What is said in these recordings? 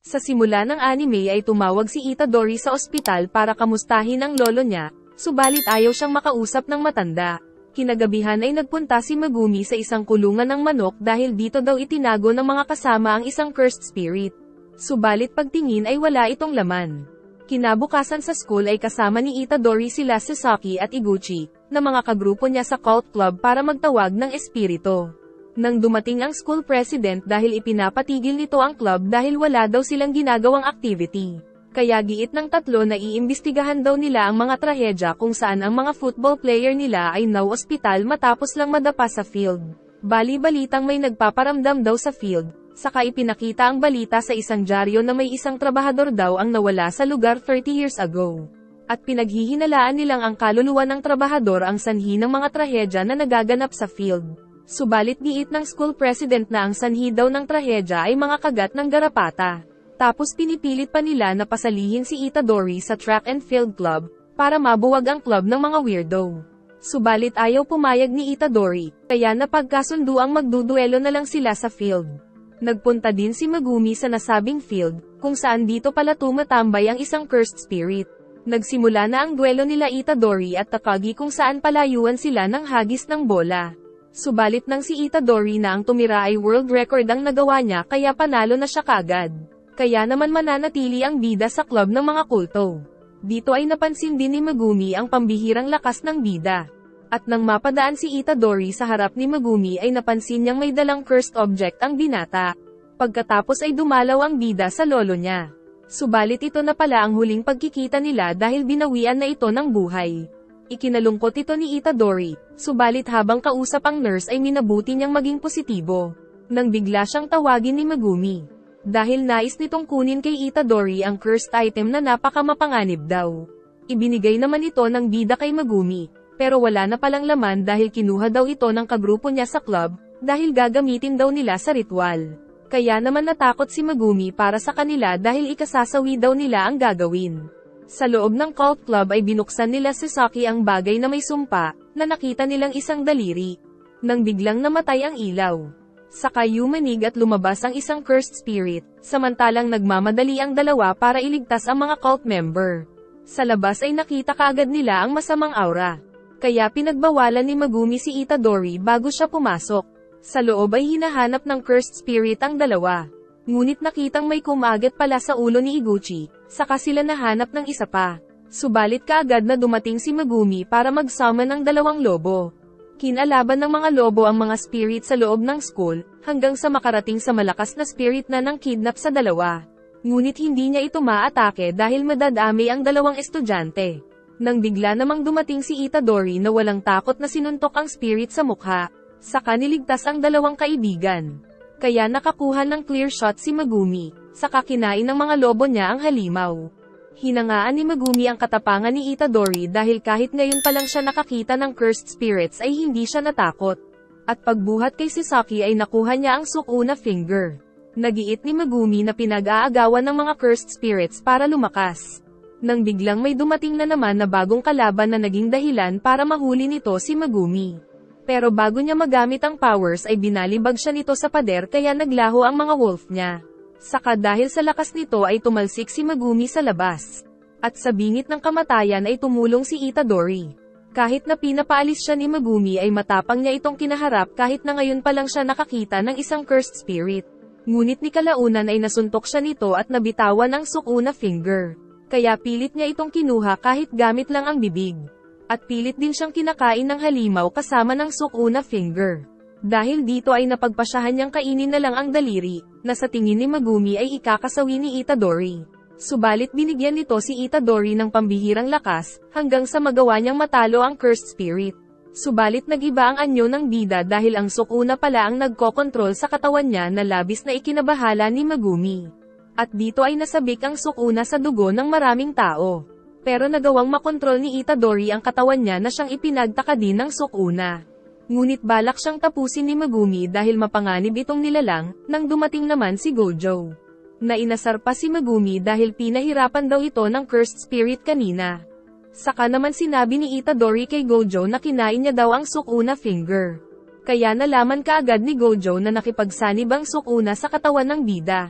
Sa simula ng anime ay tumawag si Itadori sa ospital para kamustahin ang lolo niya, subalit ayaw siyang makausap ng matanda. Kinagabihan ay nagpunta si Megumi sa isang kulungan ng manok dahil dito daw itinago ng mga kasama ang isang cursed spirit. Subalit pagtingin ay wala itong laman. Kinabukasan sa school ay kasama ni Itadori sila Sasaki at Iguchi, na mga kagrupo niya sa cult club para magtawag ng espiritu. Nang dumating ang school president dahil ipinapatigil nito ang club dahil wala daw silang ginagawang activity. Kaya giit ng tatlo na iimbestigahan daw nila ang mga trahedya kung saan ang mga football player nila ay na-ospital matapos lang madapa sa field. Bali-balitang may nagpaparamdam daw sa field, saka ipinakita ang balita sa isang dyaryo na may isang trabahador daw ang nawala sa lugar 30 years ago. At pinaghihinalaan nilang ang kaluluwa ng trabahador ang sanhi ng mga trahedya na nagaganap sa field. Subalit giit ng school president na ang sanhi daw ng trahedya ay mga kagat ng garapata. Tapos pinipilit pa nila na pasalihin si Itadori sa track and field club, para mabuwag ang club ng mga weirdo. Subalit ayaw pumayag ni Itadori, kaya napagkasundo ang magduduelo na lang sila sa field. Nagpunta din si Megumi sa nasabing field, kung saan dito pala tumatambay ang isang cursed spirit. Nagsimula na ang duelo nila Itadori at Takagi kung saan palayuan sila ng hagis ng bola. Subalit nang si Itadori na ang tumira ay world record ang nagawa niya kaya panalo na siya kagad. Kaya naman mananatili ang bida sa club ng mga kulto. Dito ay napansin din ni Megumi ang pambihirang lakas ng bida. At nang mapadaan si Itadori sa harap ni Megumi ay napansin niyang may dalang cursed object ang binata. Pagkatapos ay dumalaw ang bida sa lolo niya. Subalit ito na pala ang huling pagkikita nila dahil binawian na ito ng buhay. Ikinalungkot ito ni Itadori, subalit habang kausap ang nurse ay minabuti niyang maging positibo. Nang bigla siyang tawagin ni Megumi. Dahil nais nitong kunin kay Itadori ang cursed item na napakamapanganib daw. Ibinigay naman ito ng bida kay Megumi, pero wala na palang laman dahil kinuha daw ito ng kagrupo niya sa club, dahil gagamitin daw nila sa ritual. Kaya naman natakot si Megumi para sa kanila dahil ikasasawi daw nila ang gagawin. Sa loob ng cult club ay binuksan nila Sasaki ang bagay na may sumpa, na nakita nilang isang daliri. Nang biglang namatay ang ilaw. Saka yumanig at lumabas ang isang cursed spirit, samantalang nagmamadali ang dalawa para iligtas ang mga cult member. Sa labas ay nakita kaagad nila ang masamang aura. Kaya pinagbawalan ni Megumi si Itadori bago siya pumasok. Sa loob ay hinahanap ng cursed spirit ang dalawa. Ngunit nakitang may kumagat pala sa ulo ni Iguchi, saka sila nahanap ng isa pa. Subalit kaagad na dumating si Megumi para mag-summon ng dalawang lobo. Kinalaban ng mga lobo ang mga spirit sa loob ng school, hanggang sa makarating sa malakas na spirit na nang kidnap sa dalawa. Ngunit hindi niya ito maatake dahil madadami ang dalawang estudyante. Nang bigla namang dumating si Itadori na walang takot na sinuntok ang spirit sa mukha, saka niligtas ang dalawang kaibigan. Kaya nakakuha ng clear shot si Megumi, saka kinain ng mga lobo niya ang halimaw. Hinangaan ni Megumi ang katapangan ni Itadori dahil kahit ngayon pa lang siya nakakita ng cursed spirits ay hindi siya natakot. At pagbuhat kay Sasaki ay nakuha niya ang Sukuna finger. Nagiit ni Megumi na pinag-aagawan ng mga cursed spirits para lumakas. Nang biglang may dumating na naman na bagong kalaban na naging dahilan para mahuli nito si Megumi. Pero bago niya magamit ang powers ay binalibag siya nito sa pader kaya naglaho ang mga wolf niya. Saka dahil sa lakas nito ay tumalsik si Megumi sa labas. At sa bingit ng kamatayan ay tumulong si Itadori. Kahit na pinapaalis siya ni Megumi ay matapang niya itong kinaharap kahit na ngayon pa lang siya nakakita ng isang cursed spirit. Ngunit ni kalaunan ay nasuntok siya nito at nabitawan ang Sukuna finger. Kaya pilit niya itong kinuha kahit gamit lang ang bibig. At pilit din siyang kinakain ng halimaw kasama ng Sukuna finger. Dahil dito ay napagpasyahan niyang kainin na lang ang daliri, na sa tingin ni Megumi ay ikakasawi ni Itadori. Subalit binigyan nito si Itadori ng pambihirang lakas, hanggang sa magawa niyang matalo ang cursed spirit. Subalit nag-iba ang anyo ng bida dahil ang Sukuna pala ang nagkokontrol sa katawan niya na labis na ikinabahala ni Megumi. At dito ay nasabik ang Sukuna sa dugo ng maraming tao. Pero nagawang makontrol ni Itadori ang katawan niya na siyang ipinagtaka din ng Sukuna. Ngunit balak siyang tapusin ni Megumi dahil mapanganib itong nilalang, nang dumating naman si Gojo. Nainasar pa si Megumi dahil pinahirapan daw ito ng cursed spirit kanina. Saka naman sinabi ni Itadori kay Gojo na kinain niya daw ang Sukuna finger. Kaya nalaman kaagad ni Gojo na nakipagsanib ang Sukuna sa katawan ng bida.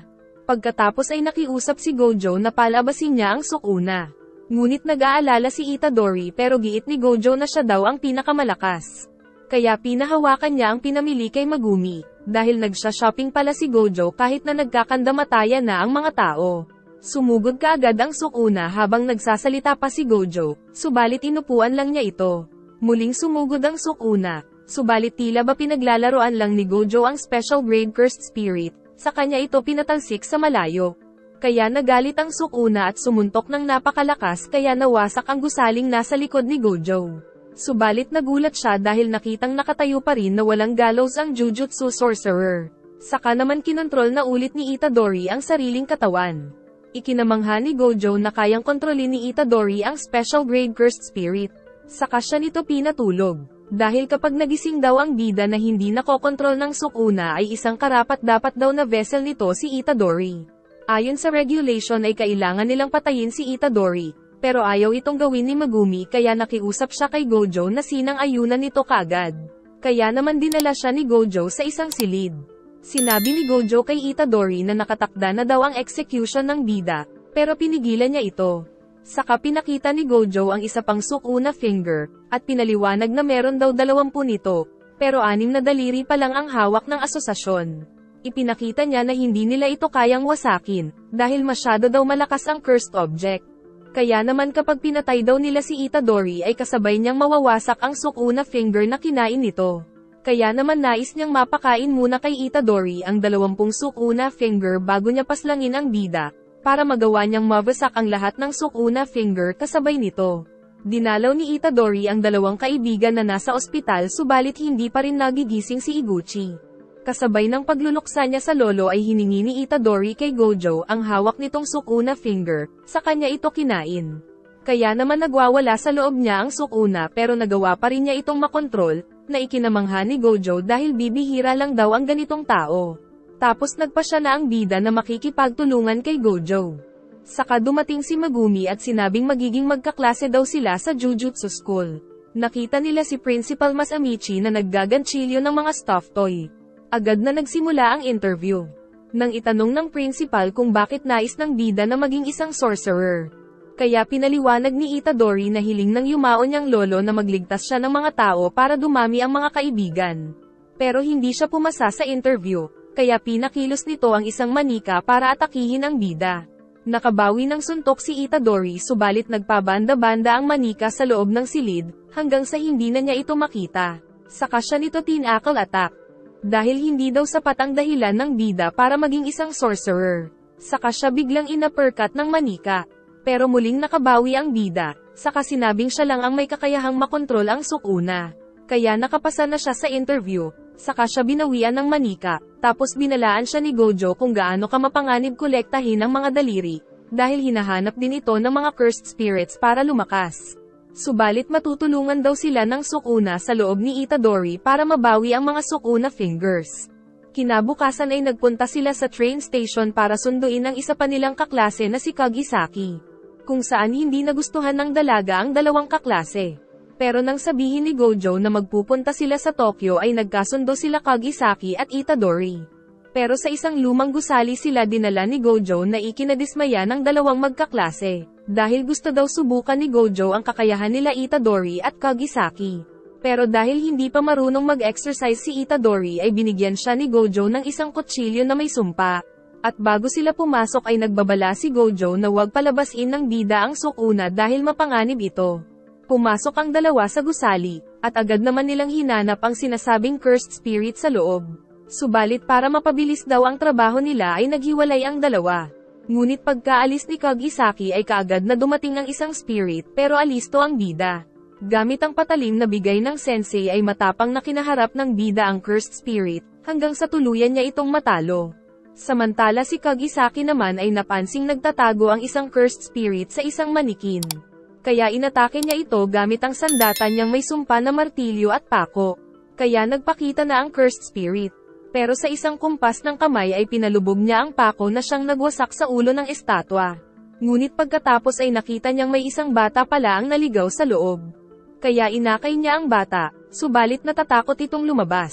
Pagkatapos ay nakiusap si Gojo na palabasin niya ang Sukuna. Ngunit nag-aalala si Itadori pero giit ni Gojo na siya daw ang pinakamalakas. Kaya pinahawakan niya ang pinamili kay Megumi, dahil nagsha-shopping pala si Gojo kahit na nagkakandamatayan na ang mga tao. Sumugod kaagad ang Sukuna habang nagsasalita pa si Gojo, subalit inupuan lang niya ito. Muling sumugod ang Sukuna, subalit tila ba pinaglalaroan lang ni Gojo ang special grade cursed spirit, sa kanya ito pinatalsik sa malayo. Kaya nagalit ang Sukuna at sumuntok ng napakalakas kaya nawasak ang gusaling nasa likod ni Gojo. Subalit nagulat siya dahil nakitang nakatayo pa rin na walang gallows ang Jujutsu Sorcerer. Saka naman kinontrol na ulit ni Itadori ang sariling katawan. Ikinamangha ni Gojo na kayang kontrolin ni Itadori ang special grade cursed spirit. Saka siya nito pinatulog. Dahil kapag nagising daw ang bida na hindi nakokontrol ng Sukuna ay isang karapat-dapat daw na vessel nito si Itadori. Ayon sa regulation ay kailangan nilang patayin si Itadori, pero ayaw itong gawin ni Megumi kaya nakiusap siya kay Gojo na sinang-ayunan nito kaagad. Kaya naman dinala siya ni Gojo sa isang silid. Sinabi ni Gojo kay Itadori na nakatakda na daw ang execution ng bida, pero pinigilan niya ito. Saka pinakita ni Gojo ang isa pang Sukuna finger, at pinaliwanag na meron daw 20 nito, pero 6 na daliri pa lang ang hawak ng asosasyon. Ipinakita niya na hindi nila ito kayang wasakin, dahil masyado daw malakas ang cursed object. Kaya naman kapag pinatay daw nila si Itadori ay kasabay niyang mawawasak ang Sukuna finger na kinain nito. Kaya naman nais niyang mapakain muna kay Itadori ang 20 Sukuna finger bago niya paslangin ang bida, para magawa niyang mawasak ang lahat ng Sukuna finger kasabay nito. Dinalaw ni Itadori ang 2 kaibigan na nasa ospital subalit hindi pa rin nagigising si Iguchi. Kasabay ng pagluluksa niya sa lolo ay hiningi ni Itadori kay Gojo ang hawak nitong Sukuna finger, sa kanya ito kinain. Kaya naman nagwawala sa loob niya ang Sukuna pero nagawa pa rin niya itong makontrol, na ikinamangha ni Gojo dahil bibihira lang daw ang ganitong tao. Tapos nagpa siya na ang bida na makikipagtulungan kay Gojo. Saka dumating si Megumi at sinabing magiging magkaklase daw sila sa Jujutsu School. Nakita nila si Principal Masamichi na naggagantsilyo ng mga stuffed toy. Agad na nagsimula ang interview. Nang itanong ng principal kung bakit nais ng bida na maging isang sorcerer. Kaya pinaliwanag ni Itadori na hiling ng yumao niyang lolo na magligtas siya ng mga tao para dumami ang mga kaibigan. Pero hindi siya pumasa sa interview, kaya pinakilos nito ang isang manika para atakihin ang bida. Nakabawi ng suntok si Itadori subalit nagpabanda-banda ang manika sa loob ng silid, hanggang sa hindi na niya ito makita. Saka siya nito tinakal attack. Dahil hindi daw sapat ang dahilan ng bida para maging isang sorcerer. Saka siya biglang inuppercut ng manika. Pero muling nakabawi ang bida, saka sinabing siya lang ang may kakayahang makontrol ang Sukuna. Kaya nakapasa na siya sa interview, saka siya binawian ng manika, tapos binalaan siya ni Gojo kung gaano ka mapanganib kolektahin ang mga daliri, dahil hinahanap din ito ng mga cursed spirits para lumakas. Subalit matutulungan daw sila ng Sukuna sa loob ni Itadori para mabawi ang mga Sukuna fingers. Kinabukasan ay nagpunta sila sa train station para sunduin ang isa pa nilang kaklase na si Kagisaki. Kung saan hindi nagustuhan ng dalaga ang 2 kaklase. Pero nang sabihin ni Gojo na magpupunta sila sa Tokyo ay nagkasundo sila Kagisaki at Itadori. Pero sa isang lumang gusali sila dinala ni Gojo na ikinadismaya ng 2 magkaklase. Dahil gusto daw subukan ni Gojo ang kakayahan nila Itadori at Kagisaki. Pero dahil hindi pa marunong mag-exercise si Itadori ay binigyan siya ni Gojo ng isang kutsilyo na may sumpa. At bago sila pumasok ay nagbabala si Gojo na huwag palabasin ng bida ang Sukuna dahil mapanganib ito. Pumasok ang 2 sa gusali, at agad naman nilang hinanap ang sinasabing cursed spirit sa loob. Subalit para mapabilis daw ang trabaho nila ay naghiwalay ang 2. Ngunit pagkaalis ni Kagisaki ay kaagad na dumating ang isang spirit pero alisto ang bida. Gamit ang patalim na bigay ng sensei ay matapang na kinaharap ng bida ang cursed spirit, hanggang sa tuluyan niya itong matalo. Samantala si Kagisaki naman ay napansing nagtatago ang isang cursed spirit sa isang manikin. Kaya inatake niya ito gamit ang sandata niyang may sumpa na martilyo at pako. Kaya nagpakita na ang cursed spirit. Pero sa isang kumpas ng kamay ay pinalubog niya ang pako na siyang nagwasak sa ulo ng estatwa. Ngunit pagkatapos ay nakita niyang may isang bata pala ang naligaw sa loob. Kaya inakay niya ang bata, subalit natatakot itong lumabas.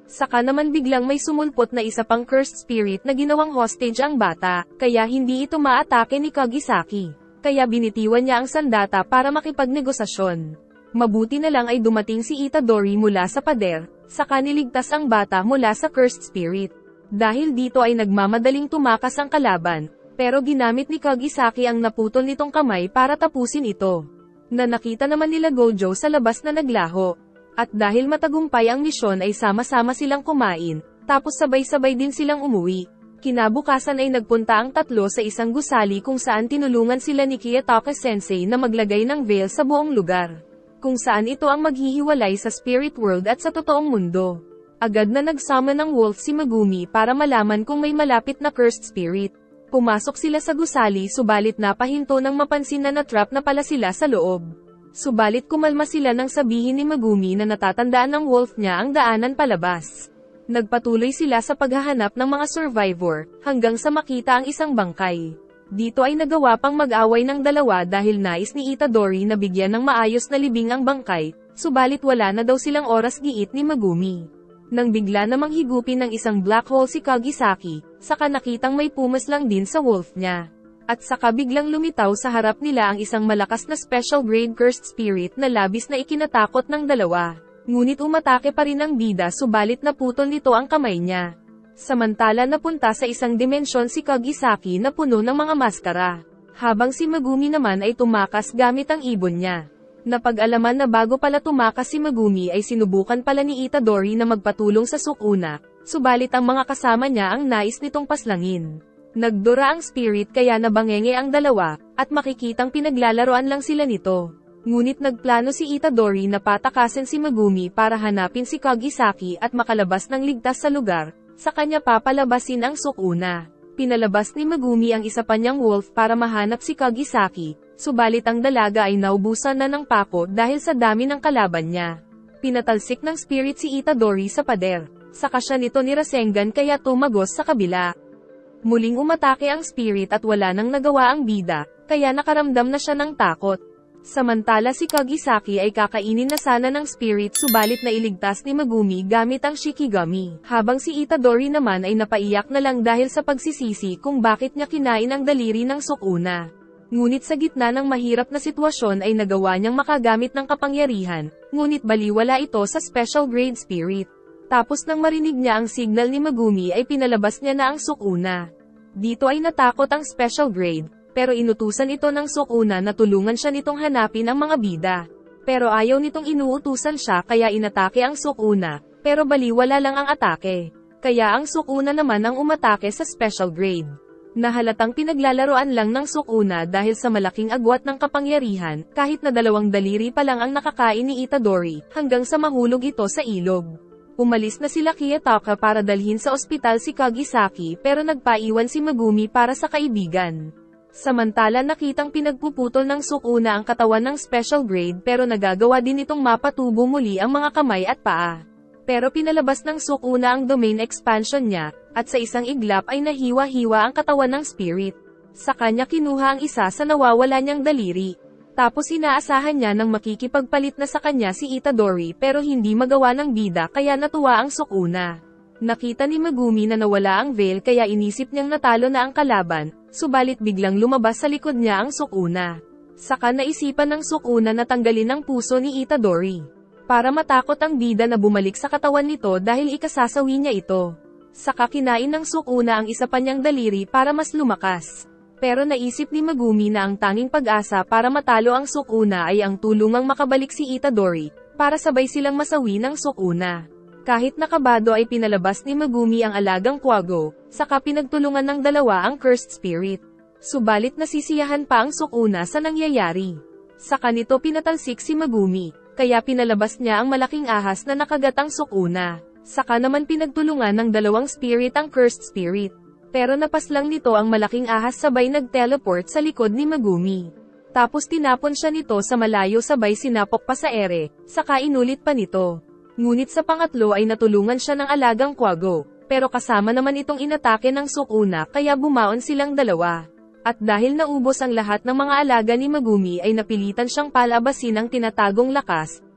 Saka naman biglang may sumulpot na isa pang cursed spirit na ginawang hostage ang bata, kaya hindi ito maatake ni Kagisaki. Kaya binitiwan niya ang sandata para makipagnegosasyon. Mabuti na lang ay dumating si Itadori mula sa pader, saka niligtas ang bata mula sa cursed spirit. Dahil dito ay nagmamadaling tumakas ang kalaban, pero ginamit ni Kagisaki ang naputol nitong kamay para tapusin ito. Na nakita naman nila Gojo sa labas na naglaho. At dahil matagumpay ang misyon ay sama-sama silang kumain, tapos sabay-sabay din silang umuwi. Kinabukasan ay nagpunta ang tatlo sa isang gusali kung saan tinulungan sila ni Kiyotaka Sensei na maglagay ng veil sa buong lugar. Kung saan ito ang maghihiwalay sa spirit world at sa totoong mundo. Agad na nagsummon ng wolf si Megumi para malaman kung may malapit na cursed spirit. Pumasok sila sa gusali subalit napahinto nang mapansin na natrap na pala sila sa loob. Subalit kumalma sila nang sabihin ni Megumi na natatandaan ng wolf niya ang daanan palabas. Nagpatuloy sila sa paghahanap ng mga survivor, hanggang sa makita ang isang bangkay. Dito ay nagawa pang mag-away ng dalawa dahil nais ni Itadori na bigyan ng maayos na libing ang bangkay, subalit wala na daw silang oras giit ni Megumi. Nang bigla namang higupin ng isang black hole si Kagisaki, saka nakitang may pumas lang din sa wolf niya. At saka biglang lumitaw sa harap nila ang isang malakas na special grade cursed spirit na labis na ikinatakot ng dalawa. Ngunit umatake pa rin ang bida subalit naputol nito ang kamay niya. Samantala napunta sa isang dimensyon si Kagisaki na puno ng mga maskara. Habang si Megumi naman ay tumakas gamit ang ibon niya. Napag-alaman na bago pala tumakas si Megumi ay sinubukan pala ni Itadori na magpatulong sa Sukuna, subalit ang mga kasama niya ang nais nitong paslangin. Nagdura ang spirit kaya nabangenge ang dalawa, at makikitang pinaglalaroan lang sila nito. Ngunit nagplano si Itadori na patakasin si Megumi para hanapin si Kagisaki at makalabas ng ligtas sa lugar, sa kanya papalabasin ang Sukuna. Pinalabas ni Megumi ang isa pa niyang wolf para mahanap si Kagisaki, subalit ang dalaga ay naubusan na ng pako dahil sa dami ng kalaban niya. Pinatalsik ng spirit si Itadori sa pader, saka siya nito ni Rasengan kaya tumagos sa kabila. Muling umatake ang spirit at wala nang nagawa ang bida, kaya nakaramdam na siya ng takot. Samantala si Kagisaki ay kakainin na sana ng spirit subalit nailigtas ni Megumi gamit ang Shikigami. Habang si Itadori naman ay napaiyak na lang dahil sa pagsisisi kung bakit niya kinain ang daliri ng Sukuna. Ngunit sa gitna ng mahirap na sitwasyon ay nagawa niyang makagamit ng kapangyarihan, ngunit baliwala ito sa special grade spirit. Tapos nang marinig niya ang signal ni Megumi ay pinalabas niya na ang Sukuna. Dito ay natakot ang special grade, pero inutusan ito ng Sukuna na tulungan siya nitong hanapin ang mga bida. Pero ayaw nitong inuutusan siya kaya inatake ang Sukuna, pero baliwala lang ang atake. Kaya ang Sukuna naman ang umatake sa special grade. Nahalatang pinaglalaroan lang ng Sukuna dahil sa malaking agwat ng kapangyarihan, kahit na 2 daliri pa lang ang nakakain ni Itadori, hanggang sa mahulog ito sa ilog. Umalis na sila Kiyotaka para dalhin sa ospital si Kagisaki pero nagpaiwan si Megumi para sa kaibigan. Samantala nakitang pinagpuputol ng Sukuna ang katawan ng special grade pero nagagawa din itong mapatubo muli ang mga kamay at paa. Pero pinalabas ng Sukuna ang domain expansion niya, at sa isang iglap ay nahiwa-hiwa ang katawan ng spirit. Sa kanya kinuha ang isa sa nawawala niyang daliri. Tapos inaasahan niya nang makikipagpalit na sa kanya si Itadori pero hindi magawa ng bida kaya natuwa ang Sukuna. Nakita ni Megumi na nawala ang veil kaya inisip niyang natalo na ang kalaban, subalit biglang lumabas sa likod niya ang Sukuna. Saka naisipan ng Sukuna na tanggalin ang puso ni Itadori. Para matakot ang bida na bumalik sa katawan nito dahil ikasasawi niya ito. Saka kinain ng Sukuna ang isa pa niyang daliri para mas lumakas. Pero naisip ni Megumi na ang tanging pag-asa para matalo ang Sukuna ay ang tulungang makabalik si Itadori, para sabay silang masawi ng Sukuna. Kahit nakabado ay pinalabas ni Megumi ang alagang Quago, saka pinagtulungan ng dalawa ang cursed spirit. Subalit nasisiyahan pa ang Sukuna sa nangyayari. Saka nito pinatalsik si Megumi, kaya pinalabas niya ang malaking ahas na nakagat ang Sukuna. Saka naman pinagtulungan ng 2 spirit ang cursed spirit. Pero napaslang nito ang malaking ahas sabay nag-teleport sa likod ni Megumi. Tapos tinapon siya nito sa malayo sabay sinapok pa sa ere, saka inulit pa nito. Ngunit sa pangatlo ay natulungan siya ng alagang Quago, pero kasama naman itong inatake ng Sukuna kaya bumaon silang dalawa. At dahil naubos ang lahat ng mga alaga ni Megumi ay napilitan siyang palabasin ang tinatagong lakas,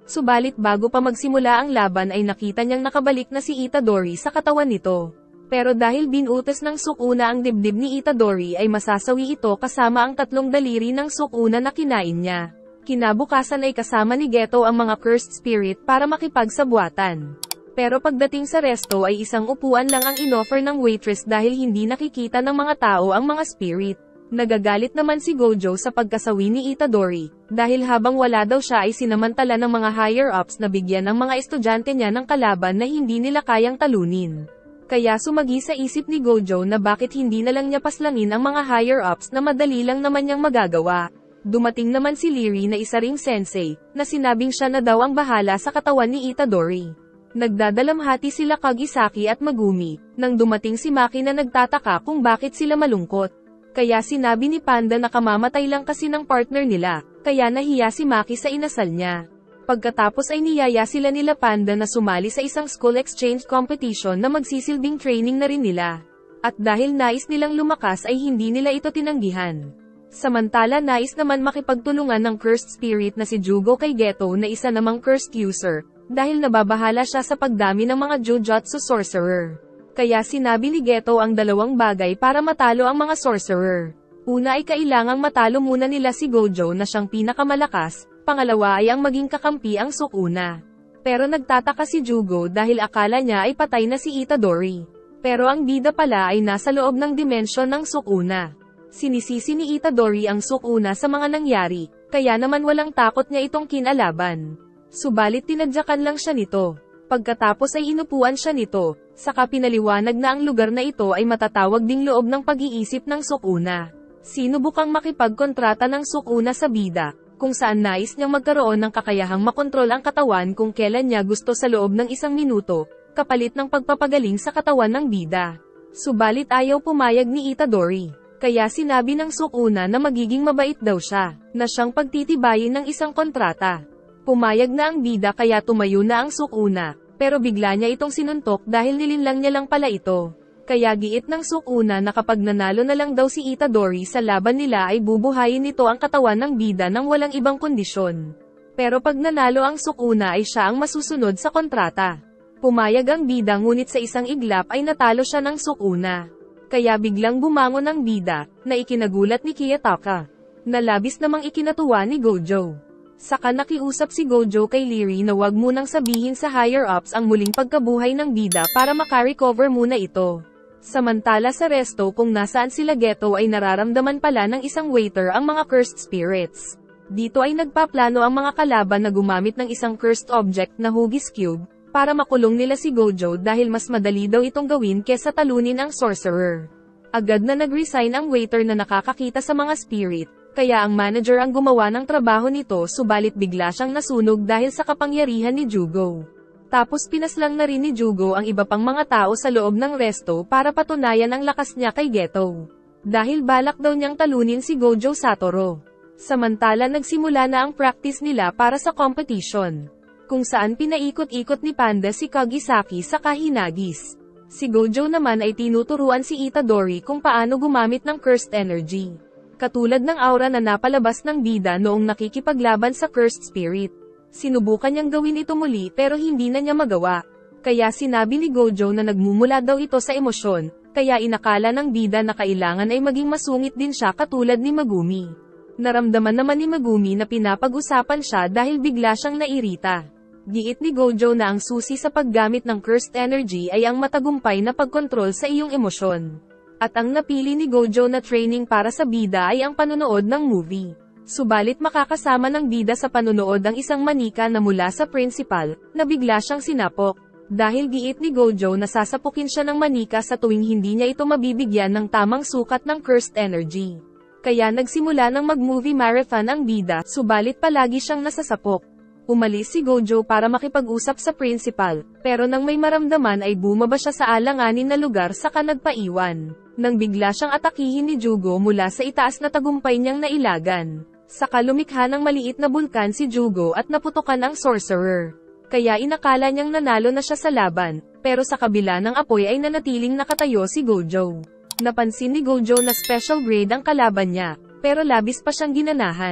Subalit bago pa magsimula ang laban ay nakita niyang nakabalik na si Itadori sa katawan nito. Pero dahil binutas ng Sukuna ang dibdib ni Itadori ay masasawi ito kasama ang 3 daliri ng Sukuna na kinain niya. Kinabukasan ay kasama ni Geto ang mga cursed spirit para makipagsabwatan. Pero pagdating sa resto ay isang upuan lang ang inoffer ng waitress dahil hindi nakikita ng mga tao ang mga spirit. Nagagalit naman si Gojo sa pagkasawi ni Itadori, dahil habang wala daw siya ay sinamantala ng mga higher-ups na bigyan ng mga estudyante niya ng kalaban na hindi nila kayang talunin. Kaya sumagi sa isip ni Gojo na bakit hindi na lang niya paslangin ang mga higher-ups na madali lang naman niyang magagawa. Dumating naman si Leary na isa ring sensei, na sinabing siya na daw ang bahala sa katawan ni Itadori. Nagdadalamhati sila Kagisaki at Megumi, nang dumating si Maki na nagtataka kung bakit sila malungkot. Kaya sinabi ni Panda na kamamatay lang kasi ng partner nila, kaya nahiya si Maki sa inasal niya. Pagkatapos ay niyaya sila nila Panda na sumali sa isang school exchange competition na magsisilbing training na rin nila. At dahil nais nilang lumakas ay hindi nila ito tinanggihan. Samantala nais naman makipagtulungan ng cursed spirit na si Jugo kay Geto na isa namang cursed user, dahil nababahala siya sa pagdami ng mga Jujutsu sorcerer. Kaya sinabi ni Geto ang 2 bagay para matalo ang mga sorcerer. Una ay kailangang matalo muna nila si Gojo na siyang pinakamalakas, pangalawa ay ang maging kakampi ang Sukuna. Pero nagtataka si Jugo dahil akala niya ay patay na si Itadori. Pero ang bida pala ay nasa loob ng dimensyon ng Sukuna. Sinisisi ni Itadori ang Sukuna sa mga nangyari, kaya naman walang takot niya itong kinalaban. Subalit tinadyakan lang siya nito. Pagkatapos ay inupuan siya nito, saka pinaliwanag na ang lugar na ito ay matatawag ding loob ng pag-iisip ng Sukuna. Sinubukang makipagkontrata ng Sukuna sa bida, kung saan nais niyang magkaroon ng kakayahang makontrol ang katawan kung kailan niya gusto sa loob ng 1 minuto, kapalit ng pagpapagaling sa katawan ng bida. Subalit ayaw pumayag ni Itadori, kaya sinabi ng Sukuna na magiging mabait daw siya, na siyang pagtitibayin ng isang kontrata. Pumayag na ang bida kaya tumayo na ang Sukuna, pero bigla niya itong sinuntok dahil nilinlang niya lang pala ito. Kaya giit ng Sukuna na kapag nanalo na lang daw si Itadori sa laban nila ay bubuhayin nito ang katawan ng bida nang walang ibang kondisyon. Pero pag nanalo ang Sukuna ay siya ang masusunod sa kontrata. Pumayag ang bida ngunit sa isang iglap ay natalo siya ng Sukuna. Kaya biglang bumangon ang bida, na ikinagulat ni Kiyotaka. Na labis namang ikinatuwa ni Gojo. Saka nakiusap si Gojo kay Leary na wag munang sabihin sa higher-ups ang muling pagkabuhay ng bida para makarecover muna ito. Samantala sa resto kung nasaan sila Geto ay nararamdaman pala ng isang waiter ang mga cursed spirits. Dito ay nagpaplano ang mga kalaban na gumamit ng isang cursed object na Hugis Cube, para makulong nila si Gojo dahil mas madali daw itong gawin kesa talunin ang sorcerer. Agad na nag-resign ang waiter na nakakakita sa mga spirit. Kaya ang manager ang gumawa ng trabaho nito subalit bigla siyang nasunog dahil sa kapangyarihan ni Jugo. Tapos pinaslang na rin ni Jugo ang iba pang mga tao sa loob ng resto para patunayan ang lakas niya kay Geto. Dahil balak daw niyang talunin si Gojo Satoru. Samantala nagsimula na ang practice nila para sa competition. Kung saan pinaikot-ikot ni Panda si Kagisaki sa Kahinagis. Si Gojo naman ay tinuturuan si Itadori kung paano gumamit ng cursed energy. Katulad ng aura na napalabas ng bida noong nakikipaglaban sa cursed spirit. Sinubukan niyang gawin ito muli pero hindi na niya magawa. Kaya sinabi ni Gojo na nagmumula daw ito sa emosyon, kaya inakala ng bida na kailangan ay maging masungit din siya katulad ni Megumi. Naramdaman naman ni Megumi na pinapag-usapan siya dahil bigla siyang nairita. Giit ni Gojo na ang susi sa paggamit ng cursed energy ay ang matagumpay na pagkontrol sa iyong emosyon. At ang napili ni Gojo na training para sa bida ay ang panonood ng movie. Subalit makakasama ng bida sa panonood ang isang manika na mula sa principal, na bigla siyang sinapok. Dahil giit ni Gojo na sasapukin siya ng manika sa tuwing hindi niya ito mabibigyan ng tamang sukat ng cursed energy. Kaya nagsimula ng mag-movie marathon ang bida, subalit palagi siyang nasasapok. Umalis si Gojo para makipag-usap sa principal, pero nang may maramdaman ay bumaba siya sa alanganin na lugar saka nagpaiwan. Nang bigla siyang atakihin ni Jugo mula sa itaas na tagumpay niyang nailagan. Saka lumikha ng maliit na bulkan si Jugo at naputukan ang sorcerer. Kaya inakala niyang nanalo na siya sa laban, pero sa kabila ng apoy ay nanatiling nakatayo si Gojo. Napansin ni Gojo na special grade ang kalaban niya, pero labis pa siyang ginanahan.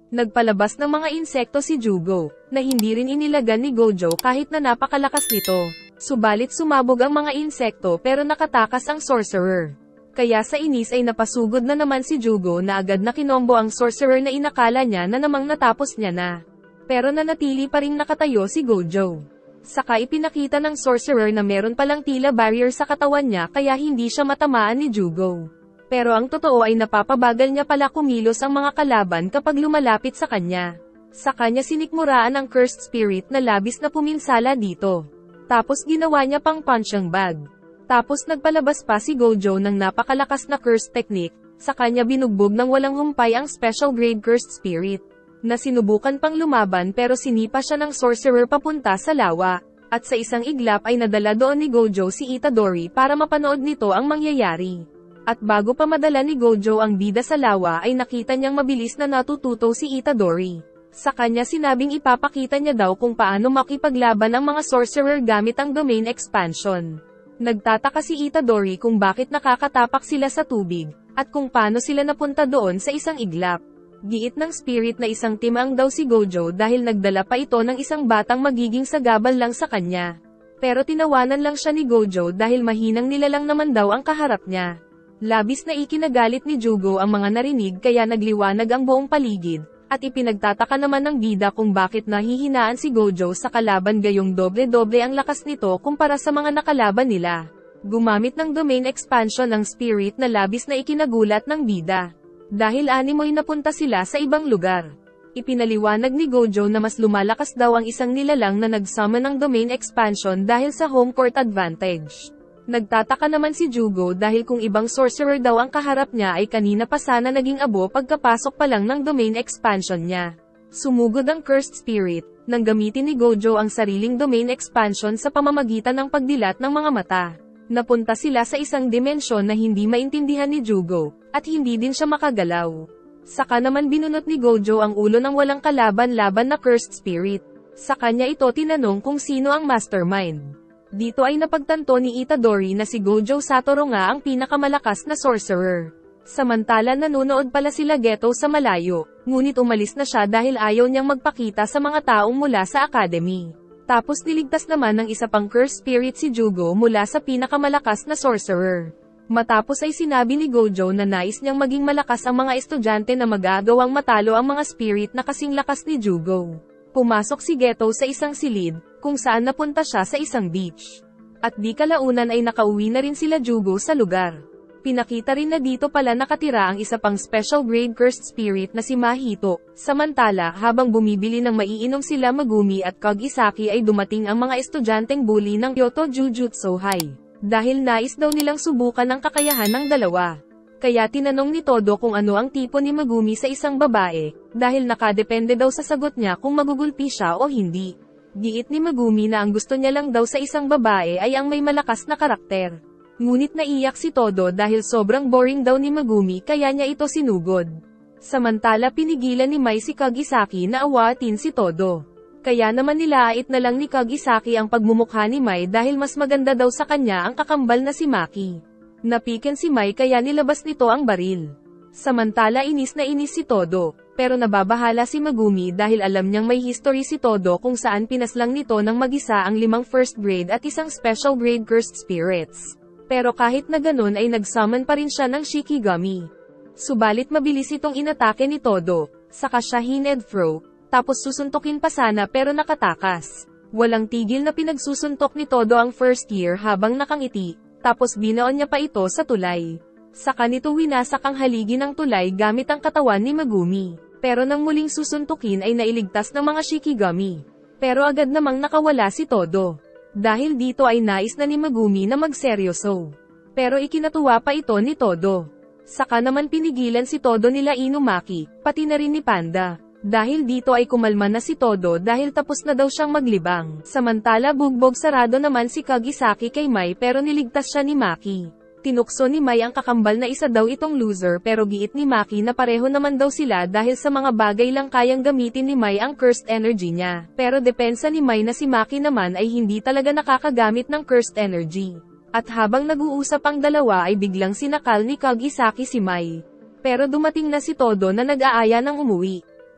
Nagpalabas ng mga insekto si Jugo, na hindi rin inilagan ni Gojo kahit na napakalakas nito. Subalit sumabog ang mga insekto pero nakatakas ang sorcerer. Kaya sa inis ay napasugod na naman si Jugo na agad na kinombo ang sorcerer na inakala niya na namang natapos niya na. Pero nanatili pa ring nakatayo si Gojo. Saka ipinakita ng sorcerer na meron palang tila barrier sa katawan niya kaya hindi siya matamaan ni Jugo. Pero ang totoo ay napapabagal niya pala kumilos ang mga kalaban kapag lumalapit sa kanya. Sa kanya sinikmuraan ang cursed spirit na labis na puminsala dito. Tapos ginawa niya pang punching bag. Tapos nagpalabas pa si Gojo ng napakalakas na cursed technique, sa kanya binugbog ng walang humpay ang special grade cursed spirit. Na sinubukan pang lumaban pero sinipa siya ng sorcerer papunta sa lawa. At sa isang iglap ay nadala doon ni Gojo si Itadori para mapanood nito ang mangyayari. At bago pa madala ni Gojo ang bida sa lawa ay nakita niyang mabilis na natututo si Itadori. Sa kanya sinabing ipapakita niya daw kung paano makipaglaban ang mga sorcerer gamit ang domain expansion. Nagtataka si Itadori kung bakit nakakatapak sila sa tubig, at kung paano sila napunta doon sa isang iglap. Giit ng spirit na isang timang daw si Gojo dahil nagdala pa ito ng isang batang magiging sagabal lang sa kanya. Pero tinawanan lang siya ni Gojo dahil mahinang nilalang naman daw ang kaharap niya. Labis na ikinagalit ni Jugo ang mga narinig kaya nagliwanag ang buong paligid, at ipinagtataka naman ng bida kung bakit nahihinaan si Gojo sa kalaban gayong doble-doble ang lakas nito kumpara sa mga nakalaban nila. Gumamit ng domain expansion ang spirit na labis na ikinagulat ng bida. Dahil animoy napunta sila sa ibang lugar. Ipinaliwanag ni Gojo na mas lumalakas daw ang isang nilalang na nag-summon ng domain expansion dahil sa home court advantage. Nagtataka naman si Jugo dahil kung ibang sorcerer daw ang kaharap niya ay kanina pa sana naging abo pagkapasok pa lang ng domain expansion niya. Sumugod ang cursed spirit, nang gamitin ni Gojo ang sariling domain expansion sa pamamagitan ng pagdilat ng mga mata. Napunta sila sa isang dimensyon na hindi maintindihan ni Jugo, at hindi din siya makagalaw. Saka naman binunot ni Gojo ang ulo ng walang kalaban-laban na cursed spirit. Sa kanya ito tinanong kung sino ang mastermind. Dito ay napagtanto ni Itadori na si Gojo Satoru nga ang pinakamalakas na sorcerer. Samantala nanonood pala sila Geto sa malayo, ngunit umalis na siya dahil ayaw niyang magpakita sa mga taong mula sa academy. Tapos niligtas naman ng isa pang cursed spirit si Jugo mula sa pinakamalakas na sorcerer. Matapos ay sinabi ni Gojo na nais niyang maging malakas ang mga estudyante na magagawang matalo ang mga spirit na kasing lakas ni Jugo. Pumasok si Geto sa isang silid, kung saan napunta siya sa isang beach. At di kalaunan ay nakauwi na rin sila Jugo sa lugar. Pinakita rin na dito pala nakatira ang isa pang special grade cursed spirit na si Mahito. Samantala, habang bumibili ng maiinom sila Megumi at Kagisaki ay dumating ang mga estudyanteng bully ng Kyoto Jujutsu High. Dahil nais daw nilang subukan ang kakayahan ng dalawa. Kaya tinanong ni Todo kung ano ang tipo ni Megumi sa isang babae, dahil nakadepende daw sa sagot niya kung magugulpi siya o hindi. Giit ni Megumi na ang gusto niya lang daw sa isang babae ay ang may malakas na karakter. Ngunit naiyak si Todo dahil sobrang boring daw ni Megumi kaya niya ito sinugod. Samantala pinigilan ni Mai si Kagisaki na awatin si Todo. Kaya naman nilait na lang ni Kagisaki ang pagmumukha ni Mai dahil mas maganda daw sa kanya ang kakambal na si Maki. Napiken si Mai kaya nilabas nito ang baril. Samantala inis na inis si Todo, pero nababahala si Megumi dahil alam niyang may history si Todo kung saan pinaslang nito ng mag-isa ang 5 first grade at isang special grade cursed spirits. Pero kahit na ganun ay nag-summon pa rin siya ng Shikigami. Subalit mabilis itong inatake ni Todo, saka siya hined throw, tapos susuntukin pa sana pero nakatakas. Walang tigil na pinagsusuntok ni Todo ang first year habang nakangiti. Tapos binaon niya pa ito sa tulay. Saka nito winasak ang haligi ng tulay gamit ang katawan ni Megumi. Pero nang muling susuntukin ay nailigtas ng mga Shikigami. Pero agad namang nakawala si Todo. Dahil dito ay nais na ni Megumi na magseryoso. Pero ikinatuwa pa ito ni Todo. Saka naman pinigilan si Todo nila Inumaki, pati na rin ni Panda. Dahil dito ay kumalma na si Todo dahil tapos na daw siyang maglibang. Samantala bugbog sarado naman si Kagisaki kay Mai pero niligtas siya ni Maki. Tinukso ni Mai ang kakambal na isa daw itong loser pero giit ni Maki na pareho naman daw sila dahil sa mga bagay lang kayang gamitin ni Mai ang cursed energy niya. Pero depensa ni Mai na si Maki naman ay hindi talaga nakakagamit ng cursed energy. At habang nag-uusap ang dalawa ay biglang sinakal ni Kagisaki si Mai. Pero dumating na si Todo na nag-aaya ng umuwi.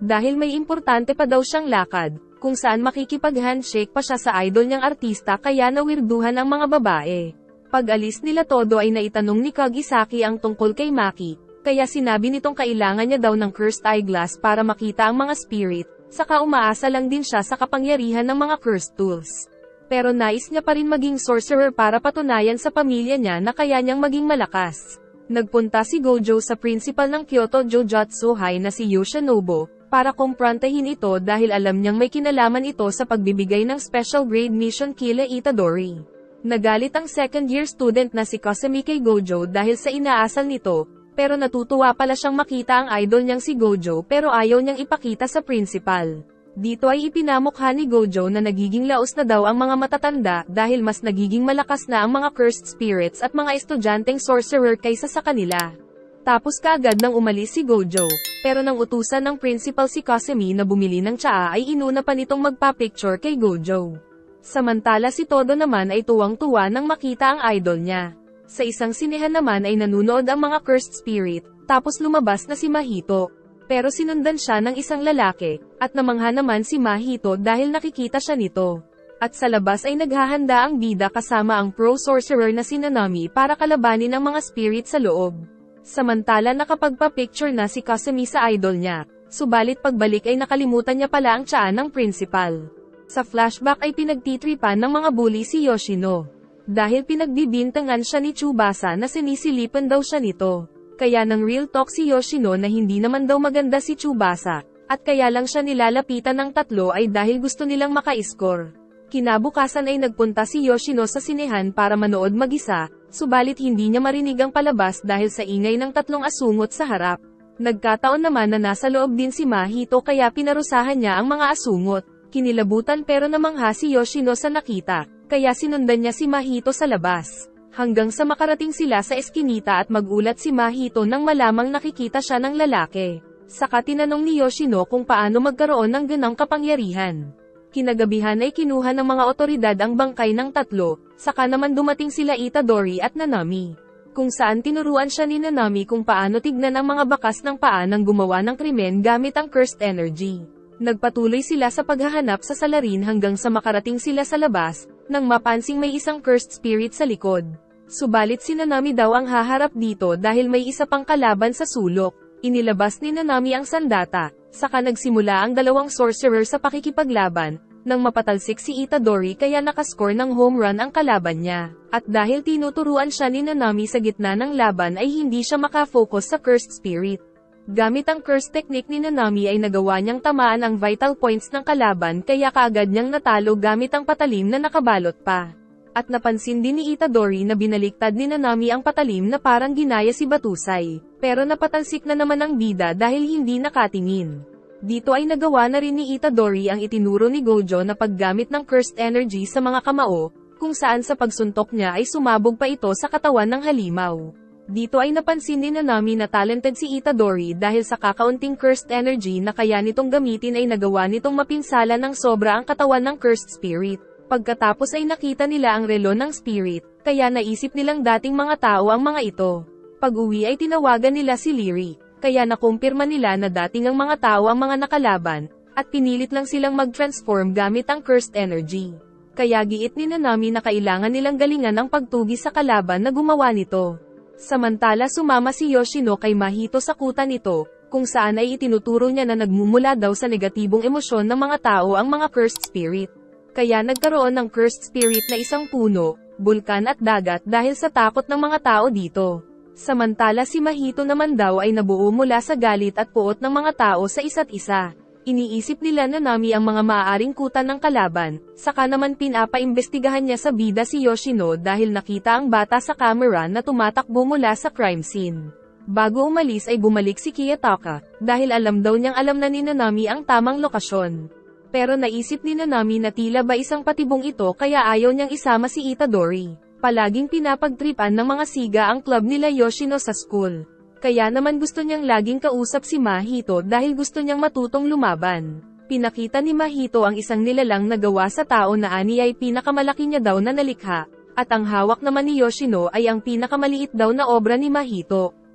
Dahil may importante pa daw siyang lakad, kung saan makikipag-handshake pa siya sa idol niyang artista kaya nawirduhan ang mga babae. Pag-alis nila todo ay naitanong ni Kagisaki ang tungkol kay Maki, kaya sinabi nitong kailangan niya daw ng cursed eyeglass para makita ang mga spirit, saka umaasa lang din siya sa kapangyarihan ng mga cursed tools. Pero nais niya pa rin maging sorcerer para patunayan sa pamilya niya na kaya niyang maging malakas. Nagpunta si Gojo sa principal ng Kyoto Jojutsu High na si Yoshinobu, para kumprontahin ito dahil alam niyang may kinalaman ito sa pagbibigay ng special grade mission kila Itadori. Nagalit ang second-year student na si Kasumi kay Gojo dahil sa inaasal nito, pero natutuwa pala siyang makita ang idol niyang si Gojo pero ayaw niyang ipakita sa principal. Dito ay ipinamukha ni Gojo na nagiging laos na daw ang mga matatanda dahil mas nagiging malakas na ang mga cursed spirits at mga estudyanteng sorcerer kaysa sa kanila. Tapos kaagad nang umalis si Gojo, pero nang utusan ng principal si Kasumi na bumili ng tsaa ay inuna pa nitong magpa-picture kay Gojo. Samantala si Todo naman ay tuwang-tuwa nang makita ang idol niya. Sa isang sinehan naman ay nanunood ang mga cursed spirit, tapos lumabas na si Mahito. Pero sinundan siya ng isang lalaki, at namangha naman si Mahito dahil nakikita siya nito. At sa labas ay naghahanda ang bida kasama ang pro-sorcerer na si Nanami para kalabanin ang mga spirit sa loob. Samantala nakapagpa-picture na si Kasumi sa idol niya, subalit pagbalik ay nakalimutan niya pala ang tsaa ng principal. Sa flashback ay pinagtitripan ng mga bully si Yoshino. Dahil pinagbibintangan siya ni Tsubasa na sinisilipan daw siya nito. Kaya nang real talk si Yoshino na hindi naman daw maganda si Tsubasa, at kaya lang siya nilalapitan ng tatlo ay dahil gusto nilang maka-score. Kinabukasan ay nagpunta si Yoshino sa sinehan para manood mag-isa, subalit hindi niya marinig ang palabas dahil sa ingay ng tatlong asungot sa harap. Nagkataon naman na nasa loob din si Mahito kaya pinarusahan niya ang mga asungot. Kinilabutan pero namangha si Yoshino sa nakita, kaya sinundan niya si Mahito sa labas. Hanggang sa makarating sila sa eskinita at magulat si Mahito nang malamang nakikita siya ng lalaki. Saka tinanong ni Yoshino kung paano magkaroon ng ganang kapangyarihan. Kinagabihan ay kinuha ng mga otoridad ang bangkay ng tatlo, saka naman dumating sila Itadori at Nanami. Kung saan tinuruan siya ni Nanami kung paano tignan ang mga bakas ng paa ng gumawa ng krimen gamit ang cursed energy. Nagpatuloy sila sa paghahanap sa salarin hanggang sa makarating sila sa labas, nang mapansing may isang cursed spirit sa likod. Subalit si Nanami daw ang haharap dito dahil may isa pang kalaban sa sulok. Inilabas ni Nanami ang sandata, saka nagsimula ang dalawang sorcerer sa pakikipaglaban, nang mapatalsik si Itadori kaya nakascore ng home run ang kalaban niya. At dahil tinuturuan siya ni Nanami sa gitna ng laban ay hindi siya makafocus sa cursed spirit. Gamit ang curse technique ni Nanami ay nagawa niyang tamaan ang vital points ng kalaban kaya kaagad niyang natalo gamit ang patalim na nakabalot pa. At napansin din ni Itadori na binaliktad ni Nanami ang patalim na parang ginaya si Batusay, pero napatalsik na naman ang bida dahil hindi nakatingin. Dito ay nagawa na rin ni Itadori ang itinuro ni Gojo na paggamit ng cursed energy sa mga kamao, kung saan sa pagsuntok niya ay sumabog pa ito sa katawan ng halimaw. Dito ay napansin ni Nanami na talented si Itadori dahil sa kakaunting cursed energy na kaya nitong gamitin ay nagawa nitong mapinsala ng sobra ang katawan ng cursed spirit. Pagkatapos ay nakita nila ang relo ng spirit, kaya naisip nilang dating mga tao ang mga ito. Pag-uwi ay tinawagan nila si Lyric, kaya nakumpirma nila na dating ang mga tao ang mga nakalaban, at pinilit lang silang mag-transform gamit ang cursed energy. Kaya giit ni Nanami na kailangan nilang galingan ang pagtugi sa kalaban na gumawa nito. Samantala sumama si Yoshino kay Mahito sa kuta nito, kung saan ay itinuturo niya na nagmumula daw sa negatibong emosyon ng mga tao ang mga cursed spirit. Kaya nagkaroon ng cursed spirit na isang puno, bulkan at dagat dahil sa takot ng mga tao dito. Samantala si Mahito naman daw ay nabuo mula sa galit at puot ng mga tao sa isa't isa. Iniisip nila na Nami ang mga maaaring kuta ng kalaban, saka naman pinapaimbestigahan niya sa bida si Yoshino dahil nakita ang bata sa camera na tumatakbo mula sa crime scene. Bago umalis ay bumalik si Kiyotaka, dahil alam daw niyang alam na ni Nanami ang tamang lokasyon. Pero naisip ni Nanami na tila ba isang patibong ito kaya ayaw niyang isama si Itadori. Palaging pinapagtripan ng mga siga ang club nila Yoshino sa school. Kaya naman gusto niyang laging kausap si Mahito dahil gusto niyang matutong lumaban. Pinakita ni Mahito ang isang nilalang na gawa sa tao na ani ay pinakamalaki niya daw na nalikha, at ang hawak naman ni Yoshino ay ang pinakamaliit daw na obra ni Mahito.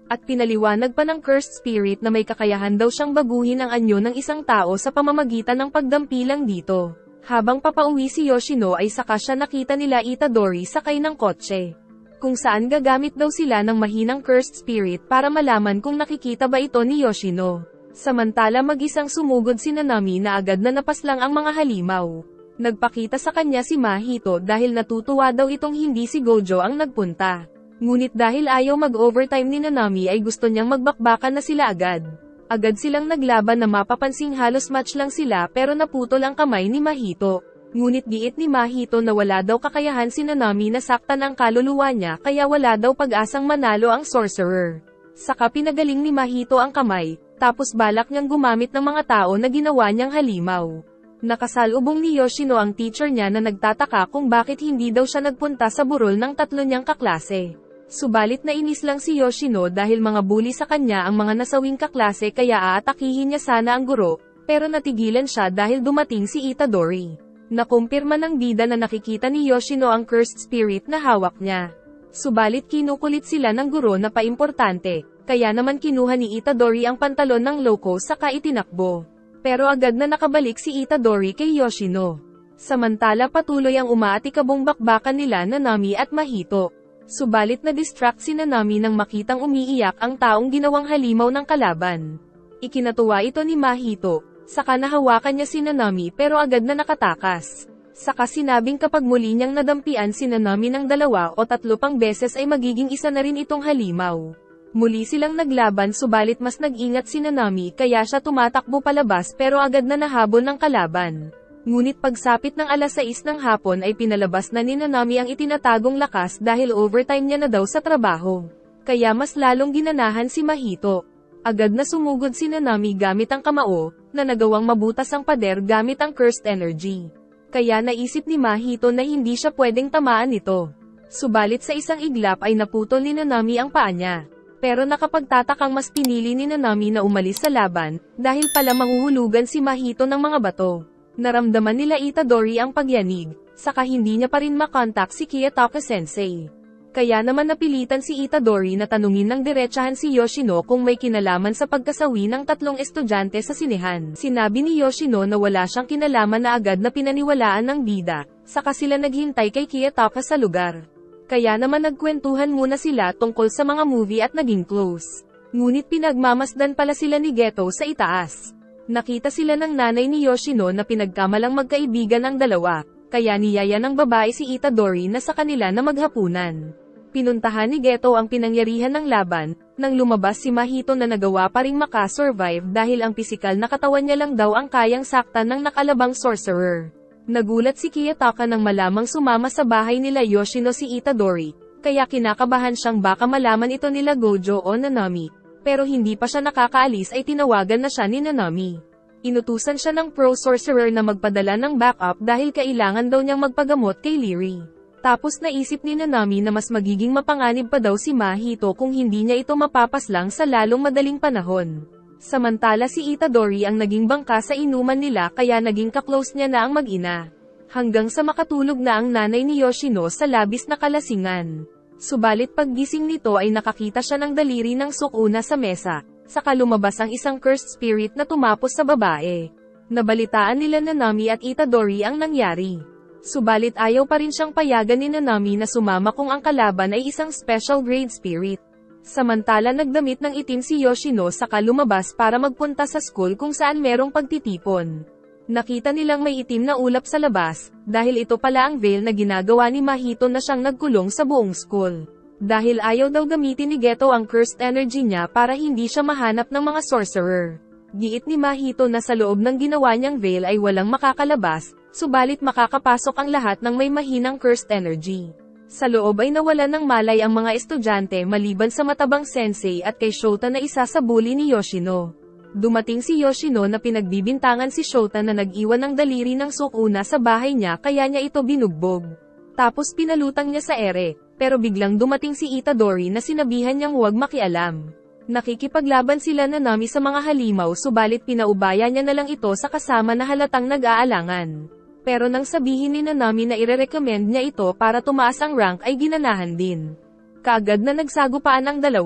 At pinaliwanag pa ng cursed spirit na may kakayahan daw siyang baguhin ang anyo ng isang tao sa pamamagitan ng pagdampilang dito. Habang papauwi si Yoshino ay saka siya nakita nila Itadori sakay ng kotse. Kung saan gagamit daw sila ng mahinang cursed spirit para malaman kung nakikita ba ito ni Yoshino. Samantala mag-isang sumugod si Nanami na agad na napaslang ang mga halimaw. Nagpakita sa kanya si Mahito dahil natutuwa daw itong hindi si Gojo ang nagpunta. Ngunit dahil ayaw mag-overtime ni Nanami ay gusto niyang magbakbakan na sila agad. Agad silang naglaban na mapapansing halos match lang sila pero naputol ang kamay ni Mahito. Ngunit giit ni Mahito na wala daw kakayahan si Nanami na saktan ang kaluluwa niya kaya wala daw pag-asang manalo ang sorcerer. Saka pinagaling ni Mahito ang kamay, tapos balak niyang gumamit ng mga tao na ginawa niyang halimaw. Nakasalubong ni Yoshino ang teacher niya na nagtataka kung bakit hindi daw siya nagpunta sa burol ng tatlo niyang kaklase. Subalit nainis lang si Yoshino dahil mga bully sa kanya ang mga nasawing kaklase kaya aatakihin niya sana ang guro, pero natigilan siya dahil dumating si Itadori. Nakumpirma ng bida na nakikita ni Yoshino ang cursed spirit na hawak niya. Subalit kinukulit sila ng guro na paimportante, kaya naman kinuha ni Itadori ang pantalon ng loko saka itinakbo. Pero agad na nakabalik si Itadori kay Yoshino. Samantala patuloy ang umaatikabong bakbakan nila Nanami at Mahito. Subalit na-distract si Nanami nang makitang umiiyak ang taong ginawang halimaw ng kalaban. Ikinatuwa ito ni Mahito, saka nahawakan niya si Nanami pero agad na nakatakas. Saka sinabing kapag muli niyang nadampian si Nanami ng 2 o 3 pang beses ay magiging isa na rin itong halimaw. Muli silang naglaban subalit mas nag-ingat si Nanami kaya siya tumatakbo palabas pero agad na nahabol ng kalaban. Ngunit pagsapit ng 6:00 ng hapon ay pinalabas na ni Nanami ang itinatagong lakas dahil overtime niya na daw sa trabaho. Kaya mas lalong ginanahan si Mahito. Agad na sumugod si Nanami gamit ang kamao, na nagawang mabutas ang pader gamit ang cursed energy. Kaya naisip ni Mahito na hindi siya pwedeng tamaan nito. Subalit sa isang iglap ay naputol ni Nanami ang paa niya. Pero nakapagtatakang mas pinili ni Nanami na umalis sa laban, dahil pala mahuhulugan si Mahito ng mga bato. Naramdaman nila Itadori ang pagyanig, saka hindi niya pa rin makontak si Kiyotaka Sensei. Kaya naman napilitan si Itadori na tanungin ng diretsahan si Yoshino kung may kinalaman sa pagkasawi ng 3 estudyante sa sinehan. Sinabi ni Yoshino na wala siyang kinalaman na agad na pinaniwalaan ng bida, saka sila naghintay kay Kiyotaka sa lugar. Kaya naman nagkwentuhan muna sila tungkol sa mga movie at naging close. Ngunit pinagmamasdan pala sila ni Geto sa itaas. Nakita sila ng nanay ni Yoshino na pinagkamalang magkaibigan ang dalawa, kaya niyaya ng babae si Itadori na sa kanila na maghapunan. Pinuntahan ni Geto ang pinangyarihan ng laban, nang lumabas si Mahito na nagawa pa ring makasurvive dahil ang pisikal na katawan niya lang daw ang kayang saktan ng nakalabang sorcerer. Nagulat si Kiyotaka nang malamang sumama sa bahay nila Yoshino si Itadori, kaya kinakabahan siyang baka malaman ito nila Gojo o Nanami. Pero hindi pa siya nakakaalis ay tinawagan na siya ni Nanami. Inutusan siya ng pro-sorcerer na magpadala ng backup dahil kailangan daw niyang magpagamot kay Leary. Tapos naisip ni Nanami na mas magiging mapanganib pa daw si Mahito kung hindi niya ito mapapaslang sa lalong madaling panahon. Samantala si Itadori ang naging bangka sa inuman nila kaya naging kaklose niya na ang mag-ina. Hanggang sa makatulog na ang nanay ni Yoshino sa labis na kalasingan. Subalit paggising nito ay nakakita siya ng daliri ng sukuna sa mesa, saka lumabas ang isang cursed spirit na tumapos sa babae. Nabalitaan nila Nanami at Itadori ang nangyari. Subalit ayaw pa rin siyang payagan ni Nanami na sumama kung ang kalaban ay isang special grade spirit. Samantala nagdamit ng itim si Yoshino saka lumabas para magpunta sa school kung saan merong pagtitipon. Nakita nilang may itim na ulap sa labas, dahil ito pala ang veil na ginagawa ni Mahito na siyang nagkulong sa buong school. Dahil ayaw daw gamitin ni Geto ang cursed energy niya para hindi siya mahanap ng mga sorcerer. Giit ni Mahito na sa loob ng ginawa niyang veil ay walang makakalabas, subalit makakapasok ang lahat ng may mahinang cursed energy. Sa loob ay nawalan ng malay ang mga estudyante maliban sa matabang sensei at kay Shota na isa sa bully ni Yoshino. Dumating si Yoshino na pinagbibintangan si Shota na nag-iwan ng daliri ng sukuna sa bahay niya kaya niya ito binugbog. Tapos pinalutang niya sa ere, pero biglang dumating si Itadori na sinabihan niyang huwag makialam. Nakikipaglaban sila Nanami sa mga halimaw subalit pinaubaya niya na lang ito sa kasama na halatang nag-aalangan. Pero nang sabihin ni Nanami na ire-recommend niya ito para tumaas ang rank ay ginanahan din. Kaagad na nagsagupaan ang dalawa.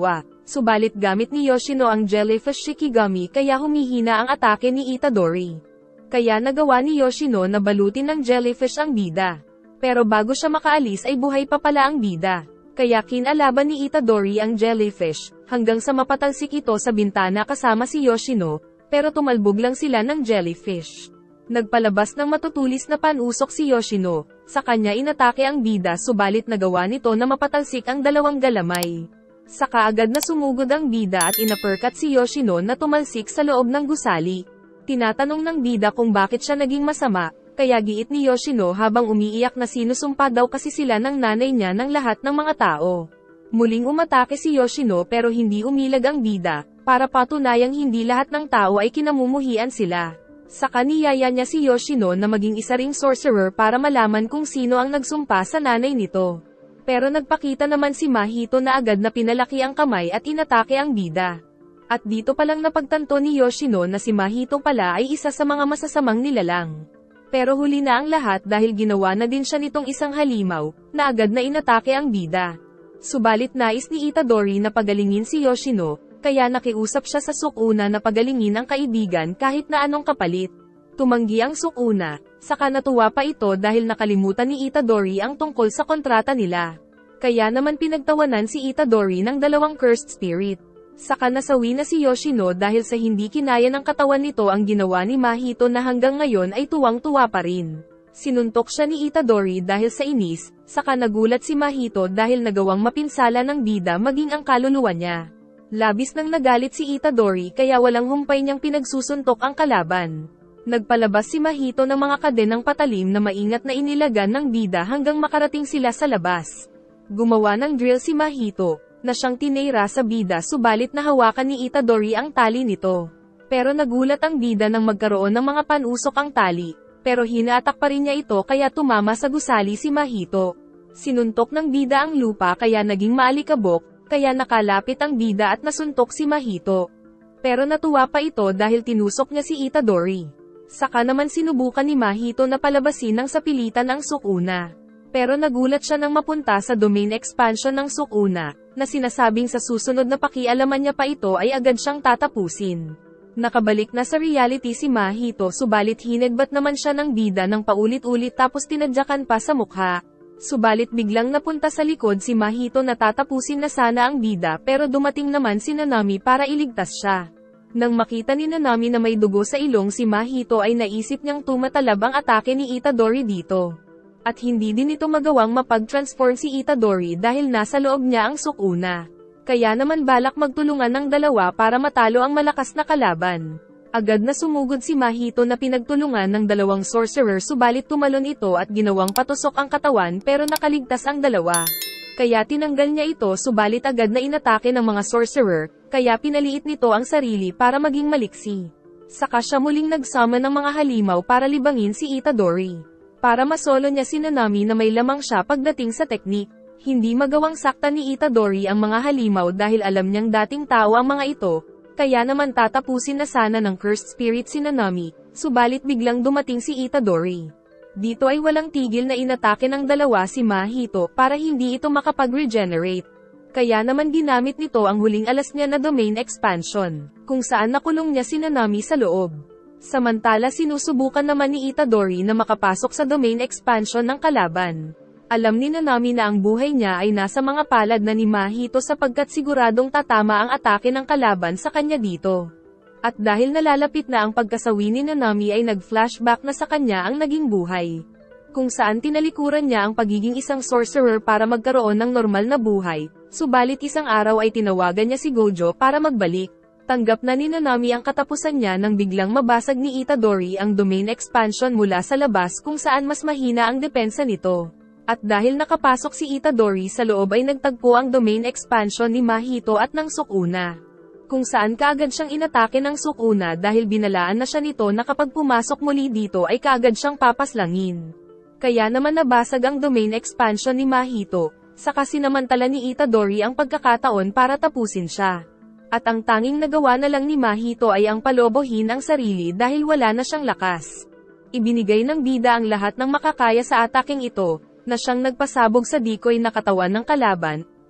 Subalit gamit ni Yoshino ang Jellyfish Shikigami kaya humihina ang atake ni Itadori. Kaya nagawa ni Yoshino na balutin ng jellyfish ang bida. Pero bago siya makaalis ay buhay pa pala ang bida. Kaya kinalaban ni Itadori ang jellyfish, hanggang sa mapatalsik ito sa bintana kasama si Yoshino, pero tumalbog lang sila ng jellyfish. Nagpalabas ng matutulis na panusok si Yoshino, sa kanya inatake ang bida subalit nagawa nito na mapatalsik ang dalawang galamay. Saka agad na sumugod ang bida at inappercut si Yoshino na tumalsik sa loob ng gusali. Tinatanong ng bida kung bakit siya naging masama, kaya giit ni Yoshino habang umiiyak na sinusumpa daw kasi sila ng nanay niya ng lahat ng mga tao. Muling umatake si Yoshino pero hindi umilag ang bida, para patunayang hindi lahat ng tao ay kinamumuhian sila. Saka niyaya niya si Yoshino na maging isa ring sorcerer para malaman kung sino ang nagsumpa sa nanay nito. Pero nagpakita naman si Mahito na agad na pinalaki ang kamay at inatake ang bida. At dito palang napagtanto ni Yoshino na si Mahito pala ay isa sa mga masasamang nilalang. Pero huli na ang lahat dahil ginawa na din siya nitong isang halimaw, na agad na inatake ang bida. Subalit nais ni Itadori na pagalingin si Yoshino, kaya nakiusap siya sa Sukuna na pagalingin ang kaibigan kahit na anong kapalit. Tumanggi ang Sukuna, saka natuwa pa ito dahil nakalimutan ni Itadori ang tungkol sa kontrata nila. Kaya naman pinagtawanan si Itadori ng dalawang cursed spirit. Saka nasawi na si Yoshino dahil sa hindi kinaya ng katawan nito ang ginawa ni Mahito na hanggang ngayon ay tuwang-tuwa pa rin. Sinuntok siya ni Itadori dahil sa inis, saka nagulat si Mahito dahil nagawang mapinsala ng bida maging ang kaluluwa niya. Labis nang nagalit si Itadori kaya walang humpay niyang pinagsusuntok ang kalaban. Nagpalabas si Mahito ng mga kadenang patalim na maingat na inilagan ng bida hanggang makarating sila sa labas. Gumawa ng drill si Mahito, na siyang tinira sa bida subalit nahawakan ni Itadori ang tali nito. Pero nagulat ang bida nang magkaroon ng mga panusok ang tali, pero hinaatak pa rin niya ito kaya tumama sa gusali si Mahito. Sinuntok ng bida ang lupa kaya naging maalikabok, kaya nakalapit ang bida at nasuntok si Mahito. Pero natuwa pa ito dahil tinusok niya si Itadori. Saka naman sinubukan ni Mahito na palabasin ng sapilitan ang Sukuna. Pero nagulat siya nang mapunta sa domain expansion ng Sukuna, na sinasabing sa susunod na pakialaman niya pa ito ay agad siyang tatapusin. Nakabalik na sa reality si Mahito subalit hinedbat naman siya ng bida ng paulit-ulit tapos tinadyakan pa sa mukha. Subalit biglang napunta sa likod si Mahito na tatapusin na sana ang bida pero dumating naman si Nanami para iligtas siya. Nang makita ni Nanami na may dugo sa ilong si Mahito ay naisip niyang tumatalab ang atake ni Itadori dito. At hindi din ito magawang mapag-transform si Itadori dahil nasa loob niya ang Sukuna. Kaya naman balak magtulungan ng dalawa para matalo ang malakas na kalaban. Agad na sumugod si Mahito na pinagtulungan ng dalawang sorcerer subalit tumalon ito at ginawang patusok ang katawan pero nakaligtas ang dalawa. Kaya tinanggal niya ito subalit agad na inatake ng mga sorcerer, kaya pinaliit nito ang sarili para maging maliksi. Saka siya muling nagsummon ng mga halimaw para libangin si Itadori. Para masolo niya si Nanami na may lamang siya pagdating sa teknik. Hindi magawang sakta ni Itadori ang mga halimaw dahil alam niyang dating tao ang mga ito, kaya naman tatapusin na sana ng cursed spirit si Nanami, subalit biglang dumating si Itadori. Dito ay walang tigil na inatake ng dalawa si Mahito para hindi ito makapag-regenerate. Kaya naman ginamit nito ang huling alas niya na domain expansion, kung saan nakulong niya si Nanami sa loob. Samantala sinusubukan naman ni Itadori na makapasok sa domain expansion ng kalaban. Alam ni Nanami na ang buhay niya ay nasa mga palad na ni Mahito sapagkat siguradong tatama ang atake ng kalaban sa kanya dito. At dahil nalalapit na ang pagkasawi ni Nanami ay nag-flashback na sa kanya ang naging buhay. Kung saan tinalikuran niya ang pagiging isang sorcerer para magkaroon ng normal na buhay, subalit isang araw ay tinawagan niya si Gojo para magbalik. Tanggap na ni Nanami ang katapusan niya nang biglang mabasag ni Itadori ang domain expansion mula sa labas kung saan mas mahina ang depensa nito. At dahil nakapasok si Itadori sa loob ay nagtagpo ang domain expansion ni Mahito at ng Sukuna. Kung saan kaagad siyang inatake ng Sukuna dahil binalaan na siya nito na kapag pumasok muli dito ay kaagad siyang papaslangin. Kaya naman nabasag ang domain expansion ni Mahito, saka sinamantala ni Itadori ang pagkakataon para tapusin siya. At ang tanging nagawa na lang ni Mahito ay ang palobohin ang sarili dahil wala na siyang lakas. Ibinigay ng bida ang lahat ng makakaya sa ataking ito, na siyang nagpasabog sa dikoy na katawan ng kalaban,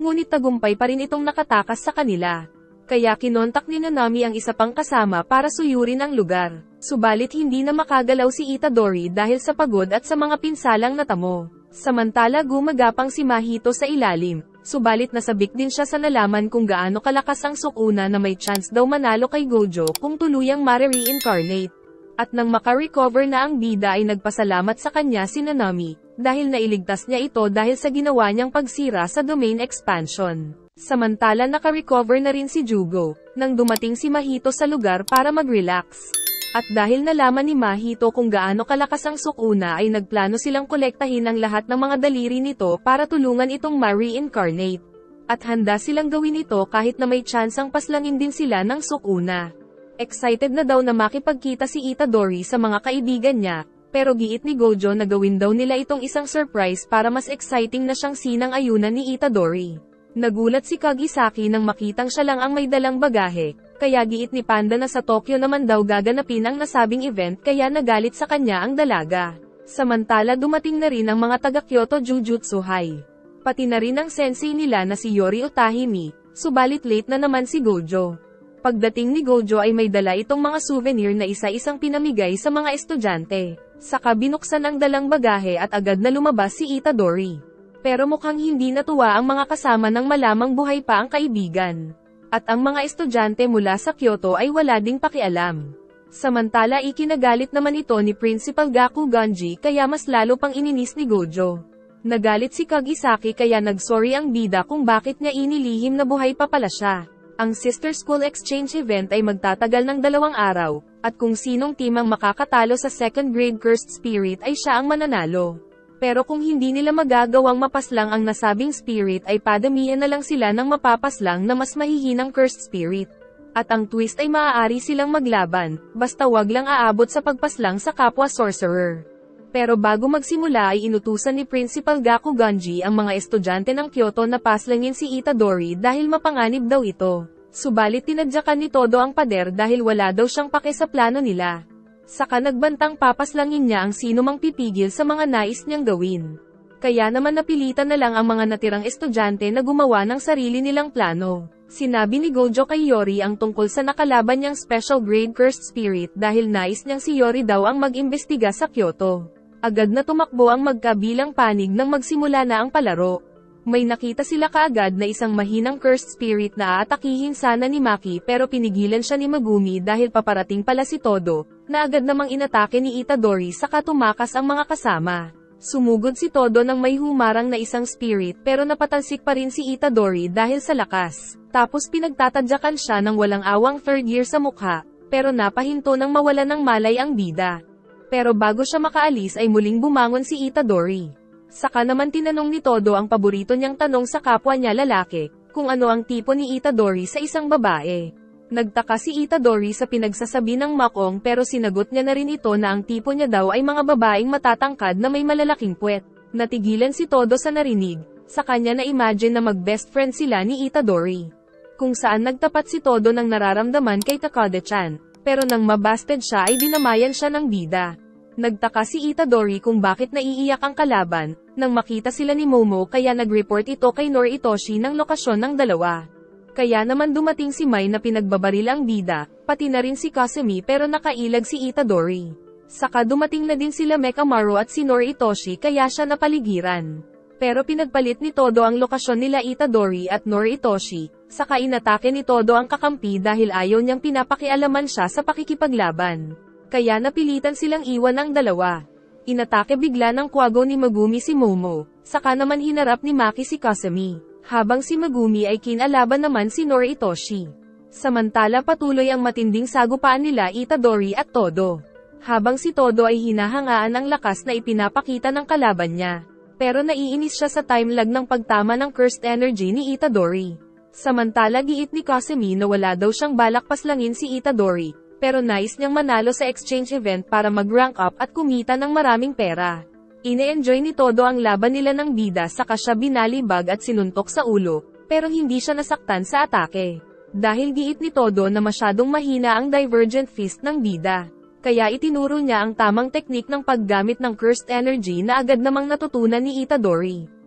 ngunit tagumpay pa rin itong nakatakas sa kanila. Kaya kinontak ni Nanami ang isa pang kasama para suyurin ang lugar. Subalit hindi na makagalaw si Itadori dahil sa pagod at sa mga pinsalang natamo. Samantala gumagapang si Mahito sa ilalim, subalit nasabik din siya sa nalaman kung gaano kalakas ang Sukuna na may chance daw manalo kay Gojo kung tuluyang ma-reincarnate. At nang makarecover na ang bida ay nagpasalamat sa kanya si Nanami, dahil nailigtas niya ito dahil sa ginawa niyang pagsira sa domain expansion. Samantala nakarecover na rin si Jugo, nang dumating si Mahito sa lugar para mag-relax. At dahil nalaman ni Mahito kung gaano kalakas ang Sukuna ay nagplano silang kolektahin ang lahat ng mga daliri nito para tulungan itong ma-reincarnate. At handa silang gawin ito kahit na may tsansang paslangin din sila ng Sukuna. Excited na daw na makipagkita si Itadori sa mga kaibigan niya, pero giit ni Gojo na gawin daw nila itong isang surprise para mas exciting na siyang sinang-ayunan ni Itadori. Nagulat si Kagisaki nang makitang siya lang ang may dalang bagahe, kaya giit ni Panda na sa Tokyo naman daw gaganapin ang nasabing event kaya nagalit sa kanya ang dalaga. Samantala dumating na rin ang mga taga-Kyoto Jujutsu High. Pati na rin ang sensei nila na si Yori Utahimi, subalit late na naman si Gojo. Pagdating ni Gojo ay may dala itong mga souvenir na isa-isang pinamigay sa mga estudyante. Saka binuksan ang dalang bagahe at agad na lumabas si Itadori. Pero mukhang hindi natuwa ang mga kasama nang malamang buhay pa ang kaibigan. At ang mga estudyante mula sa Kyoto ay wala ding pakialam. Samantala ikinagalit naman ito ni Principal Gaku Ganji kaya mas lalo pang ininis ni Gojo. Nagalit si Kagisaki kaya nagsorry ang bida kung bakit niya inilihim na buhay pa pala siya. Ang Sister School Exchange event ay magtatagal ng 2 araw, at kung sinong team ang makakatalo sa second grade Cursed Spirit ay siya ang mananalo. Pero kung hindi nila magagawang mapaslang ang nasabing spirit ay padamihan na lang sila ng mapapaslang na mas mahihinang Cursed Spirit. At ang twist ay maaari silang maglaban, basta wag lang aabot sa pagpaslang sa kapwa sorcerer. Pero bago magsimula ay inutusan ni Principal Gaku Ganji ang mga estudyante ng Kyoto na paslangin si Itadori dahil mapanganib daw ito. Subalit tinadyakan ni Todo ang pader dahil wala daw siyang pake sa plano nila. Saka nagbantang papaslangin niya ang sinumang pipigil sa mga nais niyang gawin. Kaya naman napilitan na lang ang mga natirang estudyante na gumawa ng sarili nilang plano. Sinabi ni Gojo kay Yori ang tungkol sa nakalaban niyang special grade Cursed Spirit dahil nais niyang si Yori daw ang mag-imbestiga sa Kyoto. Agad na tumakbo ang magkabilang panig nang magsimula na ang palaro. May nakita sila kaagad na isang mahinang Cursed Spirit na aatakihin sana ni Maki pero pinigilan siya ni Megumi dahil paparating pala si Todo, na agad namang inatake ni Itadori saka tumakas ang mga kasama. Sumugod si Todo ng may humarang na isang spirit pero napatalsik pa rin si Itadori dahil sa lakas. Tapos pinagtatadyakan siya ng walang awang third year sa mukha, pero napahinto nang mawala ng malay ang bida. Pero bago siya makaalis ay muling bumangon si Itadori. Saka naman tinanong ni Todo ang paborito niyang tanong sa kapwa niya lalaki, kung ano ang tipo ni Itadori sa isang babae. Nagtaka si Itadori sa pinagsasabi ng Makong pero sinagot niya na rin ito na ang tipo niya daw ay mga babaeng matatangkad na may malalaking puwet. Natigilan si Todo sa narinig, sa kanya na imagine na mag-best friend sila ni Itadori. Kung saan nagtapat si Todo ng nararamdaman kay Takada-chan, pero nang mabasted siya ay dinamayan siya ng bida. Nagtaka si Itadori kung bakit naiiyak ang kalaban, nang makita sila ni Momo kaya nag-report ito kay Noritoshi ng lokasyon ng dalawa. Kaya naman dumating si Mai na pinagbabaril ang bida, pati na rin si Kasumi pero nakailag si Itadori. Saka dumating na din sila Mekamaru at si Noritoshi kaya siya napaligiran. Pero pinagpalit ni Todo ang lokasyon nila Itadori at Noritoshi, saka inatake ni Todo ang kakampi dahil ayaw niyang pinapakialaman siya sa pakikipaglaban. Kaya napilitan silang iwan ang dalawa. Inatake bigla ng kwago ni Megumi si Momo, saka naman hinarap ni Maki si Kasumi, habang si Megumi ay kinalaban naman si Noritoshi. Samantala patuloy ang matinding sagupaan nila Itadori at Todo. Habang si Todo ay hinahangaan ang lakas na ipinapakita ng kalaban niya. Pero naiinis siya sa time lag ng pagtama ng cursed energy ni Itadori. Samantala giit ni Kasumi na wala daw siyang balak paslangin si Itadori, pero nais niyang manalo sa exchange event para mag-rank up at kumita ng maraming pera. Ine-enjoy ni Todo ang laban nila ng bida saka siya binalibag at sinuntok sa ulo, pero hindi siya nasaktan sa atake. Dahil giit ni Todo na masyadong mahina ang divergent fist ng bida. Kaya itinuro niya ang tamang teknik ng paggamit ng cursed energy na agad namang natutunan ni Itadori.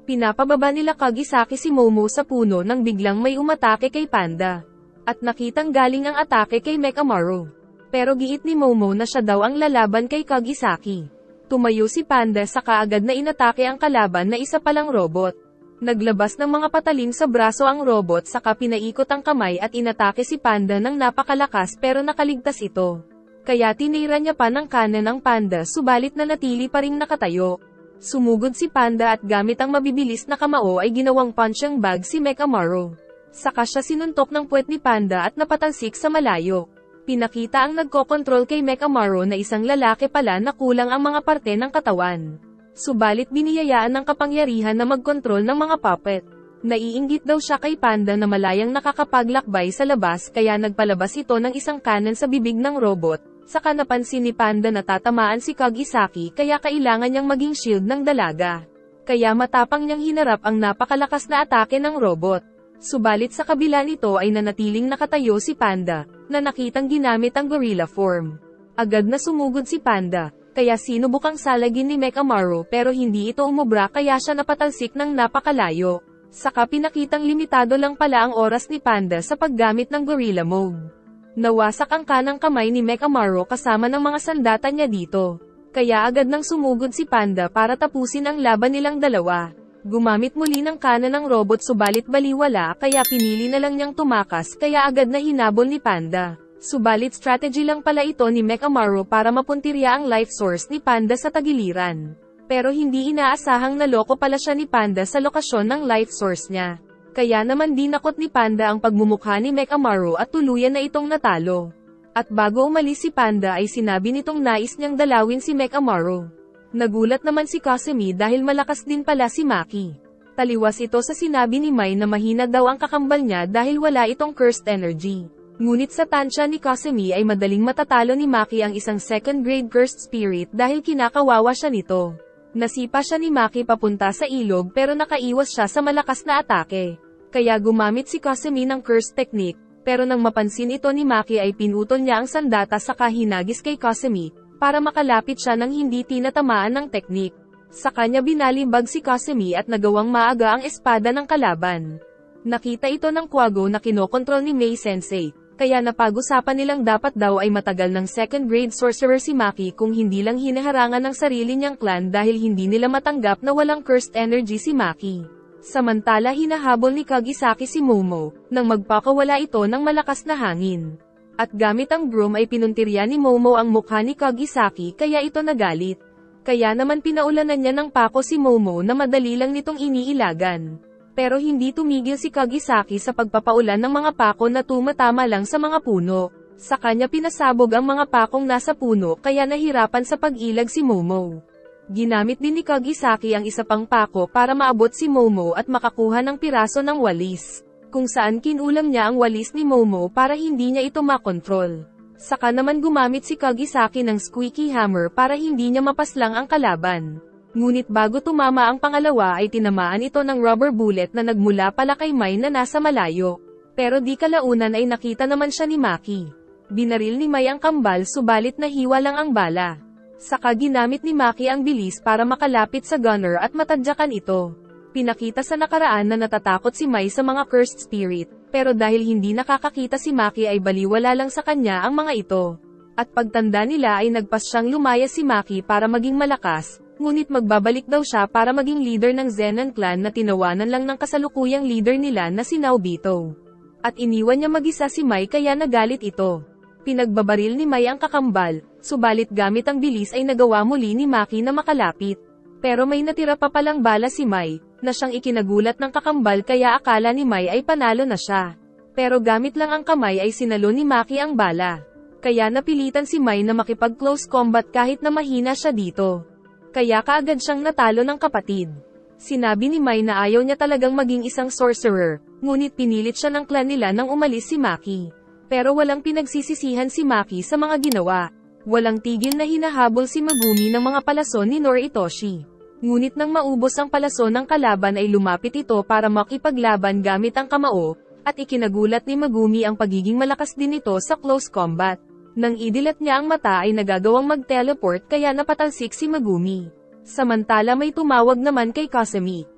Pinapababa nila Kagisaki si Momo sa puno nang biglang may umatake kay Panda. At nakitang galing ang atake kay Mechamaru. Pero giit ni Momo na siya daw ang lalaban kay Kagisaki. Tumayo si Panda sa kaagad na inatake ang kalaban na isa palang robot. Naglabas ng mga patalim sa braso ang robot saka pinaikot ang kamay at inatake si Panda ng napakalakas pero nakaligtas ito. Kaya tinira niya pa ng kanan ang Panda subalit nanatili pa ring nakatayo. Sumugod si Panda at gamit ang mabibilis na kamao ay ginawang punching bag si Mechamaru. Saka siya sinuntok ng puwet ni Panda at napatalsik sa malayo. Pinakita ang nagkokontrol kay Mechamaru na isang lalaki pala na kulang ang mga parte ng katawan. Subalit biniyayaan ng kapangyarihan na magkontrol ng mga puppet. Naiinggit daw siya kay Panda na malayang nakakapaglakbay sa labas kaya nagpalabas ito ng isang kanan sa bibig ng robot. Saka napansin ni Panda na tatamaan si Kagisaki kaya kailangan niyang maging shield ng dalaga. Kaya matapang niyang hinarap ang napakalakas na atake ng robot. Subalit sa kabila nito ay nanatiling nakatayo si Panda, na nakitang ginamit ang gorilla form. Agad na sumugod si Panda, kaya sinubukang salagin ni Mechamaru pero hindi ito umubra kaya siya napatalsik ng napakalayo. Saka pinakitang limitado lang pala ang oras ni Panda sa paggamit ng gorilla mode. Nawasak ang kanang kamay ni Mechamaru kasama ng mga sandata niya dito. Kaya agad nang sumugod si Panda para tapusin ang laban nilang dalawa. Gumamit muli ng kanan ng robot subalit baliwala kaya pinili na lang niyang tumakas kaya agad na hinabol ni Panda. Subalit strategy lang pala ito ni Mechamaru para mapuntirya ang life source ni Panda sa tagiliran. Pero hindi inaasahang naloko pala siya ni Panda sa lokasyon ng life source niya. Kaya naman dinakot ni Panda ang pagmumukha ni Mechamaru at tuluyan na itong natalo. At bago umalis si Panda ay sinabi nitong nais niyang dalawin si Mechamaru. Nagulat naman si Kasumi dahil malakas din pala si Maki. Taliwas ito sa sinabi ni Mai na mahina daw ang kakambal niya dahil wala itong cursed energy. Ngunit sa tansya ni Kasumi ay madaling matatalo ni Maki ang isang second grade cursed spirit dahil kinakawawa siya nito. Nasipa siya ni Maki papunta sa ilog pero nakaiwas siya sa malakas na atake. Kaya gumamit si Kasumi ng curse technique, pero nang mapansin ito ni Maki ay pinutol niya ang sandata sa hinagis kay Kasumi, para makalapit siya ng hindi tinatamaan ng technique. Sa kanya binalibag si Kasumi at nagawang maaga ang espada ng kalaban. Nakita ito ng Quago na kinokontrol ni Mei Sensei, kaya napag-usapan nilang dapat daw ay matagal ng second grade sorcerer si Maki kung hindi lang hinaharangan ng sarili niyang clan dahil hindi nila matanggap na walang cursed energy si Maki. Samantala hinahabol ni Kagisaki si Momo, nang magpakawala ito ng malakas na hangin. At gamit ang broom ay pinuntirya ni Momo ang mukha ni Kagisaki kaya ito nagalit. Kaya naman pinaulanan niya ng pako si Momo na madali lang nitong iniilagan. Pero hindi tumigil si Kagisaki sa pagpapaulan ng mga pako na tumatama lang sa mga puno. Sa kanya pinasabog ang mga pakong nasa puno kaya nahirapan sa pag-ilag si Momo. Ginamit din ni Kagisaki ang isa pang pako para maabot si Momo at makakuha ng piraso ng walis, kung saan kinulam niya ang walis ni Momo para hindi niya ito makontrol. Saka naman gumamit si Kagisaki ng squeaky hammer para hindi niya mapaslang ang kalaban. Ngunit bago tumama ang pangalawa ay tinamaan ito ng rubber bullet na nagmula pala kay Mai na nasa malayo. Pero di kalaunan ay nakita naman siya ni Maki. Binaril ni Mai ang kambal subalit nahiwa lang ang bala. Saka ginamit ni Maki ang bilis para makalapit sa gunner at matadyakan ito. Pinakita sa nakaraan na natatakot si Mai sa mga cursed spirit, pero dahil hindi nakakakita si Maki ay baliwala lang sa kanya ang mga ito. At pagtanda nila ay nagpas siyang lumaya si Maki para maging malakas, ngunit magbabalik daw siya para maging leader ng Zenon clan na tinawanan lang ng kasalukuyang leader nila na si Naobito. At iniwan niya mag-isa si Mai kaya nagalit ito. Pinagbabaril ni Mai ang kakambal, subalit gamit ang bilis ay nagawa muli ni Maki na makalapit. Pero may natira pa palang bala si Mai, na siyang ikinagulat ng kakambal kaya akala ni Mai ay panalo na siya. Pero gamit lang ang kamay ay sinalo ni Maki ang bala. Kaya napilitan si Mai na makipag-close combat kahit na mahina siya dito. Kaya kaagad siyang natalo ng kapatid. Sinabi ni Mai na ayaw niya talagang maging isang sorcerer, ngunit pinilit siya ng clan nila nang umalis si Maki. Pero walang pinagsisisihan si Maki sa mga ginawa. Walang tigil na hinahabol si Megumi ng mga palason ni Noritoshi. Ngunit nang maubos ang palason ng kalaban ay lumapit ito para makipaglaban gamit ang kamao, at ikinagulat ni Megumi ang pagiging malakas din nito sa close combat. Nang idilat niya ang mata ay nagagawang mag-teleport kaya napatalsik si Megumi. Samantala may tumawag naman kay Kasumi,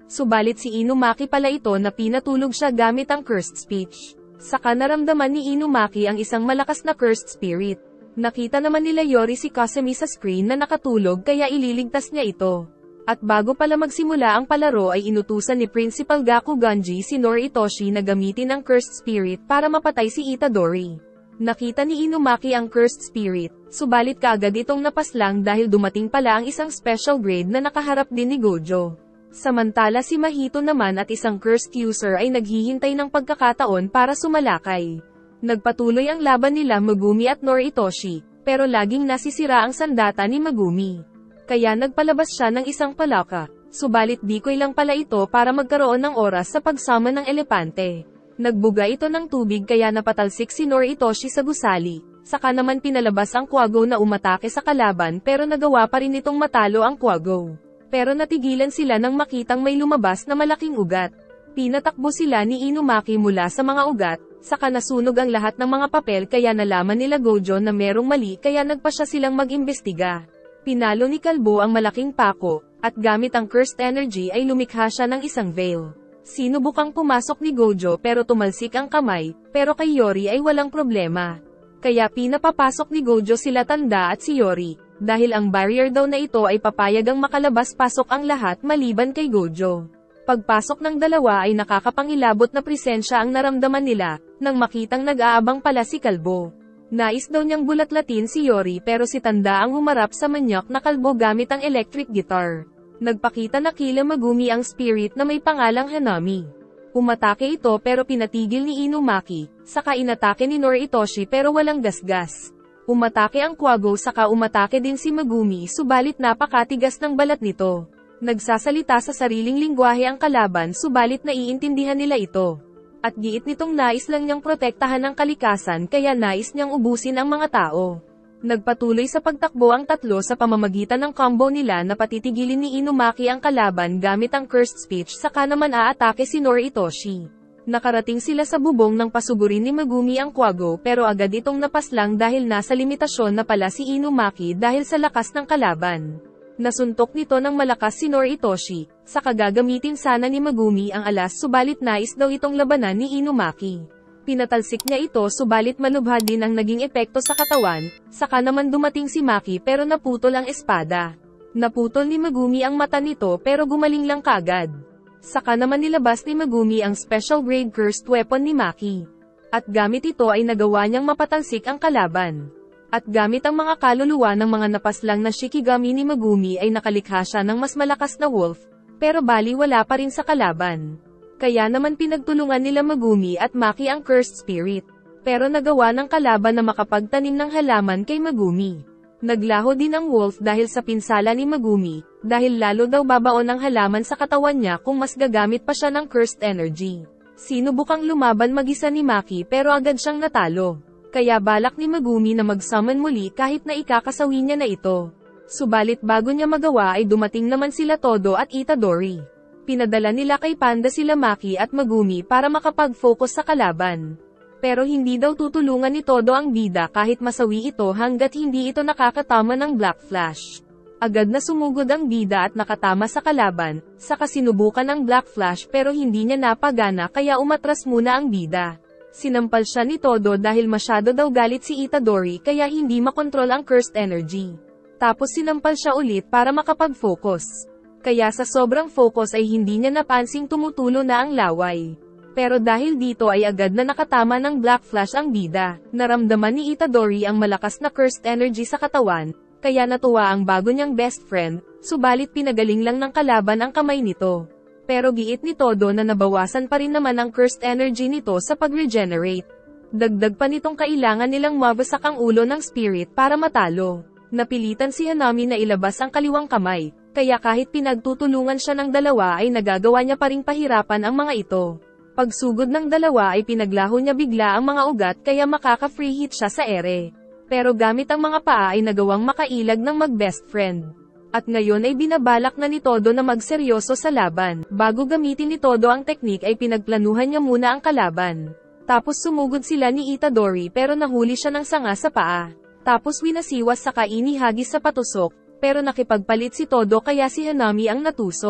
Subalit si Inumaki pala ito na pinatulog siya gamit ang cursed speech. Saka naramdaman ni Inumaki ang isang malakas na cursed spirit. Nakita naman nila Yori si Kasumi sa screen na nakatulog kaya ililigtas niya ito. At bago pala magsimula ang palaro ay inutusan ni Principal Gakuganji si Noritoshi na gamitin ang cursed spirit para mapatay si Itadori. Nakita ni Inumaki ang cursed spirit, subalit kaagad itong napaslang dahil dumating pala ang isang special grade na nakaharap din ni Gojo. Samantala si Mahito naman at isang cursed user ay naghihintay ng pagkakataon para sumalakay. Nagpatuloy ang laban nila Megumi at Noritoshi, pero laging nasisira ang sandata ni Megumi. Kaya nagpalabas siya ng isang palaka, subalit dikoy lang pala ito para magkaroon ng oras sa pagsama ng elepante. Nagbuga ito ng tubig kaya napatalsik si Noritoshi sa gusali, saka naman pinalabas ang Quago na umatake sa kalaban pero nagawa pa rin itong matalo ang Quago. Pero natigilan sila nang makitang may lumabas na malaking ugat. Pinatakbo sila ni Inumaki mula sa mga ugat, saka nasunog ang lahat ng mga papel kaya nalaman nila Gojo na merong mali kaya nagpa siya silang mag-imbestiga. Pinalo ni Kalbo ang malaking pako, at gamit ang cursed energy ay lumikha siya ng isang veil. Sinubukang pumasok ni Gojo pero tumalsik ang kamay, pero kay Yori ay walang problema. Kaya pinapapasok ni Gojo sila Tanda at si Yori, dahil ang barrier daw na ito ay papayagang makalabas-pasok ang lahat maliban kay Gojo. Pagpasok ng dalawa ay nakakapangilabot na presensya ang naramdaman nila, nang makitang nag-aabang pala si Kalbo. Nais daw niyang bulatlatin si Yori pero si Tanda ang humarap sa manyak na kalbo gamit ang electric guitar. Nagpakita na kila Megumi ang spirit na may pangalang Hanami. Umatake ito pero pinatigil ni Inumaki, saka inatake ni Noritoshi pero walang gasgas. Umatake ang Quago saka umatake din si Megumi subalit napakatigas ng balat nito. Nagsasalita sa sariling lingwahe ang kalaban subalit naiintindihan nila ito. At giit nitong nais lang niyang protektahan ang kalikasan kaya nais niyang ubusin ang mga tao. Nagpatuloy sa pagtakbo ang tatlo sa pamamagitan ng combo nila na patitigilin ni Inumaki ang kalaban gamit ang cursed speech saka naman aatake si Noritoshi. Nakarating sila sa bubong ng pasugurin ni Megumi ang Quago pero agad itong napaslang dahil nasa limitasyon na pala si Inumaki dahil sa lakas ng kalaban. Nasuntok nito ng malakas si Noritoshi, saka gagamitin sana ni Megumi ang alas subalit nais daw itong labanan ni Inumaki. Pinatalsik niya ito subalit malubha din ang naging epekto sa katawan, saka naman dumating si Maki pero naputol ang espada. Naputol ni Megumi ang mata nito pero gumaling lang kaagad. Saka naman nilabas ni Megumi ang special grade cursed weapon ni Maki. At gamit ito ay nagawa niyang mapatalsik ang kalaban. At gamit ang mga kaluluwa ng mga napaslang na Shikigami ni Megumi ay nakalikha siya ng mas malakas na wolf, pero baliwala pa rin sa kalaban. Kaya naman pinagtulungan nila Megumi at Maki ang cursed spirit. Pero nagawa ng kalaban na makapagtanim ng halaman kay Megumi. Naglaho din ang wolf dahil sa pinsala ni Megumi, dahil lalo daw babaon ang halaman sa katawan niya kung mas gagamit pa siya ng cursed energy. Sinubukang lumaban mag-isa ni Maki pero agad siyang natalo. Kaya balak ni Megumi na mag-summon muli kahit na ikakasawi niya na ito. Subalit bago niya magawa ay dumating naman sila Todo at Itadori. Pinadala nila kay Panda sila Maki at Megumi para makapag-focus sa kalaban. Pero hindi daw tutulungan ni Todo ang bida kahit masawi ito hanggat hindi ito nakakatama ng Black Flash. Agad na sumugod ang bida at nakatama sa kalaban, saka sinubukan ang Black Flash pero hindi niya napagana kaya umatras muna ang bida. Sinampal siya ni Todo dahil masyado daw galit si Itadori kaya hindi makontrol ang cursed energy. Tapos sinampal siya ulit para makapag-focus. Kaya sa sobrang focus ay hindi niya napansing tumutulo na ang laway. Pero dahil dito ay agad na nakatama ng Black Flash ang bida, naramdaman ni Itadori ang malakas na cursed energy sa katawan, kaya natuwa ang bago niyang best friend, subalit pinagaling lang ng kalaban ang kamay nito. Pero giit ni Todo na nabawasan pa rin naman ang cursed energy nito sa pag-regenerate. Dagdag pa nitong kailangan nilang mabasak ang ulo ng spirit para matalo. Napilitan si Hanami na ilabas ang kaliwang kamay, kaya kahit pinagtutulungan siya ng dalawa ay nagagawa niya pa ring pahirapan ang mga ito. Pagsugod ng dalawa ay pinaglaho niya bigla ang mga ugat kaya makaka-free hit siya sa ere. Pero gamit ang mga paa ay nagawang makailag ng mag-best friend. At ngayon ay binabalak na ni Todo na magseryoso sa laban. Bago gamitin ni Todo ang teknik ay pinagplanuhan niya muna ang kalaban. Tapos sumugod sila ni Itadori pero nahuli siya ng sanga sa paa. Tapos winasiwas saka inihagis sa patusok, pero nakipagpalit si Todo kaya si Hanami ang natusok.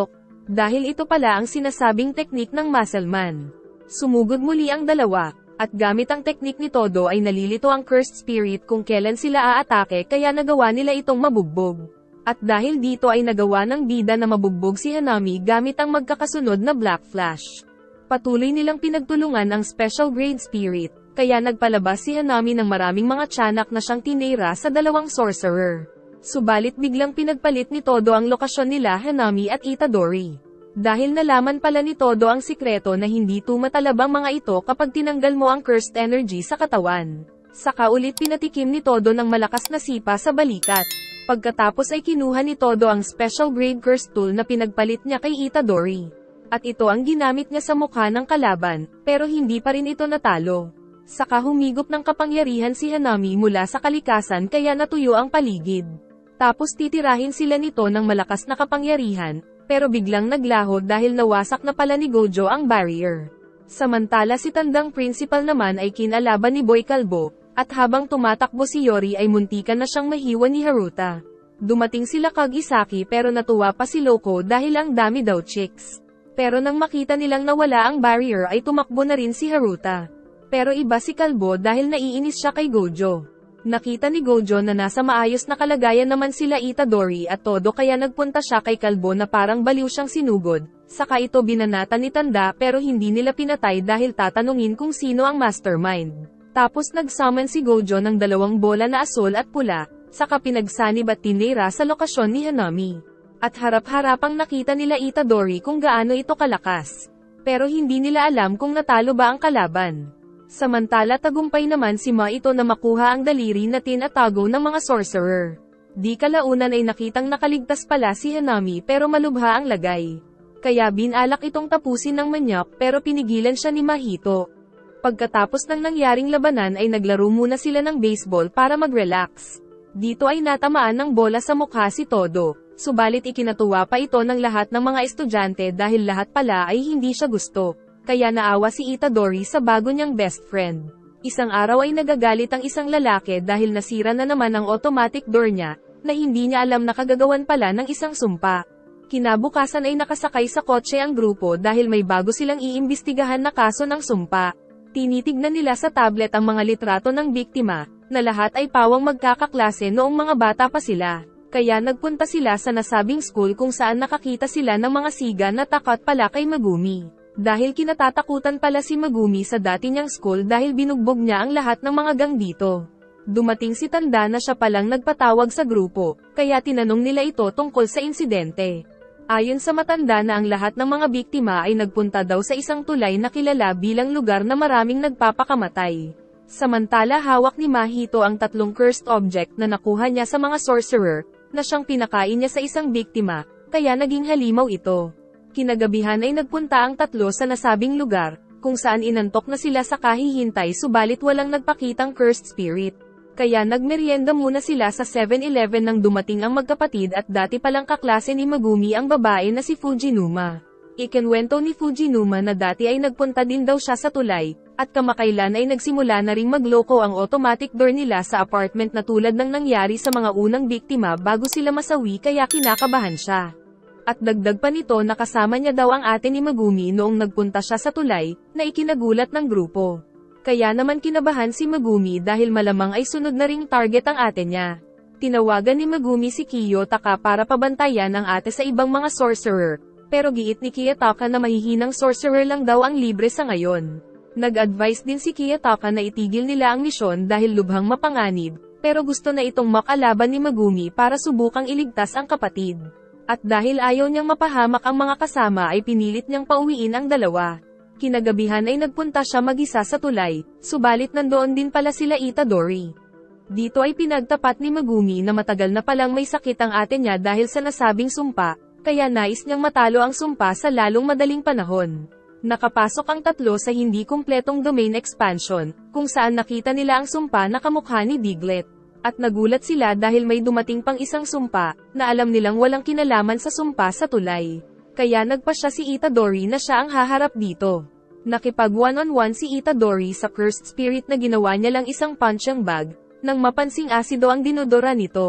Dahil ito pala ang sinasabing teknik ng Muscleman. Sumugod muli ang dalawa, at gamit ang teknik ni Todo ay nalilito ang cursed spirit kung kailan sila aatake kaya nagawa nila itong mabugbog. At dahil dito ay nagawa ng bida na mabugbog si Hanami gamit ang magkakasunod na Black Flash. Patuloy nilang pinagtulungan ang special grade spirit, kaya nagpalabas si Hanami ng maraming mga tiyanak na siyang tinira sa dalawang sorcerer. Subalit biglang pinagpalit ni Todo ang lokasyon nila Hanami at Itadori. Dahil nalaman pala ni Todo ang sikreto na hindi tumatalab ang mga ito kapag tinanggal mo ang cursed energy sa katawan. Saka ulit pinatikim ni Todo ng malakas na sipa sa balikat. Pagkatapos ay kinuha ni Todo ang special grade curse tool na pinagpalit niya kay Itadori. At ito ang ginamit niya sa mukha ng kalaban, pero hindi pa rin ito natalo. Saka humigop ng kapangyarihan si Hanami mula sa kalikasan kaya natuyo ang paligid. Tapos titirahin sila nito ng malakas na kapangyarihan, pero biglang naglaho dahil nawasak na pala ni Gojo ang barrier. Samantala si tandang principal naman ay kinalaban ni Boy Kalbo, at habang tumatakbo si Yori ay muntikan na siyang mahiwa ni Haruta. Dumating sila Kagisaki pero natuwa pa si Loco dahil ang dami daw chicks. Pero nang makita nilang nawala ang barrier ay tumakbo na rin si Haruta. Pero iba si Kalbo dahil naiinis siya kay Gojo. Nakita ni Gojo na nasa maayos na kalagayan naman sila Itadori at Todo kaya nagpunta siya kay Kalbo na parang baliw siyang sinugod. Saka ito binanatan ni Tanda pero hindi nila pinatay dahil tatanungin kung sino ang mastermind. Tapos nagsummon si Gojo ng dalawang bola na asol at pula, saka pinagsanib at tinira sa lokasyon ni Hanami. At harap-harapang nakita nila Itadori kung gaano ito kalakas. Pero hindi nila alam kung natalo ba ang kalaban. Samantala tagumpay naman si Ma ito na makuha ang daliri na tinatago ng mga sorcerer. Di kalaunan ay nakitang nakaligtas pala si Hanami pero malubha ang lagay. Kaya binalak itong tapusin ng manyak pero pinigilan siya ni Mahito. Pagkatapos ng nangyaring labanan ay naglaro muna sila ng baseball para mag-relax. Dito ay natamaan ng bola sa mukha si Todo, subalit ikinatuwa pa ito ng lahat ng mga estudyante dahil lahat pala ay hindi siya gusto. Kaya naawa si Itadori sa bago niyang best friend. Isang araw ay nagagalit ang isang lalaki dahil nasira na naman ang automatic door niya, na hindi niya alam na kagagawan pala ng isang sumpa. Kinabukasan ay nakasakay sa kotse ang grupo dahil may bago silang iimbestigahan na kaso ng sumpa. Tinitignan nila sa tablet ang mga litrato ng biktima, na lahat ay pawang magkakaklase noong mga bata pa sila. Kaya nagpunta sila sa nasabing school kung saan nakakita sila ng mga siga na takot pala kay Megumi. Dahil kinatatakutan pala si Megumi sa dati niyang school dahil binugbog niya ang lahat ng mga gang dito. Dumating si Tanda na siya palang nagpatawag sa grupo, kaya tinanong nila ito tungkol sa insidente. Ayon sa matanda na ang lahat ng mga biktima ay nagpunta daw sa isang tulay na kilala bilang lugar na maraming nagpapakamatay. Samantala hawak ni Mahito ang 3 cursed object na nakuha niya sa mga sorcerer, na siyang pinakain niya sa isang biktima, kaya naging halimaw ito. Kinagabihan ay nagpunta ang 3 sa nasabing lugar, kung saan inantok na sila sa kahihintay subalit walang nagpakitang cursed spirit. Kaya nagmeryenda muna sila sa 7-Eleven nang dumating ang magkapatid at dati palang kaklase ni Megumi ang babae na si Fujinuma. Ikinwento ni Fujinuma na dati ay nagpunta din daw siya sa tulay, at kamakailan ay nagsimula na ring magloko ang automatic door nila sa apartment na tulad ng nangyari sa mga unang biktima bago sila masawi kaya kinakabahan siya. At dagdag pa nito na kasama niya daw ang ate ni Megumi noong nagpunta siya sa tulay, na ikinagulat ng grupo. Kaya naman kinabahan si Megumi dahil malamang ay sunod na ring target ang ate niya. Tinawagan ni Megumi si Kiyotaka para pabantayan ang ate sa ibang mga sorcerer, pero giit ni Kiyotaka na mahihinang sorcerer lang daw ang libre sa ngayon. Nag-advise din si Kiyotaka na itigil nila ang misyon dahil lubhang mapanganib, pero gusto na itong makalaban ni Megumi para subukang iligtas ang kapatid. At dahil ayaw niyang mapahamak ang mga kasama ay pinilit niyang pauwiin ang dalawa. Kinagabihan ay nagpunta siya mag-isa sa tulay, subalit nandoon din pala sila Itadori. Dito ay pinagtapat ni Megumi na matagal na palang may sakit ang ate niya dahil sa nasabing sumpa, kaya nais niyang matalo ang sumpa sa lalong madaling panahon. Nakapasok ang 3 sa hindi kumpletong domain expansion, kung saan nakita nila ang sumpa na kamukha ni Diglett. At nagulat sila dahil may dumating pang isang sumpa, na alam nilang walang kinalaman sa sumpa sa tulay. Kaya nagpasya si Itadori na siya ang haharap dito. Nakipag one-on-one si Itadori sa cursed spirit na ginawa niya lang isang punching bag, nang mapansing asido ang dinodora nito.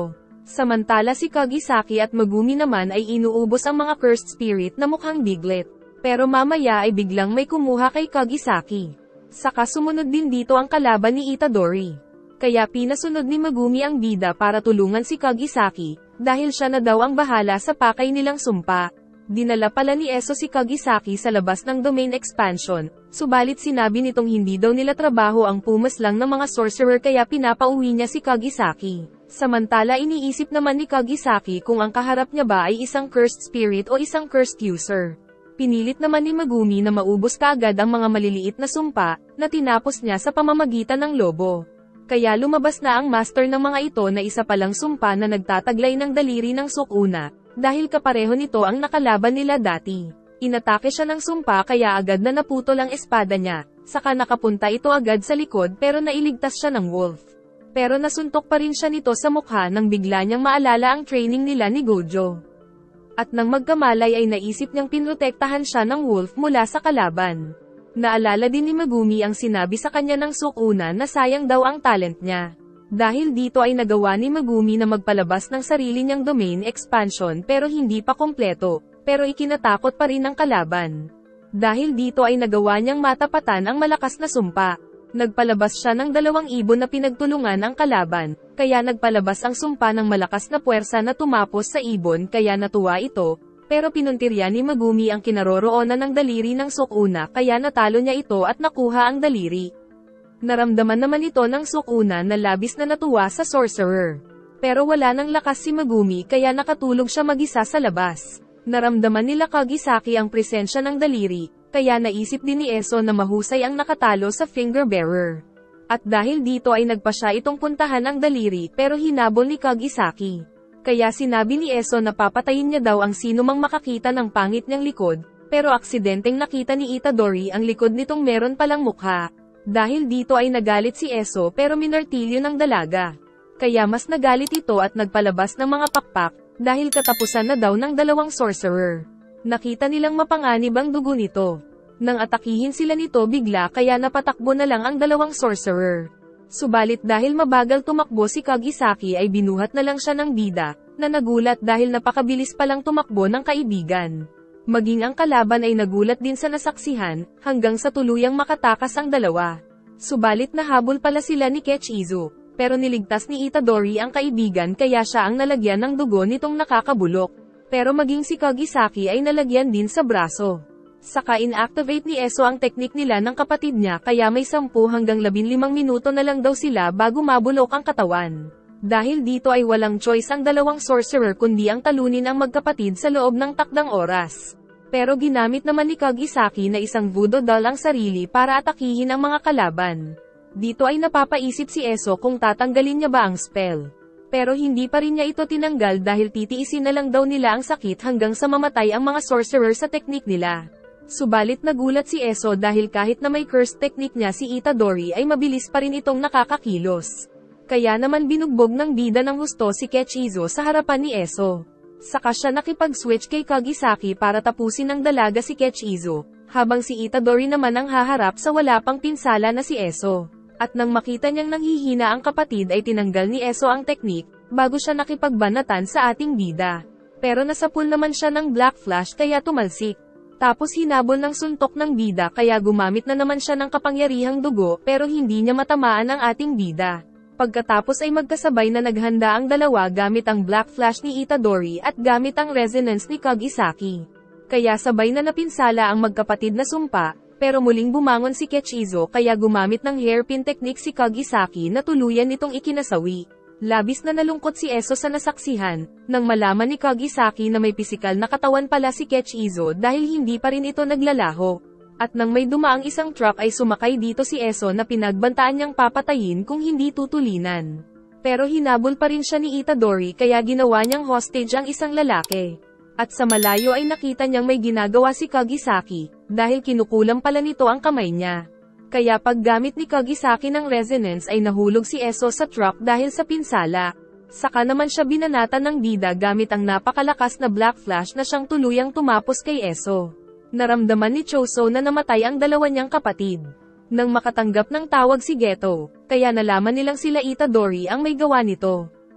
Samantala si Kagisaki at Megumi naman ay inuubos ang mga cursed spirit na mukhang Diglett. Pero mamaya ay biglang may kumuha kay Kagisaki. Saka sumunod din dito ang kalaban ni Itadori. Kaya pinasunod ni Megumi ang bida para tulungan si Kagisaki, dahil siya na daw ang bahala sa pakay nilang sumpa. Dinala pala ni Eso si Kagisaki sa labas ng domain expansion, subalit sinabi nitong hindi daw nila trabaho ang pumaslang ng mga sorcerer kaya pinapauwi niya si Kagisaki. Samantala iniisip naman ni Kagisaki kung ang kaharap niya ba ay isang cursed spirit o isang cursed user. Pinilit naman ni Megumi na maubos kaagad ang mga maliliit na sumpa, na tinapos niya sa pamamagitan ng lobo. Kaya lumabas na ang master ng mga ito na isa palang sumpa na nagtataglay ng daliri ng Sukuna, dahil kapareho nito ang nakalaban nila dati. Inatake siya ng sumpa kaya agad na naputol ang espada niya, saka nakapunta ito agad sa likod pero nailigtas siya ng wolf. Pero nasuntok pa rin siya nito sa mukha nang bigla niyang maalala ang training nila ni Gojo. At nang magkamalay ay naisip niyang pinrotektahan siya ng wolf mula sa kalaban. Naalala din ni Megumi ang sinabi sa kanya ng Sukuna na sayang daw ang talent niya. Dahil dito ay nagawa ni Megumi na magpalabas ng sarili niyang domain expansion pero hindi pa kompleto, pero ikinatakot pa rin ang kalaban. Dahil dito ay nagawa niyang matapatan ang malakas na sumpa. Nagpalabas siya ng 2 ibon na pinagtulungan ang kalaban, kaya nagpalabas ang sumpa ng malakas na puwersa na tumapos sa ibon kaya natuwa ito, pero pinuntirya ni Megumi ang kinaroroonan ng daliri ng Sukuna kaya natalo niya ito at nakuha ang daliri. Naramdaman naman ito ng Sukuna na labis na natuwa sa sorcerer. Pero wala nang lakas si Megumi kaya nakatulog siya mag-isa sa labas. Naramdaman nila Kagisaki ang presensya ng daliri, kaya naisip din ni Eso na mahusay ang nakatalo sa finger bearer. At dahil dito ay nagpa siya itong puntahan ang daliri pero hinabol ni Kagisaki. Kaya sinabi ni Eso na papatayin niya daw ang sino mang makakita ng pangit niyang likod, pero aksidenteng nakita ni Itadori ang likod nitong meron palang mukha. Dahil dito ay nagalit si Eso pero minartilyo ng dalaga. Kaya mas nagalit ito at nagpalabas ng mga pakpak, dahil katapusan na daw ng 2 sorcerer. Nakita nilang mapanganib ang dugo nito. Nang atakihin sila nito bigla kaya napatakbo na lang ang 2 sorcerer. Subalit dahil mabagal tumakbo si Kagisaki ay binuhat na lang siya ng bida, na nagulat dahil napakabilis palang tumakbo ng kaibigan. Maging ang kalaban ay nagulat din sa nasaksihan, hanggang sa tuluyang makatakas ang 2. Subalit nahabol pala sila ni Kechizu, pero niligtas ni Itadori ang kaibigan kaya siya ang nalagyan ng dugo nitong nakakabulok. Pero maging si Kagisaki ay nalagyan din sa braso. Saka inactivate ni Eso ang teknik nila ng kapatid niya kaya may 10 hanggang 15 minuto na lang daw sila bago mabulok ang katawan. Dahil dito ay walang choice ang 2 sorcerer kundi ang talunin ang magkapatid sa loob ng takdang oras. Pero ginamit naman ni Kagisaki na isang voodoo doll ang sarili para atakihin ang mga kalaban. Dito ay napapaisip si Eso kung tatanggalin niya ba ang spell. Pero hindi pa rin niya ito tinanggal dahil titiisin na lang daw nila ang sakit hanggang sa mamatay ang mga sorcerer sa teknik nila. Subalit nagulat si Eso dahil kahit na may cursed technique niya si Itadori ay mabilis pa rin itong nakakakilos. Kaya naman binugbog ng bida ng husto si Kechizo sa harapan ni Eso. Saka siya nakipag-switch kay Kagisaki para tapusin ng dalaga si Kechizo, habang si Itadori naman ang haharap sa wala pang pinsala na si Eso. At nang makita niyang nanghihina ang kapatid ay tinanggal ni Eso ang teknik, bago siya nakipagbanatan sa ating bida. Pero nasapul naman siya ng Black Flash kaya tumalsik. Tapos hinabol ng suntok ng bida kaya gumamit na naman siya ng kapangyarihang dugo pero hindi niya matamaan ang ating bida. Pagkatapos ay magkasabay na naghanda ang 2 gamit ang Black Flash ni Itadori at gamit ang Resonance ni Kagisaki. Kaya sabay na napinsala ang magkapatid na sumpa, pero muling bumangon si Kechizo kaya gumamit ng hairpin technique si Kagisaki na tuluyan nitong ikinasawi. Labis na nalungkot si Eso sa nasaksihan, nang malaman ni Kagisaki na may pisikal na katawan pala si Kechizo dahil hindi pa rin ito naglalaho. At nang may dumaang isang truck ay sumakay dito si Eso na pinagbantaan niyang papatayin kung hindi tutulinan. Pero hinabol pa rin siya ni Itadori kaya ginawa niyang hostage ang isang lalaki. At sa malayo ay nakita niyang may ginagawa si Kagisaki, dahil kinukulam pala nito ang kamay niya. Kaya paggamit ni Kagisaki ng resonance ay nahulog si Eso sa truck dahil sa pinsala. Saka naman siya binanatan ng bida gamit ang napakalakas na Black Flash na siyang tuluyang tumapos kay Eso. Naramdaman ni Choso na namatay ang 2 niyang kapatid. Nang makatanggap ng tawag si Geto, kaya nalaman nilang sila Itadori ang may gawa nito.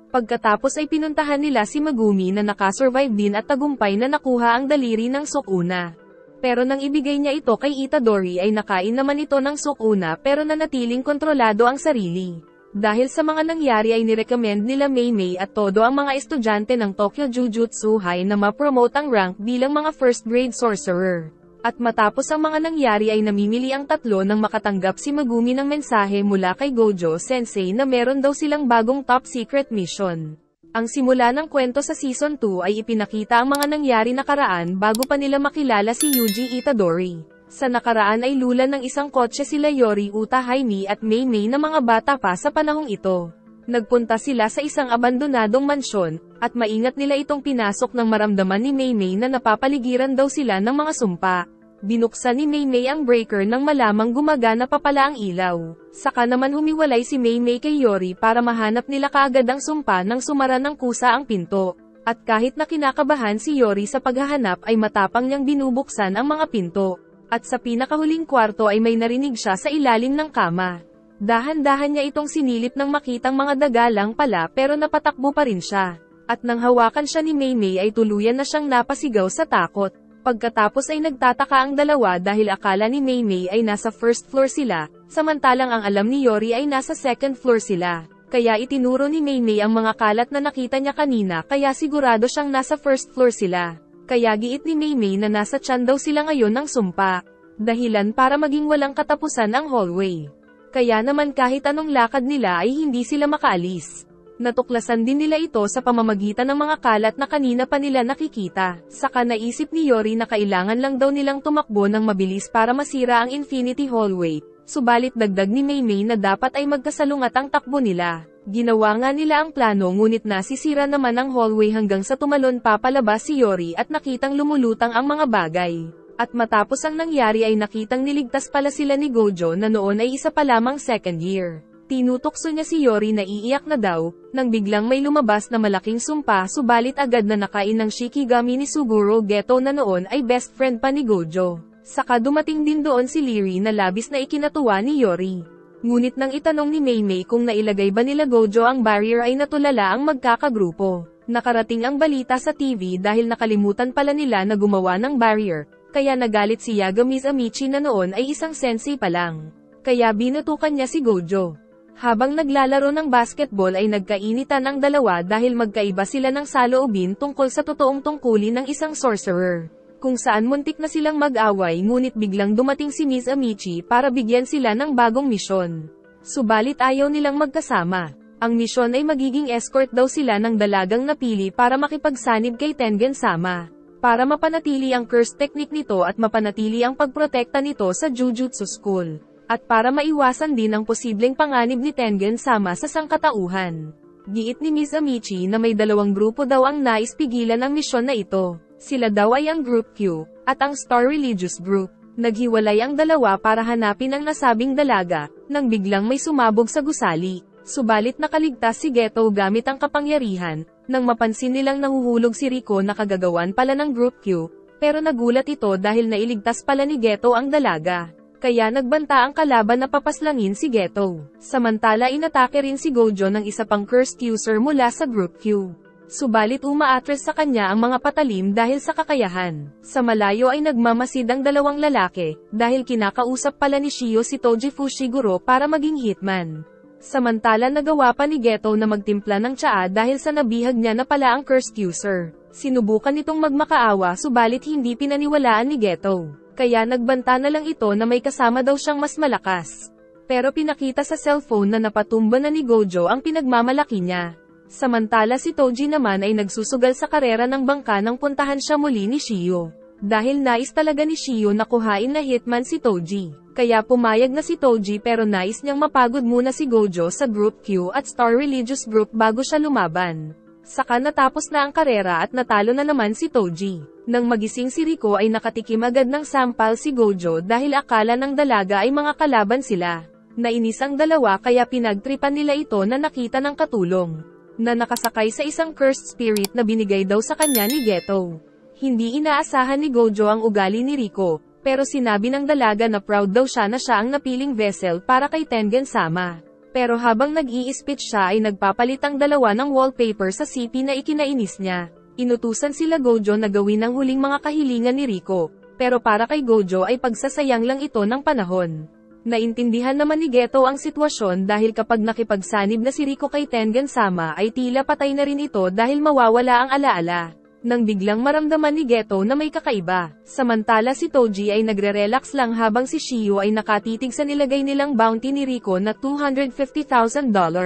Pagkatapos ay pinuntahan nila si Megumi na nakasurvive din at tagumpay na nakuha ang daliri ng Sukuna. Pero nang ibigay niya ito kay Itadori ay nakain naman ito ng Sukuna pero nanatiling kontrolado ang sarili. Dahil sa mga nangyari ay nirecommend nila Mei at todo ang mga estudyante ng Tokyo Jujutsu High na ma-promote ang rank bilang mga first grade sorcerer. At matapos ang mga nangyari ay namimili ang tatlo nang makatanggap si Megumi ng mensahe mula kay Gojo Sensei na meron daw silang bagong top secret mission. Ang simula ng kwento sa Season 2 ay ipinakita ang mga nangyari nakaraan bago pa nila makilala si Yuji Itadori. Sa nakaraan ay lulan ng isang kotse sila Yori Uta Haimi at Mei na mga bata pa sa panahong ito. Nagpunta sila sa isang abandonadong mansyon, at maingat nila itong pinasok nang maramdaman ni Mei na napapaligiran daw sila ng mga sumpa. Binuksan ni Mei ang breaker nang malamang gumagana pa pala ang ilaw. Saka naman humiwalay si Mei kay Yori para mahanap nila kaagad ang sumpa nang sumara ng kusa ang pinto. At kahit na kinakabahan si Yori sa paghahanap ay matapang niyang binubuksan ang mga pinto. At sa pinakahuling kwarto ay may narinig siya sa ilalim ng kama. Dahan-dahan niya itong sinilip nang makitang mga daga lang pala pero napatakbo pa rin siya. At nang hawakan siya ni Mei ay tuluyan na siyang napasigaw sa takot. Pagkatapos ay nagtataka ang dalawa dahil akala ni Mei ay nasa first floor sila, samantalang ang alam ni Yori ay nasa second floor sila. Kaya itinuro ni Mei ang mga kalat na nakita niya kanina kaya sigurado siyang nasa first floor sila. Kaya giit ni Mei na nasa tiyan daw sila ngayon ng sumpa. Dahilan para maging walang katapusan ang hallway. Kaya naman kahit anong lakad nila ay hindi sila makaalis. Natuklasan din nila ito sa pamamagitan ng mga kalat na kanina pa nila nakikita. Saka naisip ni Yori na kailangan lang daw nilang tumakbo ng mabilis para masira ang Infinity Hallway. Subalit dagdag ni Mei na dapat ay magkasalungat ang takbo nila. Ginawa nga nila ang plano ngunit nasisira naman ang hallway hanggang sa tumalon papalabas si Yori at nakitang lumulutang ang mga bagay. At matapos ang nangyari ay nakitang niligtas pala sila ni Gojo na noon ay isa pa lamang second year. Tinutokso niya si Yori na iiyak na daw, nang biglang may lumabas na malaking sumpa subalit agad na nakain ng Shikigami ni Suguro Geto na noon ay best friend pa ni Gojo. Saka dumating din doon si Leary na labis na ikinatuwa ni Yori. Ngunit nang itanong ni Mei kung nailagay ba nila Gojo ang barrier ay natulala ang magkakagrupo. Nakarating ang balita sa TV dahil nakalimutan pala nila na gumawa ng barrier. Kaya nagalit si Yagami Amici na noon ay isang sensei pa lang. Kaya binutukan niya si Gojo. Habang naglalaro ng basketball ay nagkainitan ang dalawa dahil magkaiba sila ng saloobin tungkol sa totoong tungkulin ng isang sorcerer. Kung saan muntik na silang mag-away ngunit biglang dumating si Miss Amici para bigyan sila ng bagong misyon. Subalit ayaw nilang magkasama. Ang misyon ay magiging escort daw sila ng dalagang napili para makipagsanib kay Tengen-sama. Para mapanatili ang curse technique nito at mapanatili ang pagprotekta nito sa Jujutsu School. At para maiwasan din ang posibleng panganib ni Tengen-sama sa sangkatauhan. Giit ni Miss Amici na may dalawang grupo daw ang nais pigilan ang misyon na ito. Sila daw ay ang Group Q, at ang Star Religious Group. Naghiwalay ang dalawa para hanapin ang nasabing dalaga, nang biglang may sumabog sa gusali. Subalit nakaligtas si Geto gamit ang kapangyarihan, nang mapansin nilang nahuhulog si Rico na kagagawan pala ng Group Q, pero nagulat ito dahil nailigtas pala ni Geto ang dalaga. Kaya nagbanta ang kalaban na papaslangin si Geto. Samantala inatake rin si Gojo ng isa pang cursed user mula sa Group Q. Subalit umaatres sa kanya ang mga patalim dahil sa kakayahan. Sa malayo ay nagmamasid ang dalawang lalaki, dahil kinakausap pala ni Shio si Toji Fushiguro para maging hitman. Samantala nagawa pa ni Geto na magtimpla ng tsaa dahil sa nabihag niya na pala ang cursed user. Sinubukan nitong magmakaawa subalit hindi pinaniwalaan ni Geto. Kaya nagbanta na lang ito na may kasama daw siyang mas malakas. Pero pinakita sa cellphone na napatumba na ni Gojo ang pinagmamalaki niya. Samantala si Toji naman ay nagsusugal sa karera ng bangka nang puntahan siya muli ni Shio. Dahil nais talaga ni Shio na kuhain na hitman si Toji. Kaya pumayag na si Toji pero nais niyang mapagod muna si Gojo sa Group Q at Star Religious Group bago siya lumaban. Saka natapos na ang karera at natalo na naman si Toji. Nang magising si Rico ay nakatikim agad ng sampal si Gojo dahil akala ng dalaga ay mga kalaban sila. Nainis ang dalawa kaya pinagtripan nila ito na nakita ng katulong. Na nakasakay sa isang cursed spirit na binigay daw sa kanya ni Geto. Hindi inaasahan ni Gojo ang ugali ni Rico, pero sinabi ng dalaga na proud daw siya na siya ang napiling vessel para kay Tengen-sama. Pero habang nag-i-spit siya ay nagpapalit ang dalawa ng wallpaper sa CP na ikinainis niya. Inutusan sila Gojo na gawin ang huling mga kahilingan ni Rico, pero para kay Gojo ay pagsasayang lang ito ng panahon. Naintindihan naman ni Geto ang sitwasyon dahil kapag nakipagsanib na si Rico kay Tengen-sama ay tila patay na rin ito dahil mawawala ang alaala. Nang biglang maramdaman ni Geto na may kakaiba. Samantala si Toji ay nagre-relax lang habang si Shio ay nakatitig sa nilagay nilang bounty ni Rico na $250,000.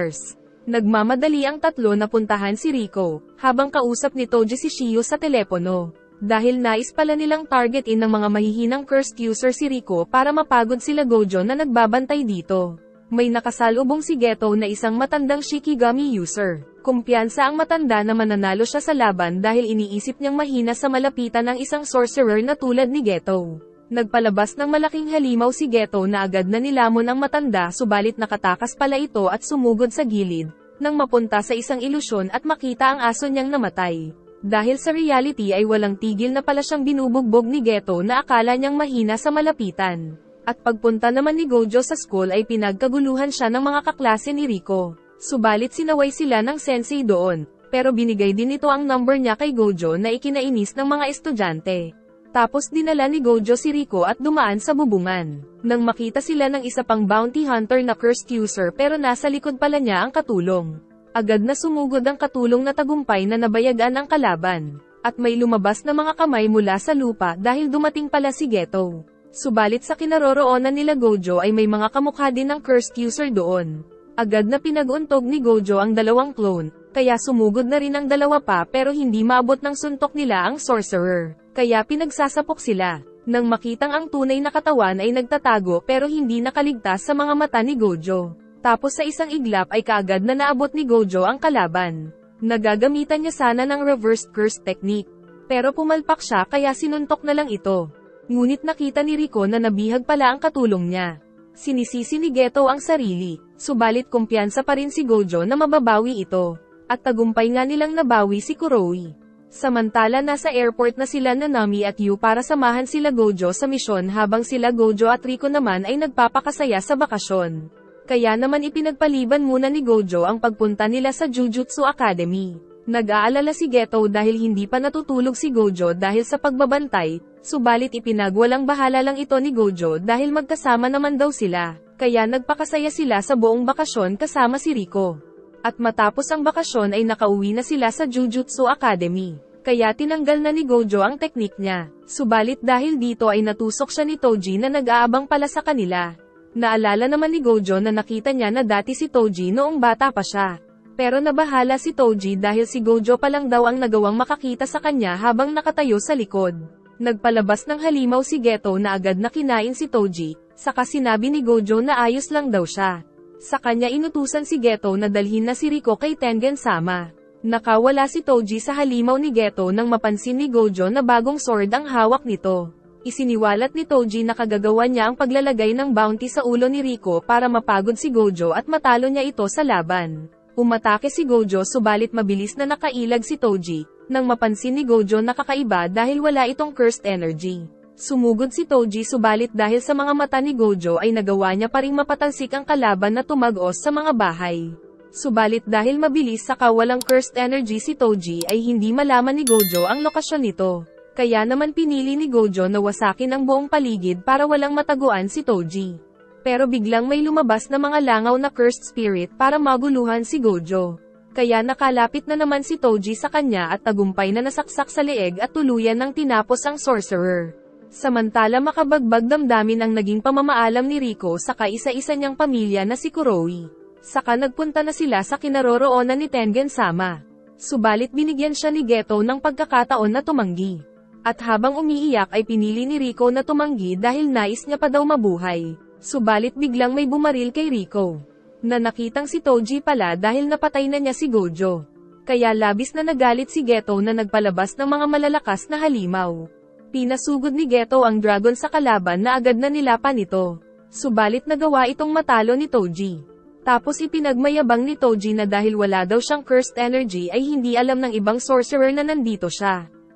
Nagmamadali ang tatlo na puntahan si Rico, habang kausap ni Toji si Shio sa telepono. Dahil nais pala nilang targetin ng mga mahihinang cursed user si Rico para mapagod sila Gojo na nagbabantay dito. May nakasalubong si Geto na isang matandang Shikigami user. Kumpiyansa ang matanda na mananalo siya sa laban dahil iniisip niyang mahina sa malapitan ng isang sorcerer na tulad ni Geto. Nagpalabas ng malaking halimaw si Geto na agad na nilamon ang matanda subalit nakatakas pala ito at sumugod sa gilid, nang mapunta sa isang ilusyon at makita ang aso niyang namatay. Dahil sa reality ay walang tigil na pala siyang binubugbog ni Geto na akala niyang mahina sa malapitan. At pagpunta naman ni Gojo sa school ay pinagkaguluhan siya ng mga kaklase ni Rico. Subalit sinaway sila ng sensei doon, pero binigay din ito ang number niya kay Gojo na ikinainis ng mga estudyante. Tapos dinala ni Gojo si Rico at dumaan sa bubungan. Nang makita sila ng isa pang bounty hunter na cursed user pero nasa likod pala niya ang katulong. Agad na sumugod ang katulong na tagumpay na nabayagan ang kalaban. At may lumabas na mga kamay mula sa lupa dahil dumating pala si Geto. Subalit sa kinaroroonan nila Gojo ay may mga kamukha din ng cursed user doon. Agad na pinag-untog ni Gojo ang dalawang clone, kaya sumugod na rin ang dalawa pa pero hindi maabot ng suntok nila ang sorcerer. Kaya pinagsasapok sila. Nang makitang ang tunay na katawan ay nagtatago pero hindi nakaligtas sa mga mata ni Gojo. Tapos sa isang iglap ay kaagad na naabot ni Gojo ang kalaban. Nagagamitan niya sana ng reversed curse technique. Pero pumalpak siya kaya sinuntok na lang ito. Ngunit nakita ni Rico na nabihag pala ang katulong niya. Sinisisi ni Geto ang sarili, subalit kumpiyansa pa rin si Gojo na mababawi ito. At tagumpay nga nilang nabawi si Kurowi. Samantala nasa airport na sila Nanami at Yu para samahan sila Gojo sa misyon habang sila Gojo at Rico naman ay nagpapakasaya sa bakasyon. Kaya naman ipinagpaliban muna ni Gojo ang pagpunta nila sa Jujutsu Academy. Nag-aalala si Geto dahil hindi pa natutulog si Gojo dahil sa pagbabantay, subalit ipinagwalang bahala lang ito ni Gojo dahil magkasama naman daw sila, kaya nagpakasaya sila sa buong bakasyon kasama si Rico. At matapos ang bakasyon ay nakauwi na sila sa Jujutsu Academy, kaya tinanggal na ni Gojo ang teknik niya, subalit dahil dito ay natusok siya ni Toji na nag-aabang pala sa kanila. Naalala naman ni Gojo na nakita niya na dati si Toji noong bata pa siya. Pero nabahala si Toji dahil si Gojo pa lang daw ang nagawang makakita sa kanya habang nakatayo sa likod. Nagpalabas ng halimaw si Geto na agad na kinain si Toji, saka sinabi ni Gojo na ayos lang daw siya. Sa kanya inutusan si Geto na dalhin na si Rico kay Tengen-sama. Nakawala si Toji sa halimaw ni Geto nang mapansin ni Gojo na bagong sword ang hawak nito. Isiniwalat ni Toji na kagagawa niya ang paglalagay ng bounty sa ulo ni Rico para mapagod si Gojo at matalo niya ito sa laban. Umatake si Gojo subalit mabilis na nakailag si Toji, nang mapansin ni Gojo na kakaiba dahil wala itong cursed energy. Sumugod si Toji subalit dahil sa mga mata ni Gojo ay nagawa niya pa ring mapatalsik ang kalaban na tumagos sa mga bahay. Subalit dahil mabilis saka walang cursed energy si Toji ay hindi malaman ni Gojo ang lokasyon nito. Kaya naman pinili ni Gojo na wasakin ang buong paligid para walang mataguan si Toji. Pero biglang may lumabas na mga langaw na cursed spirit para maguluhan si Gojo. Kaya nakalapit na naman si Toji sa kanya at tagumpay na nasaksak sa leeg at tuluyan ng tinapos ang sorcerer. Samantala makabagbag damdamin ang naging pamamaalam ni Rico sa kaisa-isa niyang pamilya na si Kurowi. Saka nagpunta na sila sa kinaroroonan ni Tengen-sama. Subalit binigyan siya ni Geto ng pagkakataon na tumanggi. At habang umiiyak ay pinili ni Rico na tumanggi dahil nais niya pa daw mabuhay. Subalit biglang may bumaril kay Rico. Na nakitang si Toji pala dahil napatay na niya si Gojo. Kaya labis na nagalit si Geto na nagpalabas ng mga malalakas na halimaw. Pinasugod ni Geto ang dragon sa kalaban na agad na nilapan ito. Subalit nagawa itong matalo ni Toji. Tapos ipinagmayabang ni Toji na dahil wala daw siyang cursed energy ay hindi alam ng ibang sorcerer na nandito siya.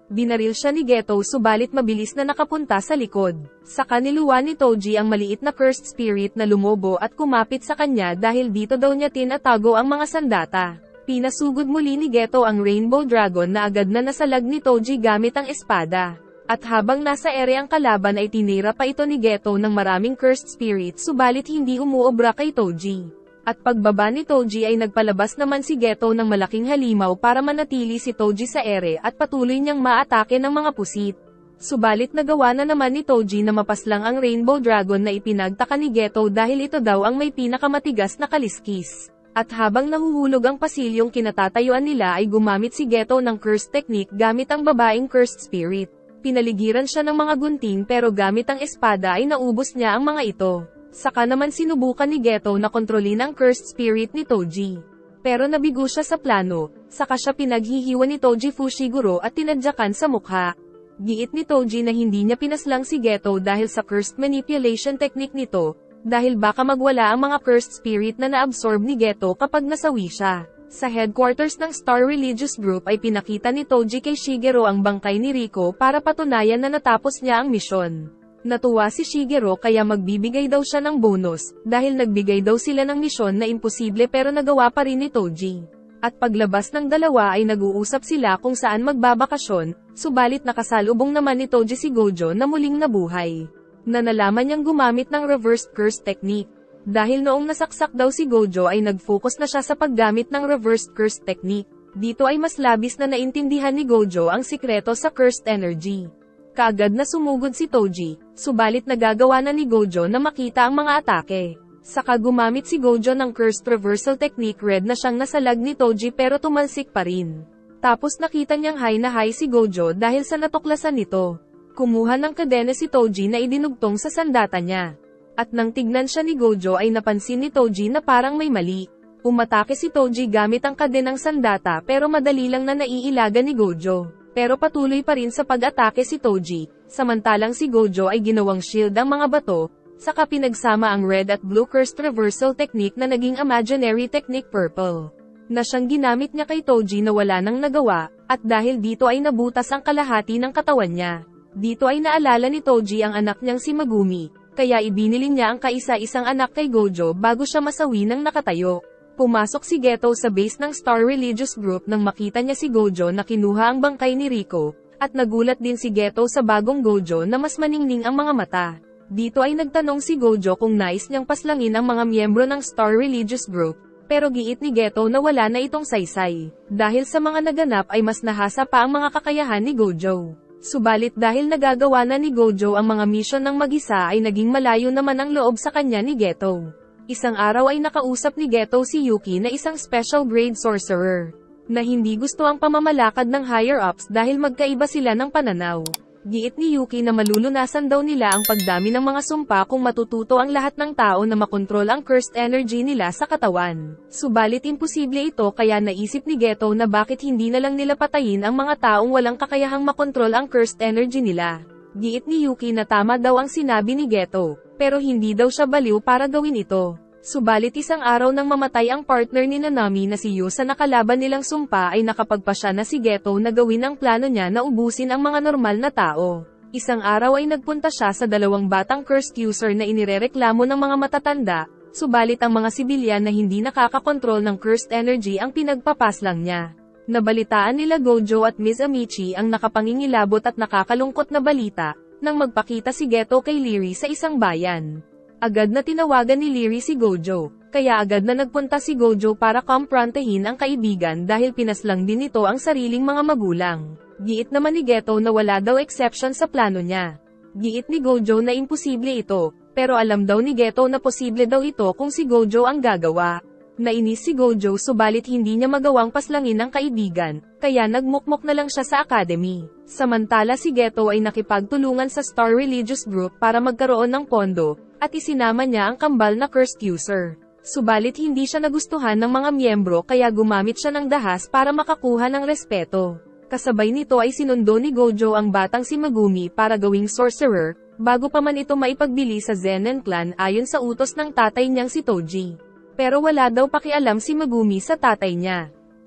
Binaril siya ni Geto subalit mabilis na nakapunta sa likod. Sa kaniluwa ni Toji ang maliit na cursed spirit na lumobo at kumapit sa kanya dahil dito daw niya tinatago ang mga sandata. Pinasugod muli ni Geto ang Rainbow Dragon na agad na nasalag ni Toji gamit ang espada. At habang nasa ere ang kalaban ay tinira pa ito ni Geto ng maraming cursed spirit subalit hindi umuobra kay Toji. At pagbaba ni Toji ay nagpalabas naman si Geto ng malaking halimaw para manatili si Toji sa ere at patuloy niyang maatake ng mga pusit. Subalit nagawa na naman ni Toji na mapaslang ang Rainbow Dragon na ipinagtaka ni Geto dahil ito daw ang may pinakamatigas na kaliskis. At habang nahuhulog ang pasilyong kinatatayuan nila ay gumamit si Geto ng cursed technique gamit ang babaeng cursed spirit. Pinaligiran siya ng mga gunting pero gamit ang espada ay naubos niya ang mga ito. Saka naman sinubukan ni Geto na kontrolin ang cursed spirit ni Toji. Pero nabigo siya sa plano, saka siya pinaghihiwa ni Toji Fushiguro at tinadyakan sa mukha. Giit ni Toji na hindi niya pinaslang si Geto dahil sa cursed manipulation technique nito, dahil baka magwala ang mga cursed spirit na naabsorb ni Geto kapag nasawi siya. Sa headquarters ng Star Religious Group ay pinakita ni Toji kay Shigeru ang bangkay ni Riko para patunayan na natapos niya ang misyon. Natuwa si Shigeru kaya magbibigay daw siya ng bonus, dahil nagbigay daw sila ng misyon na imposible pero nagawa pa rin ni Toji. At paglabas ng dalawa ay nag-uusap sila kung saan magbabakasyon, subalit nakasalubong naman ni Toji si Gojo na muling nabuhay. Nalaman niyang gumamit ng reversed curse technique. Dahil noong nasaksak daw si Gojo ay nag-focus na siya sa paggamit ng reversed curse technique. Dito ay mas labis na naintindihan ni Gojo ang sikreto sa cursed energy. Kaagad na sumugod si Toji, subalit nagagawa na ni Gojo na makita ang mga atake. Saka gumamit si Gojo ng cursed reversal technique, red na siyang nasalag ni Toji pero tumalsik pa rin. Tapos nakita niyang high na high si Gojo dahil sa natuklasan nito. Kumuha ng kadena si Toji na idinugtong sa sandata niya. At nang tignan siya ni Gojo ay napansin ni Toji na parang may mali. Umatake si Toji gamit ang kadenang sandata pero madali lang na naiilaga ni Gojo. Pero patuloy pa rin sa pag-atake si Toji, samantalang si Gojo ay ginawang shield ang mga bato, saka pinagsama ang red at blue cursed reversal technique na naging imaginary technique purple. Na siyang ginamit niya kay Toji na wala nang nagawa, at dahil dito ay nabutas ang kalahati ng katawan niya. Dito ay naalala ni Toji ang anak niyang si Megumi, kaya ibinili niya ang kaisa-isang anak kay Gojo bago siya masawi ng nakatayo. Pumasok si Geto sa base ng Star Religious Group nang makita niya si Gojo na kinuha ang bangkay ni Riko, at nagulat din si Geto sa bagong Gojo na mas maningning ang mga mata. Dito ay nagtanong si Gojo kung nais niyang paslangin ang mga miyembro ng Star Religious Group, pero giit ni Geto na wala na itong saysay. Dahil sa mga naganap ay mas nahasa pa ang mga kakayahan ni Gojo. Subalit dahil nagagawa na ni Gojo ang mga mission ng mag-isa ay naging malayo naman ang loob sa kanya ni Geto. Isang araw ay nakausap ni Geto si Yuki na isang special grade sorcerer, na hindi gusto ang pamamalakad ng higher-ups dahil magkaiba sila ng pananaw. Giit ni Yuki na malulunasan daw nila ang pagdami ng mga sumpa kung matututo ang lahat ng tao na makontrol ang cursed energy nila sa katawan. Subalit imposible ito kaya naisip ni Geto na bakit hindi na lang nila patayin ang mga taong walang kakayahang makontrol ang cursed energy nila. Giit ni Yuki na tama daw ang sinabi ni Geto, pero hindi daw siya baliw para gawin ito. Subalit isang araw nang mamatay ang partner ni Nanami na si Yu sa nakalaban nilang sumpa ay nakapagpasya na si Geto na gawin ang plano niya na ubusin ang mga normal na tao. Isang araw ay nagpunta siya sa dalawang batang cursed user na inirereklamo ng mga matatanda, subalit ang mga sibilyan na hindi nakakakontrol ng cursed energy ang pinagpapaslang niya. Nabalitaan nila Gojo at Ms. Amici ang nakapangingilabot at nakakalungkot na balita, nang magpakita si Geto kay Leary sa isang bayan. Agad na tinawagan ni Leary si Gojo, kaya agad na nagpunta si Gojo para kumprontahin ang kaibigan dahil pinaslang din nito ang sariling mga magulang. Giit naman ni Geto na wala daw exception sa plano niya. Giit ni Gojo na imposible ito, pero alam daw ni Geto na posible daw ito kung si Gojo ang gagawa. Nainis si Gojo subalit hindi niya magawang paslangin ang kaibigan, kaya nagmukmok na lang siya sa academy. Samantala si Geto ay nakipagtulungan sa Star Religious Group para magkaroon ng pondo, at isinama niya ang kambal na cursed user. Subalit hindi siya nagustuhan ng mga miyembro kaya gumamit siya ng dahas para makakuha ng respeto. Kasabay nito ay sinundo ni Gojo ang batang si Megumi para gawing sorcerer, bago pa man ito maipagbili sa Zenin clan ayon sa utos ng tatay niyang si Toji. Pero wala daw pakialam si Megumi sa tatay niya.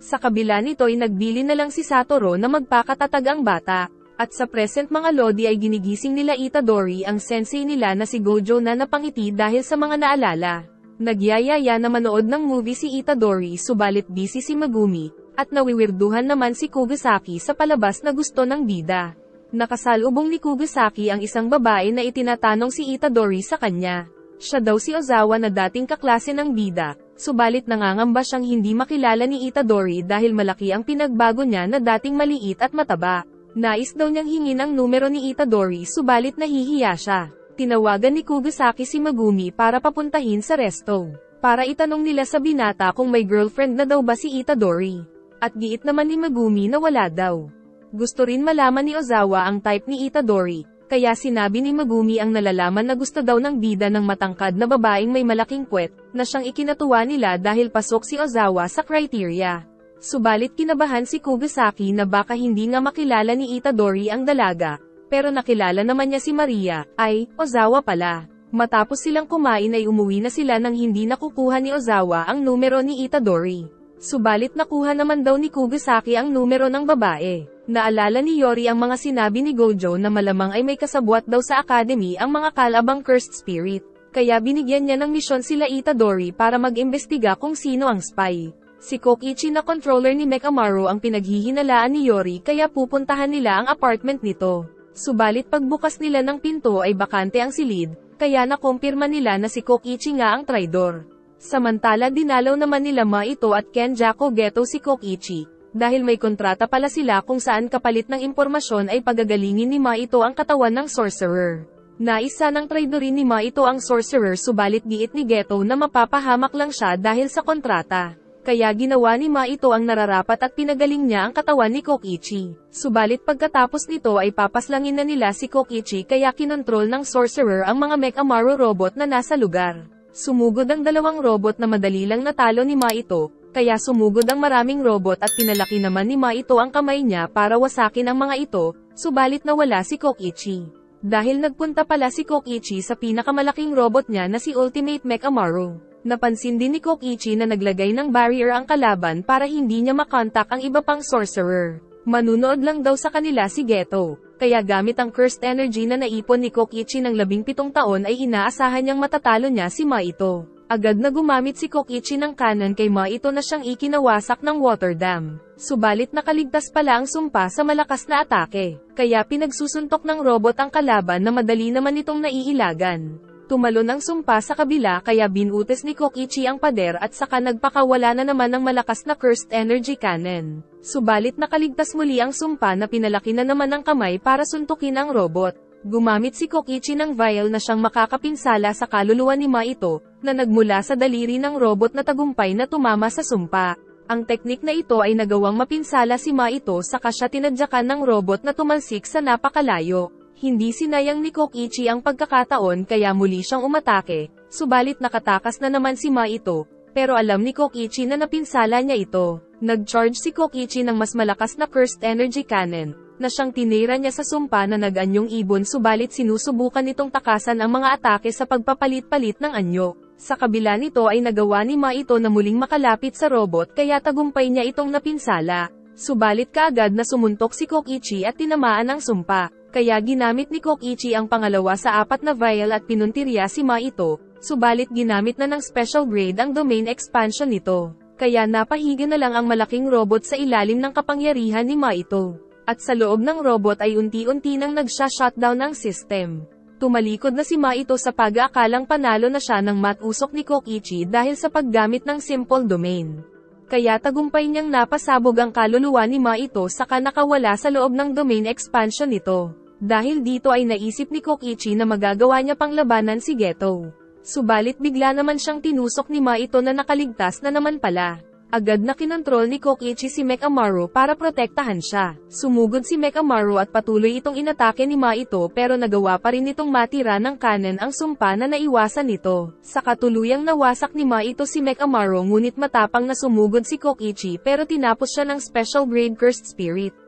Sa kabila nito ay nagbili na lang si Satoru na magpakatatag ang bata. At sa present mga lodi ay ginigising nila Itadori ang sensei nila na si Gojo na napangiti dahil sa mga naalala. Nagyayaya na manood ng movie si Itadori subalit busy si Megumi, at nawiwirduhan naman si Kugisaki sa palabas na gusto ng bida. Nakasalubong ni Kugisaki ang isang babae na itinatanong si Itadori sa kanya. Siya daw si Ozawa na dating kaklase ng bida, subalit nangangamba siyang hindi makilala ni Itadori dahil malaki ang pinagbago niya na dating maliit at mataba. Nais daw niyang hingin ang numero ni Itadori subalit nahihiya siya. Tinawagan ni Kugisaki si Megumi para papuntahin sa resto. Para itanong nila sa binata kung may girlfriend na daw ba si Itadori. At giit naman ni Megumi na wala daw. Gusto rin malaman ni Ozawa ang type ni Itadori. Kaya sinabi ni Megumi ang nalalaman na gusto daw ng bida ng matangkad na babaeng may malaking puwet, na siyang ikinatuwa nila dahil pasok si Ozawa sa criteria. Subalit kinabahan si Kugisaki na baka hindi nga makilala ni Itadori ang dalaga, pero nakilala naman niya si Maria, ay, Ozawa pala. Matapos silang kumain ay umuwi na sila nang hindi nakukuha ni Ozawa ang numero ni Itadori. Subalit nakuha naman daw ni Kugisaki ang numero ng babae. Naalala ni Yori ang mga sinabi ni Gojo na malamang ay may kasabwat daw sa academy ang mga kalabang cursed spirit. Kaya binigyan niya ng misyon sila Itadori para mag-imbestiga kung sino ang spy. Si Kokichi na controller ni Mechamaru ang pinaghihinalaan ni Yori kaya pupuntahan nila ang apartment nito. Subalit pagbukas nila ng pinto ay bakante ang silid, kaya nakumpirma nila na si Kokichi nga ang traidor. Samantala dinalaw naman nila Maito at Kenjaku Geto si Kokichi. Dahil may kontrata pala sila kung saan kapalit ng impormasyon ay pagagalingin ni Maito ang katawan ng sorcerer. Naisa ng traidorin ni Maito ang sorcerer subalit giit ni Geto na mapapahamak lang siya dahil sa kontrata. Kaya ginawa ni Maito ang nararapat at pinagaling niya ang katawan ni Kokichi. Subalit pagkatapos nito ay papaslangin na nila si Kokichi kaya kinontrol ng sorcerer ang mga Mechamaru robot na nasa lugar. Sumugod ang dalawang robot na madali lang natalo ni Maito. Kaya sumugod ang maraming robot at pinalaki naman ni Maito ang kamay niya para wasakin ang mga ito, subalit nawala si Kokichi. Dahil nagpunta pala si Kokichi sa pinakamalaking robot niya na si Ultimate Mechamaru. Napansin din ni Kokichi na naglagay ng barrier ang kalaban para hindi niya makontak ang iba pang sorcerer. Manunood lang daw sa kanila si Geto, kaya gamit ang cursed energy na naipon ni Kokichi ng 17 taon ay inaasahan niyang matatalo niya si Maito. Agad na gumamit si Kokichi ng cannon kay Maito na siyang ikinawasak ng water dam. Subalit nakaligtas pala ang sumpa sa malakas na atake, kaya pinagsusuntok ng robot ang kalaban na madali naman itong naiilagan. Tumalon ang sumpa sa kabila kaya binutis ni Kokichi ang pader at saka nagpakawala na naman ng malakas na cursed energy cannon. Subalit nakaligtas muli ang sumpa na pinalaki na naman ng kamay para suntukin ang robot. Gumamit si Kokichi ng vial na siyang makakapinsala sa kaluluwa ni Maito, na nagmula sa daliri ng robot na tagumpay na tumama sa sumpa. Ang teknik na ito ay nagawang mapinsala si Maito saka siya tinadyakan ng robot na tumalsik sa napakalayo. Hindi sinayang ni Kokichi ang pagkakataon kaya muli siyang umatake, subalit nakatakas na naman si Maito, pero alam ni Kokichi na napinsala niya ito. Nag-charge si Kokichi ng mas malakas na cursed energy cannon, na siyang tinira niya sa sumpa na nag-anyong ibon subalit sinusubukan nitong takasan ang mga atake sa pagpapalit-palit ng anyo. Sa kabila nito ay nagawa ni Maito na muling makalapit sa robot kaya tagumpay niya itong napinsala. Subalit kaagad na sumuntok si Kokichi at tinamaan ang sumpa, kaya ginamit ni Kokichi ang pangalawa sa 4 na vial at pinuntirya si Maito, subalit ginamit na ng special grade ang domain expansion nito. Kaya napahiga na lang ang malaking robot sa ilalim ng kapangyarihan ni Maito. At sa loob ng robot ay unti-unti nang nagsha-shutdown ang system. Tumalikod na si Maito sa pag-aakalang panalo na siya ng matusok ni Kokichi dahil sa paggamit ng simple domain. Kaya tagumpay niyang napasabog ang kaluluwa ni Maito saka nakawala sa loob ng domain expansion nito. Dahil dito ay naisip ni Kokichi na magagawa niya pang labanan si Geto. Subalit bigla naman siyang tinusok ni Maito na nakaligtas na naman pala. Agad na kinontrol ni Kokichi si Mechamaru para protektahan siya. Sumugod si Mechamaru at patuloy itong inatake ni Maito pero nagawa pa rin itong matira ng cannon ang sumpa na naiwasan nito. Sa katuluyang nawasak ni Maito si Mechamaru ngunit matapang na sumugod si Kokichi pero tinapos siya ng special grade cursed spirit.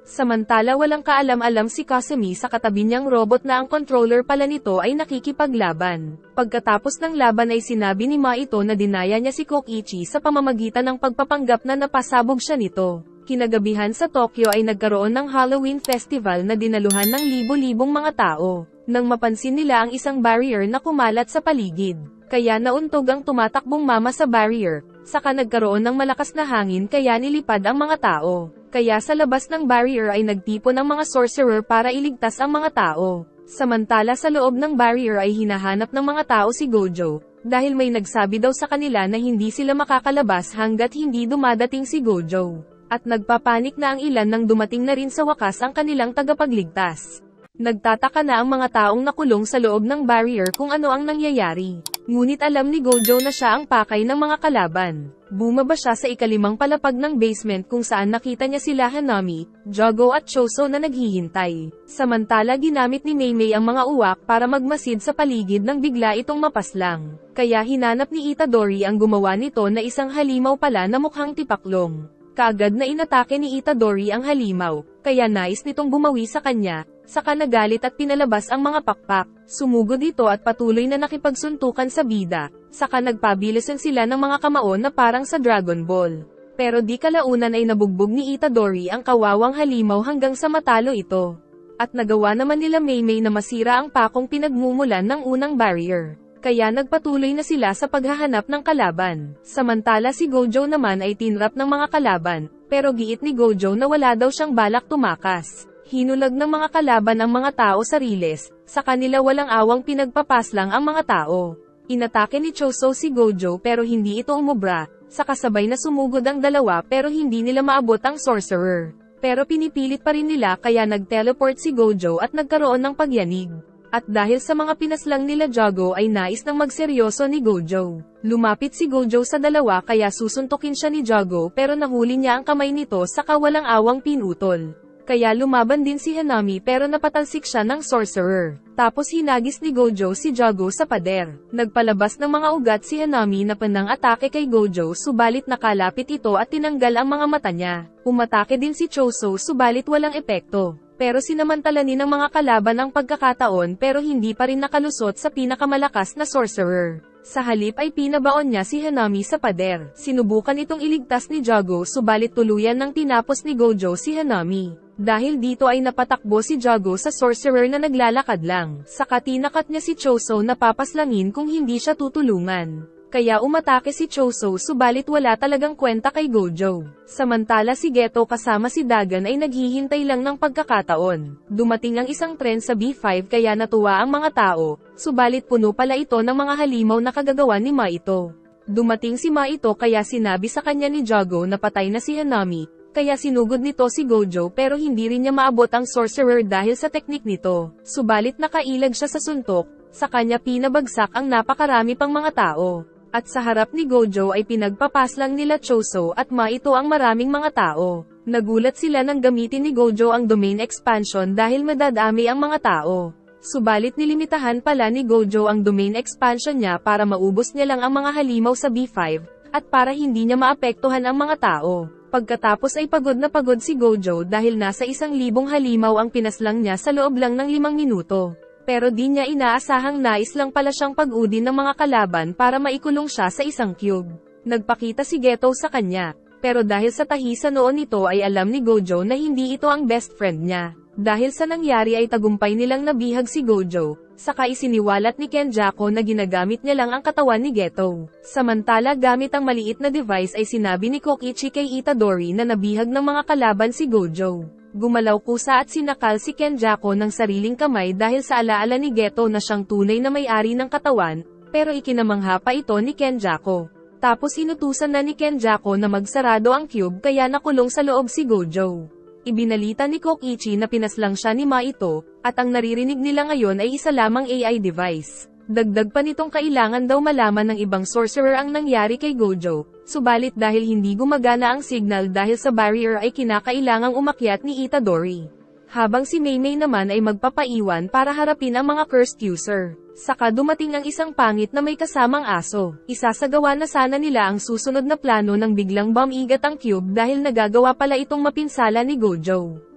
Samantala walang kaalam-alam si Kasumi sa katabi niyang robot na ang controller pala nito ay nakikipaglaban. Pagkatapos ng laban ay sinabi ni Maito na dinaya niya si Kokichi sa pamamagitan ng pagpapanggap na napasabog siya nito. Kinagabihan sa Tokyo ay nagkaroon ng Halloween festival na dinaluhan ng libo-libong mga tao. Nang mapansin nila ang isang barrier na kumalat sa paligid, kaya nauntog ang tumatakbong mama sa barrier, saka nagkaroon ng malakas na hangin kaya nilipad ang mga tao. Kaya sa labas ng barrier ay nagtipon ang mga sorcerer para iligtas ang mga tao. Samantala sa loob ng barrier ay hinahanap ng mga tao si Gojo, dahil may nagsabi daw sa kanila na hindi sila makakalabas hanggat hindi dumadating si Gojo. At nagpapanik na ang ilan nang dumating na rin sa wakas ang kanilang tagapagligtas. Nagtataka na ang mga taong nakulong sa loob ng barrier kung ano ang nangyayari. Ngunit alam ni Gojo na siya ang pakay ng mga kalaban. Bumaba siya sa ikalimang palapag ng basement kung saan nakita niya sila Hanami, Jogo at Choso na naghihintay. Samantala ginamit ni Maymay ang mga uwak para magmasid sa paligid nang bigla itong mapaslang. Kaya hinanap ni Itadori ang gumawa nito na isang halimaw pala na mukhang tipaklong. Kaagad na inatake ni Itadori ang halimaw, kaya nais nitong bumawi sa kanya, saka nagalit at pinalabas ang mga pakpak. Sumugod ito at patuloy na nakipagsuntukan sa bida, saka nagpabilasan sila ng mga kamao na parang sa Dragon Ball. Pero di kalaunan ay nabugbog ni Itadori ang kawawang halimaw hanggang sa matalo ito. At nagawa naman nila Maymay na masira ang pakong pinagmumulan ng unang barrier. Kaya nagpatuloy na sila sa paghahanap ng kalaban. Samantala si Gojo naman ay tinrap ng mga kalaban, pero giit ni Gojo na wala daw siyang balak tumakas. Hinulag ng mga kalaban ang mga tao sa riles, sa kanila walang awang pinagpapaslang ang mga tao. Inatake ni Choso si Gojo pero hindi ito umubra, sa kasabay na sumugod ang dalawa pero hindi nila maabot ang sorcerer. Pero pinipilit pa rin nila kaya nag-teleport si Gojo at nagkaroon ng pagyanig. At dahil sa mga pinaslang nila Jogo ay nais ng magseryoso ni Gojo. Lumapit si Gojo sa dalawa kaya susuntukin siya ni Jogo pero nahuli niya ang kamay nito sa kawalang awang pinutol. Kaya lumaban din si Hanami pero napatalsik siya ng sorcerer. Tapos hinagis ni Gojo si Jogo sa pader. Nagpalabas ng mga ugat si Hanami na panang atake kay Gojo subalit nakalapit ito at tinanggal ang mga mata niya. Umatake din si Choso subalit walang epekto. Pero sinamantalanin ng mga kalaban ang pagkakataon pero hindi pa rin nakalusot sa pinakamalakas na sorcerer. Sa halip ay pinabaon niya si Hanami sa pader. Sinubukan itong iligtas ni Jogo subalit tuluyan nang tinapos ni Gojo si Hanami. Dahil dito ay napatakbo si Jogo sa sorcerer na naglalakad lang. Saka tinakat niya si Choso na papaslangin kung hindi siya tutulungan. Kaya umatake si Choso subalit wala talagang kwenta kay Gojo. Samantala si Geto kasama si Dagan ay naghihintay lang ng pagkakataon. Dumating ang isang tren sa B5 kaya natuwa ang mga tao, subalit puno pala ito ng mga halimaw na kagagawa ni Maito. Dumating si Maito kaya sinabi sa kanya ni Jogo na patay na si Hanami, kaya sinugod nito si Gojo pero hindi rin niya maabot ang sorcerer dahil sa teknik nito. Subalit nakailag siya sa suntok, sa kanya pinabagsak ang napakarami pang mga tao. At sa harap ni Gojo ay pinagpapaslang nila Choso at Maito ang maraming mga tao. Nagulat sila nang gamitin ni Gojo ang domain expansion dahil madadami ang mga tao. Subalit nilimitahan pala ni Gojo ang domain expansion niya para maubos niya lang ang mga halimaw sa B5, at para hindi niya maapektuhan ang mga tao. Pagkatapos ay pagod na pagod si Gojo dahil nasa 1,000 halimaw ang pinaslang niya sa loob lang ng 5 minuto. Pero di niya inaasahang nais lang pala siyang pag-udin ng mga kalaban para maikulong siya sa isang cube. Nagpakita si Geto sa kanya, pero dahil sa tahisa noon nito ay alam ni Gojo na hindi ito ang best friend niya. Dahil sa nangyari ay tagumpay nilang nabihag si Gojo, saka isiniwalat ni Kenjaku na ginagamit niya lang ang katawan ni Geto. Samantala gamit ang maliit na device ay sinabi ni Kokichi kay Itadori na nabihag ng mga kalaban si Gojo. Gumalaw kusa at sinakal si Kenjaku ng sariling kamay dahil sa alaala ni Geto na siyang tunay na may-ari ng katawan, pero ikinamangha pa ito ni Kenjaku. Tapos inutusan na ni Kenjaku na magsarado ang cube kaya nakulong sa loob si Gojo. Ibinalita ni Kokichi na pinaslang siya ni Maito, at ang naririnig nila ngayon ay isa lamang AI device. Dagdag pa nitong kailangan daw malaman ng ibang sorcerer ang nangyari kay Gojo, subalit dahil hindi gumagana ang signal dahil sa barrier ay kinakailangang umakyat ni Itadori. Habang si Maymay naman ay magpapaiwan para harapin ang mga cursed user. Saka dumating ang isang pangit na may kasamang aso. Isasagawa na sana nila ang susunod na plano nang biglang bumigat ang cube dahil nagagawa pala itong mapinsala ni Gojo.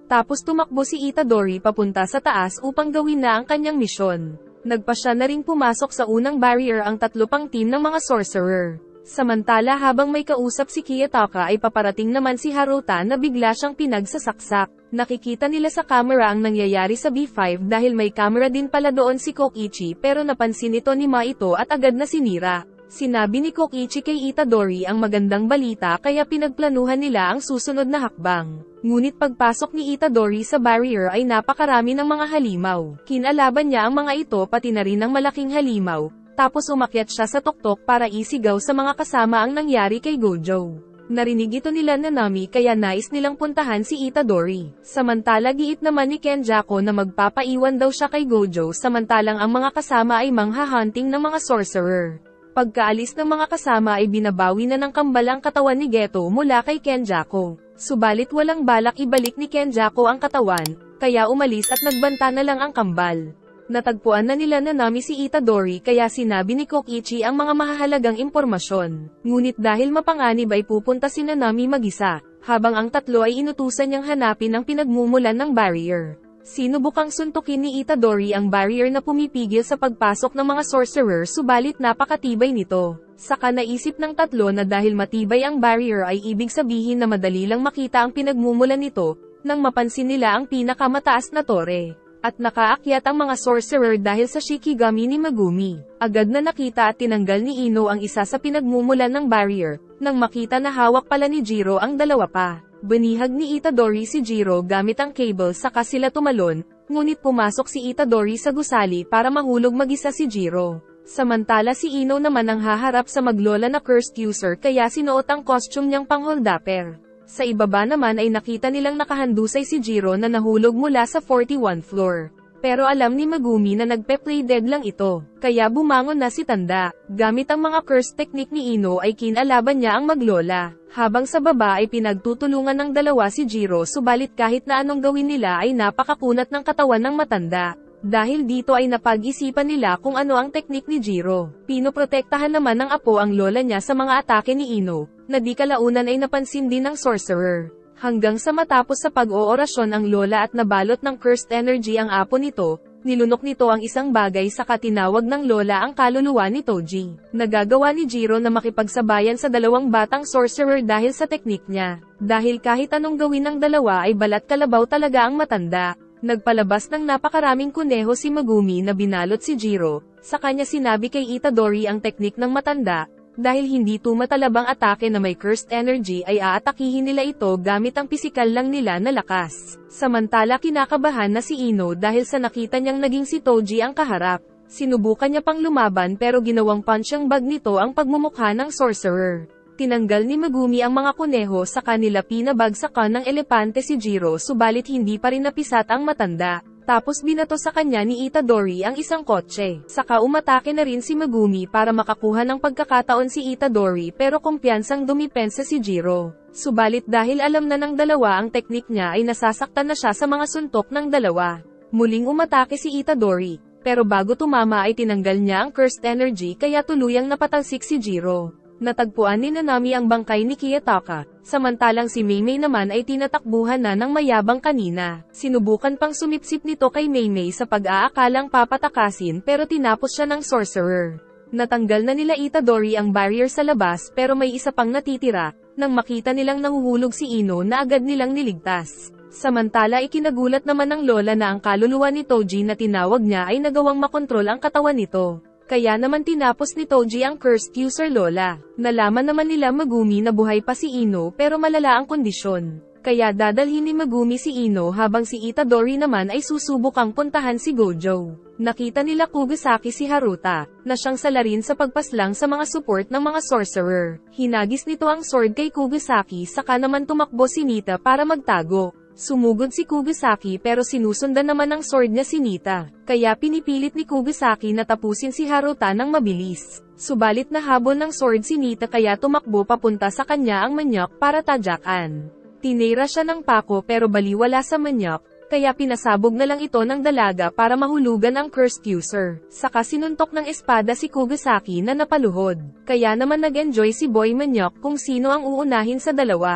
Tapos tumakbo si Itadori papunta sa taas upang gawin na ang kanyang misyon. Nagpasya na ring pumasok sa unang barrier ang 3 pang team ng mga sorcerer. Samantala habang may kausap si Kiyotaka ay paparating naman si Haruta na bigla siyang pinagsasaksak. Nakikita nila sa camera ang nangyayari sa B5 dahil may camera din pala doon si Kokichi pero napansin ito ni Maito at agad na sinira. Sinabi ni Kokichi kay Itadori ang magandang balita kaya pinagplanuhan nila ang susunod na hakbang. Ngunit pagpasok ni Itadori sa barrier ay napakarami ng mga halimaw. Kinalaban niya ang mga ito pati na rin ang malaking halimaw. Tapos umakyat siya sa tuktok para isigaw sa mga kasama ang nangyari kay Gojo. Narinig ito nila Nanami kaya nais nilang puntahan si Itadori. Samantala giit naman ni Kenjaku na magpapaiwan daw siya kay Gojo samantalang ang mga kasama ay mangha-hunting ng mga sorcerer. Pagkaalis ng mga kasama ay binabawi na ng kambal ang katawan ni Geto mula kay Kenjaku. Subalit walang balak ibalik ni Kenjaku ang katawan, kaya umalis at nagbanta na lang ang kambal. Natagpuan na nila Nanami si Itadori kaya sinabi ni Kokichi ang mga mahahalagang impormasyon. Ngunit dahil mapanganib ay pupunta si Nanami mag-isa, habang ang 3 ay inutusan niyang hanapin ang pinagmumulan ng barrier. Sinubukang suntukin ni Itadori ang barrier na pumipigil sa pagpasok ng mga sorcerer subalit napakatibay nito. Saka naisip ng 3 na dahil matibay ang barrier ay ibig sabihin na madali lang makita ang pinagmumulan nito, nang mapansin nila ang pinakamataas na tore. At nakaakyat ang mga sorcerer dahil sa Shikigami ni Megumi. Agad na nakita at tinanggal ni Ino ang isa sa pinagmumulan ng barrier, nang makita na hawak pala ni Jiro ang 2 pa. Binihag ni Itadori si Jiro gamit ang cable saka sila tumalon, ngunit pumasok si Itadori sa gusali para mahulog mag-isa si Jiro. Samantala si Ino naman ang haharap sa maglola na cursed user kaya sinuot ang costume niyang pangholdapper. Sa ibaba naman ay nakita nilang nakahandusay si Jiro na nahulog mula sa 41 floor. Pero alam ni Megumi na nagpe-play dead lang ito, kaya bumangon na si Tanda. Gamit ang mga curse technique ni Ino ay kinalaban niya ang maglola. Habang sa baba ay pinagtutulungan ng 2 si Jiro subalit kahit na anong gawin nila ay napakakunat ng katawan ng matanda. Dahil dito ay napag-isipan nila kung ano ang teknik ni Jiro. Pinoprotektahan naman ng apo ang lola niya sa mga atake ni Ino, na di kalaunan ay napansin din ng sorcerer. Hanggang sa matapos sa pag-oorasyon ang lola at nabalot ng cursed energy ang apo nito, nilunok nito ang isang bagay saka tinawag ng lola ang kaluluwa ni Toji. Nagagawa ni Jiro na makipagsabayan sa 2 batang sorcerer dahil sa teknik niya. Dahil kahit anong gawin ng 2 ay balat kalabaw talaga ang matanda. Nagpalabas ng napakaraming kuneho si Megumi na binalot si Jiro, sa kanya sinabi kay Itadori ang teknik ng matanda, dahil hindi tumatalabang atake na may cursed energy ay aatakihin nila ito gamit ang pisikal lang nila na lakas. Samantala kinakabahan na si Ino dahil sa nakita niyang naging si Toji ang kaharap. Sinubukan niya pang lumaban pero ginawang punching bag nito ang pagmumukha ng sorcerer. Tinanggal ni Megumi ang mga kuneho sa kanila pinabagsakan ng elepante si Jiro subalit hindi pa rin napisat ang matanda. Tapos binato sa kanya ni Itadori ang isang kotse. Saka umatake na rin si Megumi para makakuha ng pagkakataon si Itadori pero kumpiyansang dumipensa si Jiro. Subalit dahil alam na ng 2 ang teknik niya ay nasasaktan na siya sa mga suntok ng 2. Muling umatake si Itadori, pero bago tumama ay tinanggal niya ang cursed energy kaya tuluyang napatalsik si Jiro. Natagpuan ni Nanami ang bangkay ni Kiyotaka, samantalang si Meimei naman ay tinatakbuhan na ng mayabang kanina. Sinubukan pang sumipsip nito kay Meimei sa pag-aakalang papatakasin pero tinapos siya ng sorcerer. Natanggal na nila Itadori ang barrier sa labas pero may isa pang natitira, nang makita nilang nahuhulog si Ino na agad nilang niligtas. Samantala ikinagulat naman ng lola na ang kaluluwa ni Toji na tinawag niya ay nagawang makontrol ang katawan nito. Kaya naman tinapos ni Toji ang cursed user lola. Nalaman naman nila Megumi na buhay pa si Ino pero malala ang kondisyon. Kaya dadalhin ni Megumi si Ino habang si Itadori naman ay susubukang puntahan si Gojo. Nakita nila Kugisaki si Haruta, na siyang salarin sa pagpaslang sa mga support ng mga sorcerer. Hinagis nito ang sword kay Kugisaki saka naman tumakbo si Nita para magtago. Sumugod si Kugisaki pero sinusundan naman ng sword niya si Nita, kaya pinipilit ni Kugisaki na tapusin si Haruta ng mabilis. Subalit nahabol ng sword si Nita kaya tumakbo papunta sa kanya ang manyak para tadyakan. Tinira siya ng pako pero baliwala sa manyak, kaya pinasabog na lang ito ng dalaga para mahulugan ang cursed user. Saka sinuntok ng espada si Kugisaki na napaluhod. Kaya naman nag-enjoy si Boy Manyak kung sino ang uunahin sa 2.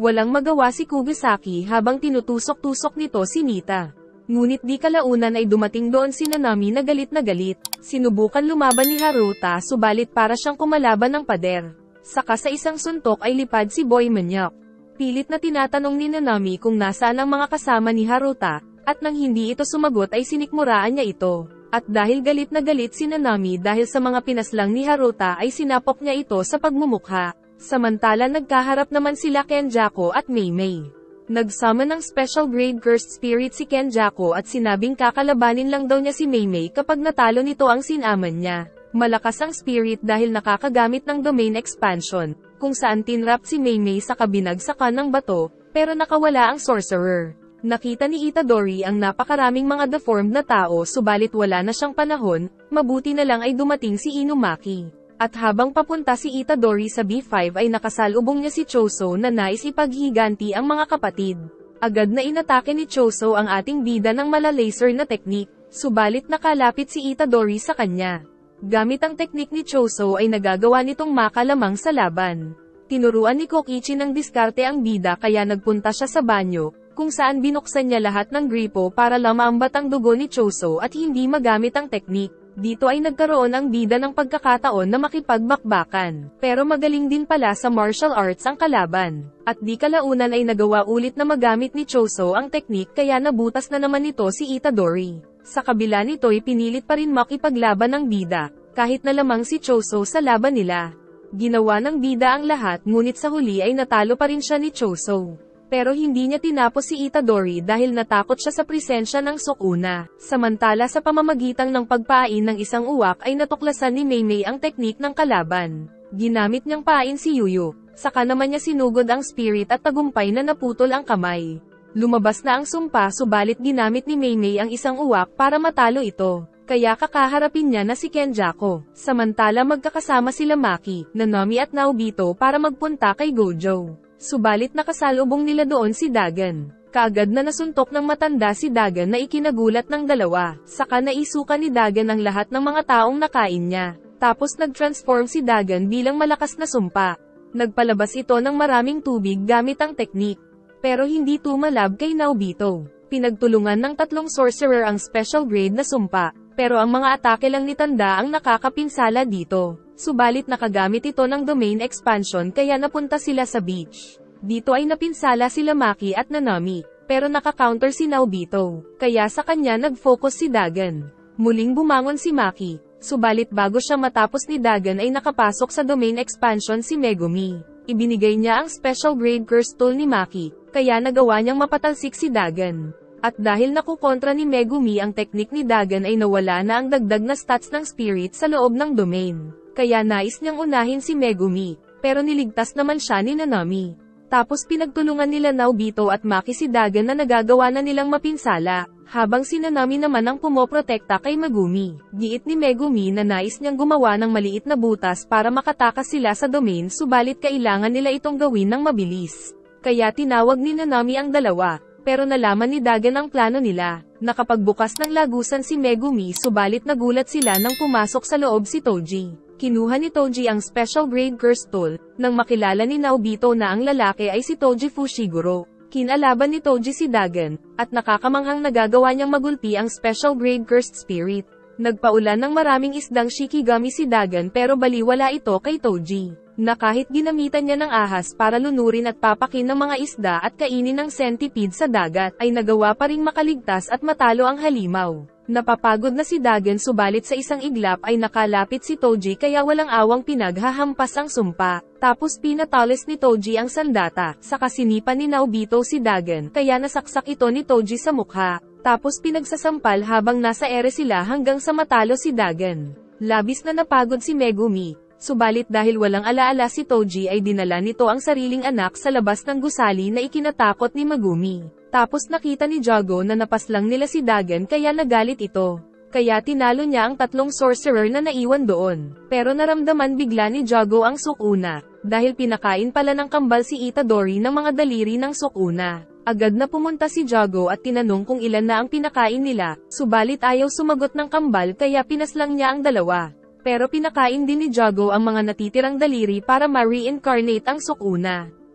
Walang magawa si Kugisaki habang tinutusok-tusok nito si Nita. Ngunit di kalaunan ay dumating doon si Nanami na galit na galit. Sinubukan lumaban ni Haruta subalit para siyang kumalaban ng pader. Saka sa isang suntok ay lipad si Boy Manyak. Pilit na tinatanong ni Nanami kung nasaan ang mga kasama ni Haruta, at nang hindi ito sumagot ay sinikmuraan niya ito. At dahil galit na galit si Nanami dahil sa mga pinaslang ni Haruta ay sinapok niya ito sa pagmumukha. Samantala nagkaharap naman sila Kenjaku at Meimei. Nagsama ng special grade cursed spirit si Kenjaku at sinabing kakalabanin lang daw niya si Meimei kapag natalo nito ang sinaman niya. Malakas ang spirit dahil nakakagamit ng domain expansion, kung saan tinrap si Meimei sa kabinagsakan ng bato, pero nakawala ang sorcerer. Nakita ni Itadori ang napakaraming mga deformed na tao subalit wala na siyang panahon, mabuti na lang ay dumating si Inumaki. At habang papunta si Itadori sa B5 ay nakasalubong niya si Choso na nais ipaghiganti ang mga kapatid. Agad na inatake ni Choso ang ating bida ng malalaser na teknik, subalit nakalapit si Itadori sa kanya. Gamit ang teknik ni Choso ay nagagawa nitong makalamang sa laban. Tinuruan ni Kokichi ng diskarte ang bida kaya nagpunta siya sa banyo, kung saan binuksan niya lahat ng gripo para lamambat ang dugo ni Choso at hindi magamit ang teknik. Dito ay nagkaroon ang bida ng pagkakataon na makipagbakbakan. Pero magaling din pala sa martial arts ang kalaban. At di kalaunan ay nagawa ulit na magamit ni Choso ang teknik kaya nabutas na naman ito si Itadori. Sa kabila nito'y pinilit pa rin makipaglaban ng bida, kahit na lamang si Choso sa laban nila. Ginawa ng bida ang lahat ngunit sa huli ay natalo pa rin siya ni Choso. Pero hindi niya tinapos si Itadori dahil natakot siya sa presensya ng Sukuna. Samantala sa pamamagitan ng pagpain ng isang uwak ay natuklasan ni Meimei ang teknik ng kalaban. Ginamit niyang pain si Yuyu, saka naman niya sinugod ang spirit at tagumpay na naputol ang kamay. Lumabas na ang sumpa subalit ginamit ni Meimei ang isang uwak para matalo ito. Kaya kakaharapin niya na si Kenjaku. Samantala magkakasama sila Maki, Nanami at Naobito para magpunta kay Gojo. Subalit nakasalubong nila doon si Dagan. Kaagad na nasuntok ng matanda si Dagan na ikinagulat ng dalawa. Saka naisuka ni Dagan ang lahat ng mga taong nakain niya. Tapos nag-transform si Dagan bilang malakas na sumpa. Nagpalabas ito ng maraming tubig gamit ang teknik. Pero hindi tumalab kay Naobito. Pinagtulungan ng tatlong sorcerer ang special grade na sumpa. Pero ang mga atake lang ni Tanda ang nakakapinsala dito. Subalit nakagamit ito ng domain expansion kaya napunta sila sa beach. Dito ay napinsala sila Maki at Nanami, pero naka-counter si Naobito. Kaya sa kanya nag-focus si Dagan. Muling bumangon si Maki, subalit bago siya matapos ni Dagan ay nakapasok sa domain expansion si Megumi. Ibinigay niya ang special grade curse tool ni Maki, kaya nagawa niyang mapatalsik si Dagan. At dahil nakukontra ni Megumi ang teknik ni Dagan ay nawala na ang dagdag na stats ng spirit sa loob ng domain. Kaya nais niyang unahin si Megumi, pero niligtas naman siya ni Nanami. Tapos pinagtulungan nila Naobito at Maki si Dagan na nagagawa na nilang mapinsala, habang si Nanami naman ang pumoprotekta kay Megumi. Giit ni Megumi na nais niyang gumawa ng maliit na butas para makatakas sila sa domain subalit kailangan nila itong gawin ng mabilis. Kaya tinawag ni Nanami ang dalawa. Pero nalaman ni Dagan ang plano nila. Nakapagbukas ng lagusan si Megumi subalit nagulat sila nang pumasok sa loob si Toji. Kinuha ni Toji ang special grade curse tool, nang makilala ni Naobito na ang lalaki ay si Toji Fushiguro. Kinalaban ni Toji si Dagan, at nakakamanghang nagagawa niyang magulpi ang special grade cursed spirit. Nagpaulan ng maraming isdang Shikigami si Dagan pero baliwala ito kay Toji. Na kahit ginamitan niya ng ahas para lunurin at papakin ng mga isda at kainin ng centipede sa dagat, ay nagawa pa ring makaligtas at matalo ang halimaw. Napapagod na si Dagan subalit sa isang iglap ay nakalapit si Toji kaya walang awang pinaghahampas ang sumpa. Tapos pinatalis ni Toji ang sandata, saka sinipa ni Naobito si Dagan kaya nasaksak ito ni Toji sa mukha. Tapos pinagsasampal habang nasa ere sila hanggang sa matalo si Dagan. Labis na napagod si Megumi. Subalit dahil walang alaala si Toji ay dinala nito ang sariling anak sa labas ng gusali na ikinatakot ni Megumi. Tapos nakita ni Jago na napaslang nila si Dagan kaya nagalit ito. Kaya tinalo niya ang tatlong sorcerer na naiwan doon. Pero naramdaman bigla ni Jago ang Sukuna, dahil pinakain pala ng kambal si Itadori ng mga daliri ng Sukuna. Agad na pumunta si Jago at tinanong kung ilan na ang pinakain nila, subalit ayaw sumagot ng kambal kaya pinaslang niya ang dalawa. Pero pinakain din ni Jago ang mga natitirang daliri para ma-reincarnate ang Sukuna.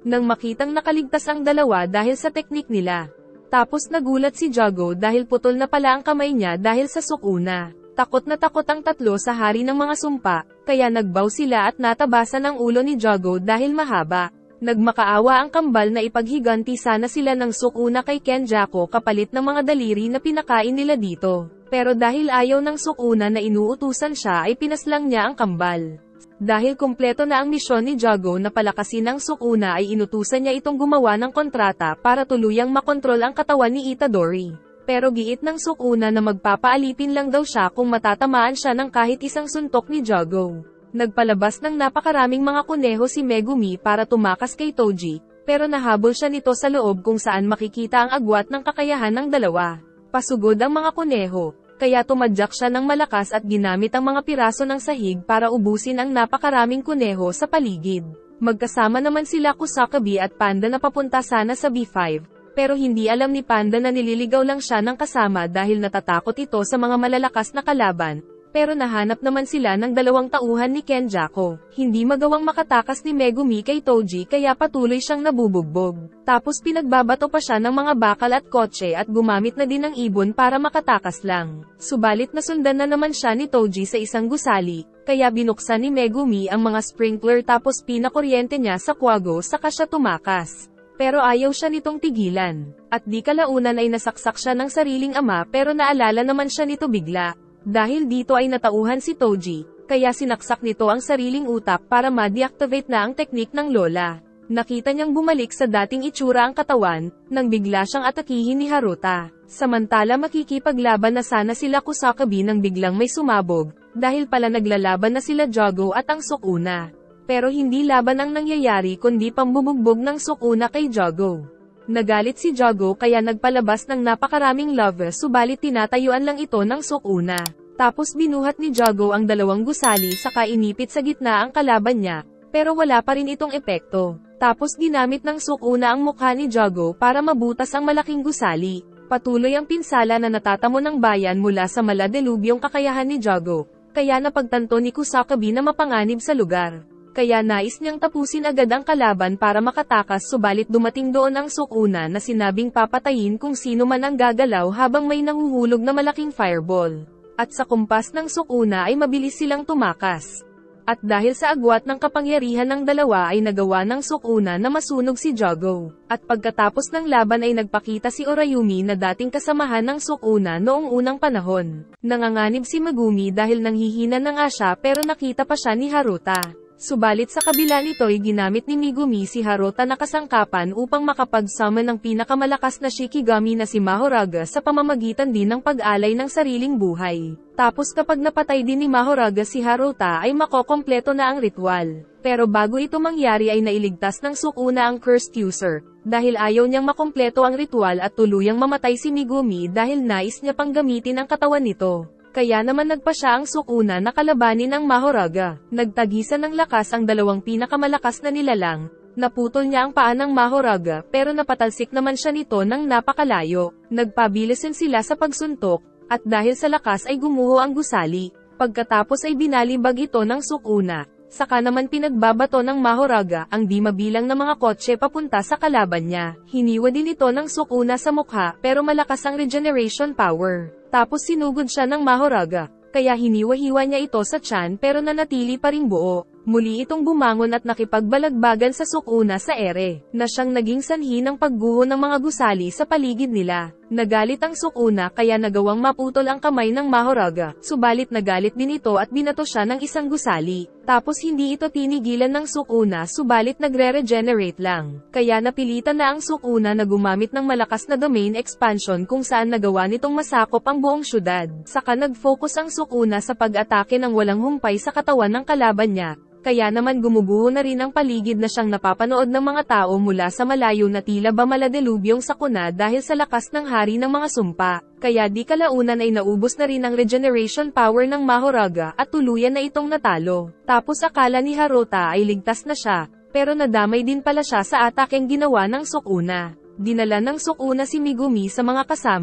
nang makitang nakaligtas ang dalawa dahil sa teknik nila. Tapos nagulat si Jago dahil putol na pala ang kamay niya dahil sa sukuna. Takot na takot ang tatlo sa hari ng mga sumpa, kaya nagbaw sila at natabasan ang ulo ni Jago dahil mahaba. Nagmakaawa ang kambal na ipaghiganti sana sila ng sukuna kay Kenjaku kapalit ng mga daliri na pinakain nila dito. Pero dahil ayaw ng sukuna na inuutusan siya ay pinaslang niya ang kambal. Dahil kumpleto na ang misyon ni Jago na palakasin ang sukuna ay inutusan niya itong gumawa ng kontrata para tuluyang makontrol ang katawan ni Itadori. Pero giit ng sukuna na magpapaalipin lang daw siya kung matatamaan siya ng kahit isang suntok ni Jago. Nagpalabas ng napakaraming mga kuneho si Megumi para tumakas kay Toji, pero nahabol siya nito sa loob kung saan makikita ang agwat ng kakayahan ng dalawa. Pasugod ang mga kuneho. Kaya tumadyak siya ng malakas at ginamit ang mga piraso ng sahig para ubusin ang napakaraming kuneho sa paligid. Magkasama naman sila Kusakabe at Panda na papunta sana sa B5, pero hindi alam ni Panda na nililigaw lang siya ng kasama dahil natatakot ito sa mga malalakas na kalaban, pero nahanap naman sila ng dalawang tauhan ni Kenjaku. Hindi magawang makatakas ni Megumi kay Toji kaya patuloy siyang nabubugbog. Tapos pinagbabato pa siya ng mga bakal at kotse at gumamit na din ng ibon para makatakas lang. Subalit nasundan na naman siya ni Toji sa isang gusali, kaya binuksan ni Megumi ang mga sprinkler tapos pinakuryente niya sa kwago saka siya tumakas. Pero ayaw siya nitong tigilan. At di kalaunan ay nasaksak siya ng sariling ama pero naalala naman siya nito bigla. Dahil dito ay natauhan si Toji, kaya sinaksak nito ang sariling utak para ma-deactivate na ang teknik ng lola. Nakita niyang bumalik sa dating itsura ang katawan, nang bigla siyang atakihin ni Haruta. Samantala makikipaglaban na sana sila Kusakabe nang biglang may sumabog, dahil pala naglalaban na sila Jago at ang Sukuna. Pero hindi laban ang nangyayari kundi pambubugbog ng Sukuna kay Jago. Nagalit si Jago kaya nagpalabas ng napakaraming love subalit tinatayuan lang ito ng Sukuna. Tapos binuhat ni Jago ang dalawang gusali saka inipit sa gitna ang kalaban niya, pero wala pa rin itong epekto. Tapos ginamit ng Sukuna ang mukha ni Jago para mabutas ang malaking gusali. Patuloy ang pinsala na natatamo ng bayan mula sa maladelubyong kakayahan ni Jago, kaya napagtanto ni Kusakabe na mapanganib sa lugar. Kaya nais niyang tapusin agad ang kalaban para makatakas subalit dumating doon ang Sukuna na sinabing papatayin kung sino man ang gagalaw habang may nahuhulog na malaking fireball. At sa kumpas ng Sukuna ay mabilis silang tumakas. At dahil sa agwat ng kapangyarihan ng dalawa ay nagawa ng Sukuna na masunog si Jago. At pagkatapos ng laban ay nagpakita si Orayumi na dating kasamahan ng Sukuna noong unang panahon. Nanganganib si Megumi dahil nanghihina na nga siya pero nakita pa siya ni Haruta. Subalit sa kabila nito'y ginamit ni Megumi si Haruta na kasangkapan upang makapag-summon ng pinakamalakas na Shikigami na si Mahoraga sa pamamagitan din ng pag-alay ng sariling buhay. Tapos kapag napatay din ni Mahoraga si Haruta ay makokompleto na ang ritual. Pero bago ito mangyari ay nailigtas ng Sukuna ang cursed user, dahil ayaw niyang makompleto ang ritual at tuluyang mamatay si Megumi dahil nais niya pang gamitin ang katawan nito. Kaya naman nagpa siya ang Sukuna na kalabanin ang Mahoraga. Nagtagisan ng lakas ang dalawang pinakamalakas na nilalang. Naputol niya ang paa ng Mahoraga pero napatalsik naman siya nito ng napakalayo. Nagpabilisan sila sa pagsuntok, at dahil sa lakas ay gumuho ang gusali. Pagkatapos ay binalibag ito ng Sukuna. Saka naman pinagbabato ng Mahoraga ang di mabilang na mga kotse papunta sa kalaban niya. Hiniwa din ito ng Sukuna sa mukha pero malakas ang regeneration power. Tapos sinugod siya ng Mahoraga, kaya hiniwa-hiwa niya ito sa tiyan pero nanatili pa ring buo. Muli itong bumangon at nakipagbalagbagan sa Sukuna sa ere, na siyang naging sanhi ng pagguho ng mga gusali sa paligid nila. Nagalit ang Sukuna kaya nagawang maputol ang kamay ng Mahoraga, subalit nagalit din ito at binato siya ng isang gusali. Tapos hindi ito tinigilan ng Sukuna subalit nagre-regenerate lang. Kaya napilitan na ang Sukuna na gumamit ng malakas na domain expansion kung saan nagawa nitong masakop ang buong syudad. Saka nag-focus ang Sukuna sa pag-atake ng walang humpay sa katawan ng kalaban niya. Kaya naman gumuguho na rin ang paligid na siyang napapanood ng mga tao mula sa malayo na tila ba maladelubyong sakuna dahil sa lakas ng hari ng mga sumpa. Kaya di kalaunan ay naubos na rin ang regeneration power ng Mahoraga at tuluyan na itong natalo. Tapos akala ni Haruta ay ligtas na siya, pero nadamay din pala siya sa atakeng ginawa ng Sukuna. Dinala ng Sukuna si Megumi sa mga kasama,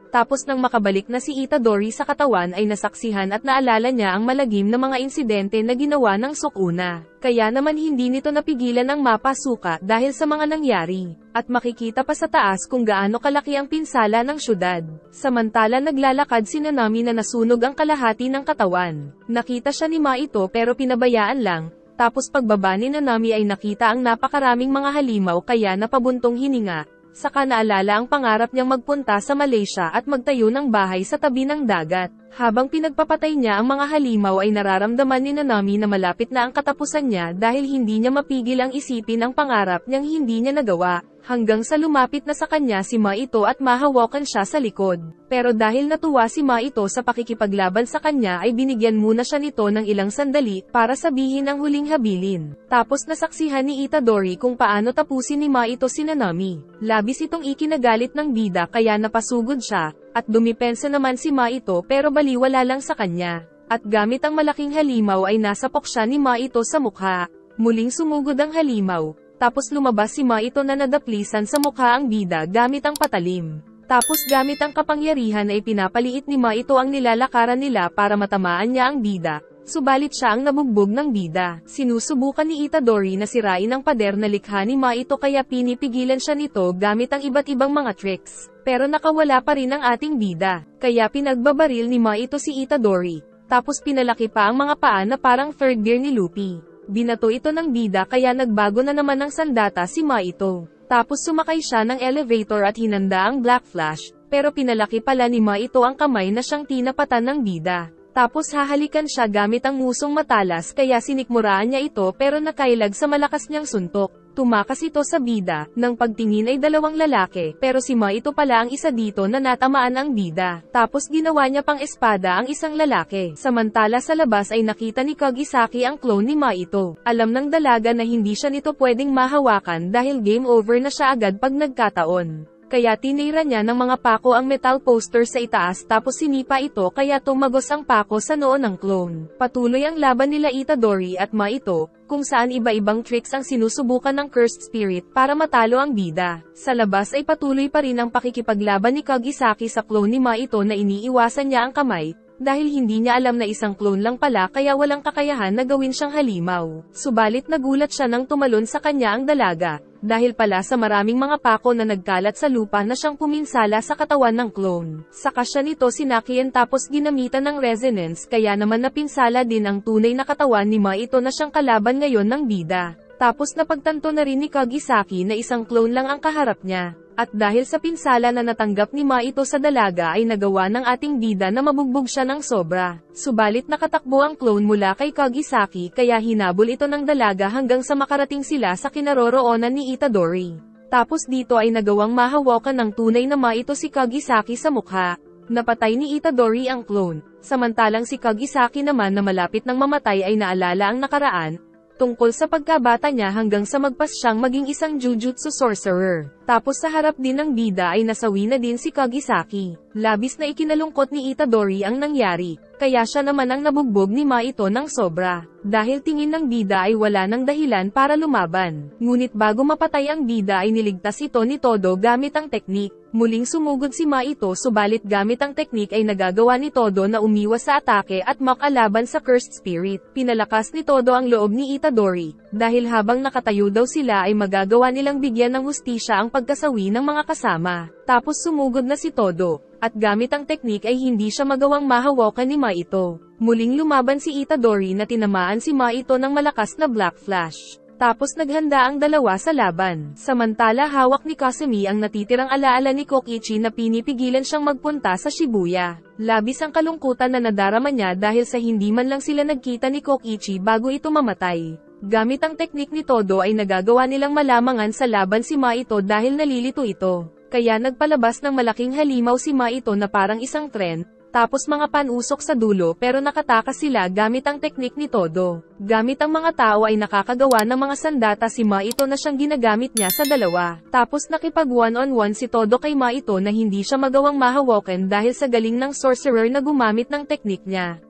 Tapos nang makabalik na si Itadori sa katawan ay nasaksihan at naalala niya ang malagim na mga insidente na ginawa ng Sukuna. Kaya naman hindi nito napigilan ang mapasuka dahil sa mga nangyari. At makikita pa sa taas kung gaano kalaki ang pinsala ng syudad. Samantala naglalakad si Nanami na nasunog ang kalahati ng katawan. Nakita siya ni Maito pero pinabayaan lang. Tapos pagbaba ni Nanami ay nakita ang napakaraming mga halimaw kaya napabuntong hininga. Saka naalala ang pangarap niyang magpunta sa Malaysia at magtayo ng bahay sa tabi ng dagat. Habang pinagpapatay niya ang mga halimaw ay nararamdaman ni Nanami na malapit na ang katapusan niya dahil hindi niya mapigil ang isipin ang pangarap niyang hindi niya nagawa. Hanggang sa lumapit na sa kanya si Maito at mahawakan siya sa likod. Pero dahil natuwa si Maito sa pakikipaglaban sa kanya ay binigyan muna siya nito ng ilang sandali para sabihin ang huling habilin. Tapos nasaksihan ni Itadori kung paano tapusin ni Maito si Nanami. Labis itong ikinagalit ng bida kaya napasugod siya, at dumipensa naman si Maito pero baliwala lang sa kanya. At gamit ang malaking halimaw ay nasapok siya ni Maito sa mukha. Muling sumugod ang halimaw. Tapos lumabas si Maito na nadaplisan sa mukha ang bida gamit ang patalim. Tapos gamit ang kapangyarihan ay pinapaliit ni Maito ang nilalakaran nila para matamaan niya ang bida. Subalit siya ang nabugbog ng bida. Sinusubukan ni Itadori na sirain ang pader na likha ni Maito kaya pinipigilan siya nito gamit ang iba't ibang mga tricks. Pero nakawala pa rin ang ating bida. Kaya pinagbabaril ni Maito si Itadori. Tapos pinalaki pa ang mga paa na parang third gear ni Luffy. Binato ito ng bida kaya nagbago na naman ng sandata si Maito. Tapos sumakay siya ng elevator at hinanda ang Black Flash, pero pinalaki pala ni Maito ang kamay na siyang tinapatan ng bida. Tapos hahalikan siya gamit ang musong matalas kaya sinikmuraan niya ito pero nakailag sa malakas niyang suntok. Tumakas ito sa bida, nang pagtingin ay dalawang lalaki, pero si Maito pala ang isa dito na natamaan ang bida. Tapos ginawa niya pang espada ang isang lalaki. Samantala sa labas ay nakita ni Kagisaki ang clone ni Maito. Alam ng dalaga na hindi siya nito pwedeng mahawakan dahil game over na siya agad pag nagkataon. Kaya tinira niya ng mga pako ang metal poster sa itaas tapos sinipa ito kaya tumagos ang pako sa noo ng clone. Patuloy ang laban nila Itadori at Maito, kung saan iba-ibang tricks ang sinusubukan ng Cursed Spirit para matalo ang bida. Sa labas ay patuloy pa rin ang pakikipaglaban ni Kagisaki sa clone ni Maito na iniiwasan niya ang kamay, dahil hindi niya alam na isang clone lang pala kaya walang kakayahan na gawin siyang halimaw. Subalit nagulat siya nang tumalon sa kanya ang dalaga, dahil pala sa maraming mga pako na nagkalat sa lupa na siyang puminsala sa katawan ng clone. Saka siya nito sinakyan tapos ginamitan ng resonance kaya naman napinsala din ang tunay na katawan ni Maito na siyang kalaban ngayon ng bida. Tapos napagtanto na rin ni Kagisaki na isang clone lang ang kaharap niya. At dahil sa pinsala na natanggap ni Maito sa dalaga ay nagawa ng ating bida na mabugbog siya ng sobra. Subalit nakatakbo ang clone mula kay Kagisaki kaya hinabol ito ng dalaga hanggang sa makarating sila sa kinaroroonan ni Itadori. Tapos dito ay nagawang mahawakan ng tunay na Maito si Kagisaki sa mukha. Napatay ni Itadori ang clone. Samantalang si Kagisaki naman na malapit ng mamatay ay naalala ang nakaraan, tungkol sa pagkabata niya hanggang sa magpas siyang maging isang jujutsu sorcerer. Tapos sa harap din ng bida ay nasawi na din si Kagisaki. Labis na ikinalungkot ni Itadori ang nangyari, kaya siya naman ang nabugbog ni Maito ng sobra. Dahil tingin ng bida ay wala ng dahilan para lumaban. Ngunit bago mapatay ang bida ay niligtas ito ni Todo gamit ang teknik. Muling sumugod si Maito subalit gamit ang teknik ay nagagawa ni Todo na umiwas sa atake at makalaban sa Cursed Spirit. Pinalakas ni Todo ang loob ni Itadori, dahil habang nakatayo daw sila ay magagawa nilang bigyan ng hustisya ang pagkasawi ng mga kasama. Tapos sumugod na si Todo, at gamit ang teknik ay hindi siya magawang mahawakan ni Maito. Muling lumaban si Itadori na tinamaan si Maito ng malakas na Black Flash. Tapos naghanda ang dalawa sa laban. Samantala hawak ni Kasumi ang natitirang alaala ni Kokichi na pinipigilan siyang magpunta sa Shibuya. Labis ang kalungkutan na nadarama niya dahil sa hindi man lang sila nagkita ni Kokichi bago ito mamatay. Gamit ang teknik ni Todo ay nagagawa nilang malamangan sa laban si Maito dahil nalilito ito. Kaya nagpalabas ng malaking halimaw si Maito na parang isang tren, tapos mga panusok sa dulo pero nakatakas sila gamit ang teknik ni Todo. Gamit ang mga tao ay nakakagawa ng mga sandata si Maito na siyang ginagamit niya sa dalawa. Tapos nakipag one-on-one si Todo kay Maito na hindi siya magawang mahawakan dahil sa galing ng sorcerer na gumamit ng teknik niya.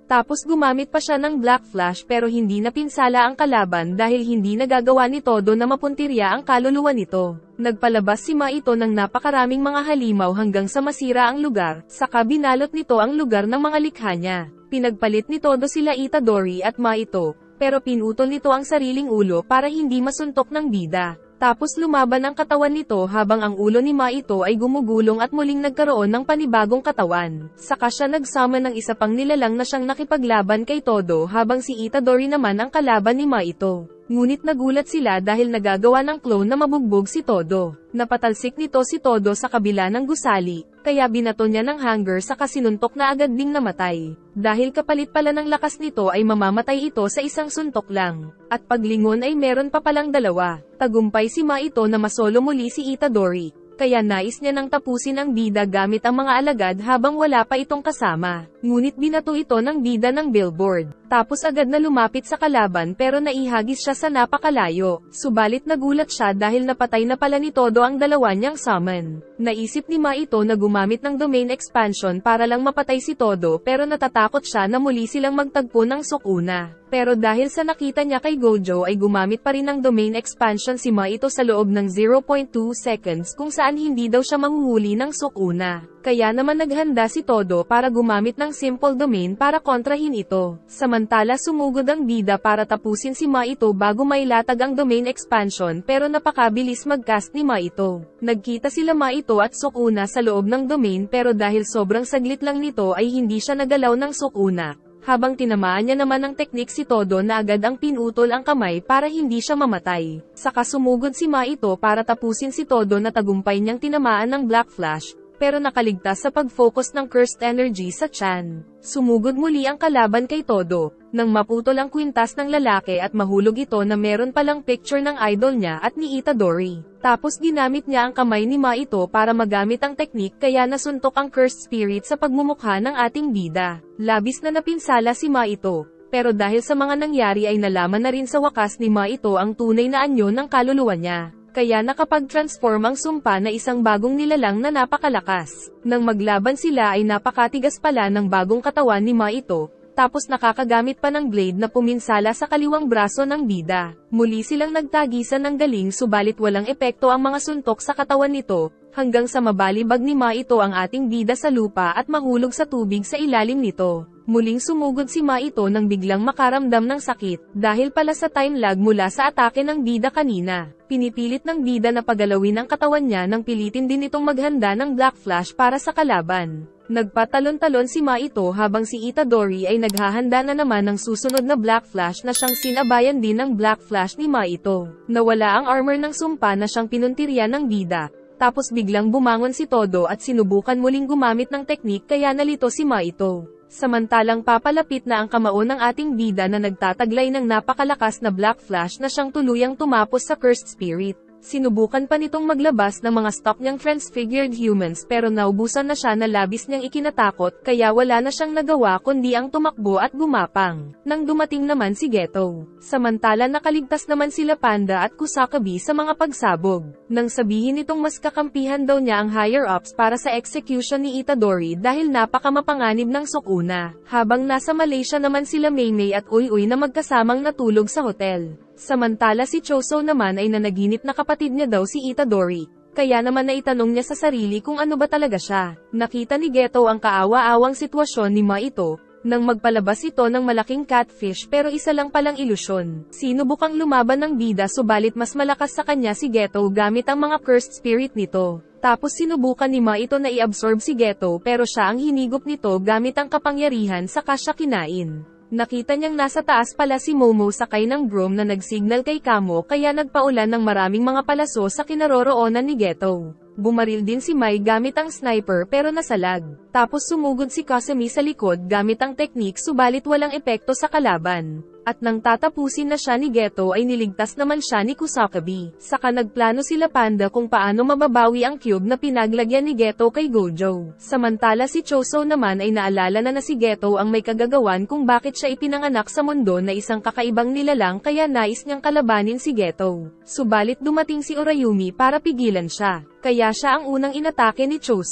Tapos gumamit pa siya ng Black Flash pero hindi napinsala ang kalaban dahil hindi nagagawa ni Todo na mapuntirya ang kaluluwa nito. Nagpalabas si Maito ng napakaraming mga halimaw hanggang sa masira ang lugar, saka binalot nito ang lugar ng mga likha niya. Pinagpalit ni Todo sila Itadori at Maito, pero pinutol nito ang sariling ulo para hindi masuntok ng bida. Tapos lumaban ang katawan nito habang ang ulo ni Maito ay gumugulong at muling nagkaroon ng panibagong katawan. Saka siya nagsummon ng isa pang nilalang na siyang nakipaglaban kay Todo habang si Itadori naman ang kalaban ni Maito. Ngunit nagulat sila dahil nagagawa ng clone na mabugbog si Todo. Napatalsik nito si Todo sa kabila ng gusali, kaya binato niya ng hanger sa kasinuntok na agad ding namatay. Dahil kapalit pala ng lakas nito ay mamamatay ito sa isang suntok lang. At paglingon ay meron pa palang dalawa. Tagumpay si Maito na masolo muli si Itadori, kaya nais niya nang tapusin ang bida gamit ang mga alagad habang wala pa itong kasama. Ngunit binato ito ng bida ng billboard. Tapos agad na lumapit sa kalaban pero naihagis siya sa napakalayo. Subalit nagulat siya dahil napatay na pala ni Todo ang dalawa niyang summon. Naisip ni Maito na gumamit ng domain expansion para lang mapatay si Todo pero natatakot siya na muli silang magtagpo ng Sukuna. Pero dahil sa nakita niya kay Gojo ay gumamit pa rin ng domain expansion si Maito sa loob ng 0.2 seconds kung saan hindi daw siya manghuhuli ng Sukuna. Kaya naman naghanda si Todo para gumamit ng simple domain para kontrahin ito. Samantala sumugod ang bida para tapusin si Maito bago mailatag ang domain expansion pero napakabilis mag-cast ni Maito. Nagkita sila Maito at Sukuna sa loob ng domain pero dahil sobrang saglit lang nito ay hindi siya nagalaw ng Sukuna. Habang tinamaan niya naman ng teknik si Todo na agad ang pinutol ang kamay para hindi siya mamatay. Saka sumugod si Maito para tapusin si Todo na tagumpay niyang tinamaan ng Black Flash, pero nakaligtas sa pag-focus ng cursed energy sa tiyan. Sumugod muli ang kalaban kay Todo, nang maputol ang kwintas ng lalaki at mahulog ito na meron palang picture ng idol niya at ni Itadori. Tapos ginamit niya ang kamay ni Maito para magamit ang teknik kaya nasuntok ang cursed spirit sa pagmumukha ng ating bida. Labis na napinsala si Maito, pero dahil sa mga nangyari ay nalaman na rin sa wakas ni Maito ang tunay na anyo ng kaluluwa niya. Kaya nakapag-transform ang sumpa na isang bagong nilalang na napakalakas. Nang maglaban sila ay napakatigas pala ng bagong katawan ni Maito, tapos nakakagamit pa ng blade na puminsala sa kaliwang braso ng bida. Muli silang nagtagisan ng galing subalit walang epekto ang mga suntok sa katawan nito, hanggang sa mabalibag ni Maito ang ating bida sa lupa at mahulog sa tubig sa ilalim nito. Muling sumugod si Maito nang biglang makaramdam ng sakit, dahil pala sa time lag mula sa atake ng bida kanina. Pinipilit ng bida na pagalawin ang katawan niya nang pilitin din itong maghanda ng Black Flash para sa kalaban. Nagpatalon-talon si Maito habang si Itadori ay naghahanda na naman ng susunod na Black Flash na siyang sinabayan din ng Black Flash ni Maito. Nawala ang armor ng sumpa na siyang pinuntirya ng bida. Tapos biglang bumangon si Todo at sinubukan muling gumamit ng teknik kaya nalito si Maito. Samantalang papalapit na ang kamao ng ating bida na nagtataglay ng napakalakas na Black Flash na siyang tuluyang tumapos sa cursed spirit. Sinubukan pa nitong maglabas ng mga stock niyang transfigured humans pero naubusan na siya na labis niyang ikinatakot kaya wala na siyang nagawa kundi ang tumakbo at gumapang. Nang dumating naman si Geto. Samantala nakaligtas naman sila Panda at Kusakabe sa mga pagsabog. Nang sabihin nitong mas kakampihan daw niya ang higher-ups para sa execution ni Itadori dahil napakamapanganib ng Sukuna. Habang nasa Malaysia naman sila Maymay at Uy na magkasamang natulog sa hotel. Samantala si Choso naman ay nanaginip na kapatid niya daw si Itadori, kaya naman naitanong niya sa sarili kung ano ba talaga siya. Nakita ni Geto ang kaawa-awang sitwasyon ni Maito, nang magpalabas ito ng malaking catfish pero isa lang palang ilusyon. Sinubukang lumaban ng bida subalit mas malakas sa kanya si Geto gamit ang mga cursed spirit nito. Tapos sinubukan ni Maito na i-absorb si Geto pero siya ang hinigop nito gamit ang kapangyarihan saka siya kinain. Nakita niyang nasa taas pala si Momo sakay ng broom na nagsignal kay Kamo kaya nagpaulan ng maraming mga palaso sa kinaroroonan ni Geto. Bumaril din si Mai gamit ang sniper pero nasalag. Tapos sumugod si Kasumi sa likod gamit ang teknik subalit walang epekto sa kalaban. At nang tatapusin na siya ni Geto ay niligtas naman siya ni Kusakabe. Saka nagplano sila Panda kung paano mababawi ang cube na pinaglagyan ni Geto kay Gojo. Samantala si Choso naman ay naalala na si Geto ang may kagagawan kung bakit siya ipinanganak sa mundo na isang kakaibang nilalang kaya nais niyang kalabanin si Geto. Subalit dumating si Urayumi para pigilan siya. Kaya siya ang unang inatake ni Choso.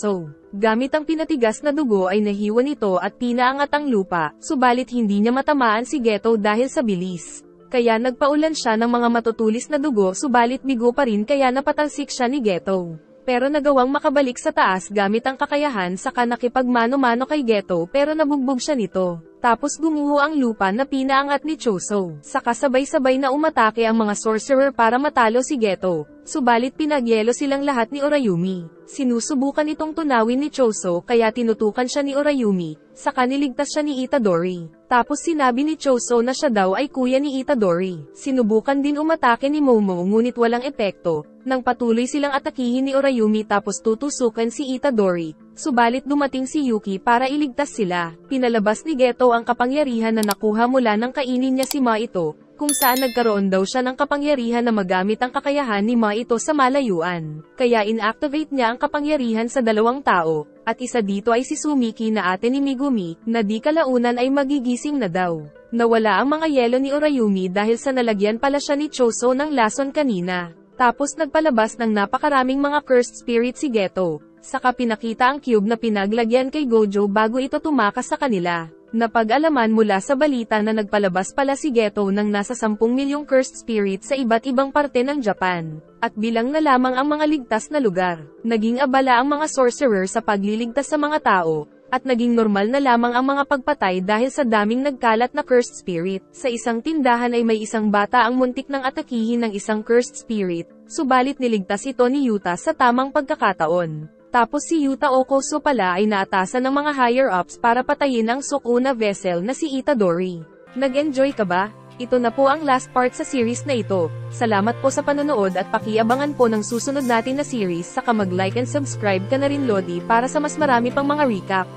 Gamit ang pinatigas na dugo ay nahiwa nito at pinaangat ang lupa, subalit hindi niya matamaan si Geto dahil sa bilis. Kaya nagpaulan siya ng mga matutulis na dugo subalit bigo pa rin kaya napatalsik siya ni Geto. Pero nagawang makabalik sa taas gamit ang kakayahan saka nakipagmano-mano kay Geto pero nabugbog siya nito. Tapos gumuho ang lupa na pinaangat ni Choso. Saka sabay-sabay na umatake ang mga sorcerer para matalo si Geto. Subalit pinagyelo silang lahat ni Orayumi. Sinusubukan itong tunawin ni Choso kaya tinutukan siya ni Orayumi. Saka niligtas siya ni Itadori. Tapos sinabi ni Choso na siya daw ay kuya ni Itadori. Sinubukan din umatake ni Momo ngunit walang epekto. Nang patuloy silang atakihin ni Orayumi tapos tutusukan si Itadori. Subalit dumating si Yuki para iligtas sila. Pinalabas ni Geto ang kapangyarihan na nakuha mula ng kainin niya si Maito, kung saan nagkaroon daw siya ng kapangyarihan na magamit ang kakayahan ni Maito sa malayuan. Kaya inactivate niya ang kapangyarihan sa dalawang tao, at isa dito ay si Sumiki na ate ni Megumi, na di kalaunan ay magigising na daw. Nawala ang mga yelo ni Orayumi dahil sa nalagyan pala siya ni Choso ng lason kanina. Tapos nagpalabas ng napakaraming mga cursed spirit si Geto. Saka pinakita ang cube na pinaglagyan kay Gojo bago ito tumakas sa kanila. Napag-alaman mula sa balita na nagpalabas pala si Geto ng nasa 10 milyong cursed spirit sa iba't ibang parte ng Japan. At bilang na lamang ang mga ligtas na lugar. Naging abala ang mga sorcerer sa pagliligtas sa mga tao. At naging normal na lamang ang mga pagpatay dahil sa daming nagkalat na cursed spirit. Sa isang tindahan ay may isang bata ang muntik ng atakihin ng isang cursed spirit. Subalit niligtas ito ni Yuta sa tamang pagkakataon. Tapos si Yuta Okoso pala ay naatasan ng mga higher-ups para patayin ang Sukuna vessel na si Itadori. Nag-enjoy ka ba? Ito na po ang last part sa series na ito. Salamat po sa panonood at pakiabangan po ng susunod natin na series saka mag-like and subscribe ka na rin Lodi para sa mas marami pang mga recap.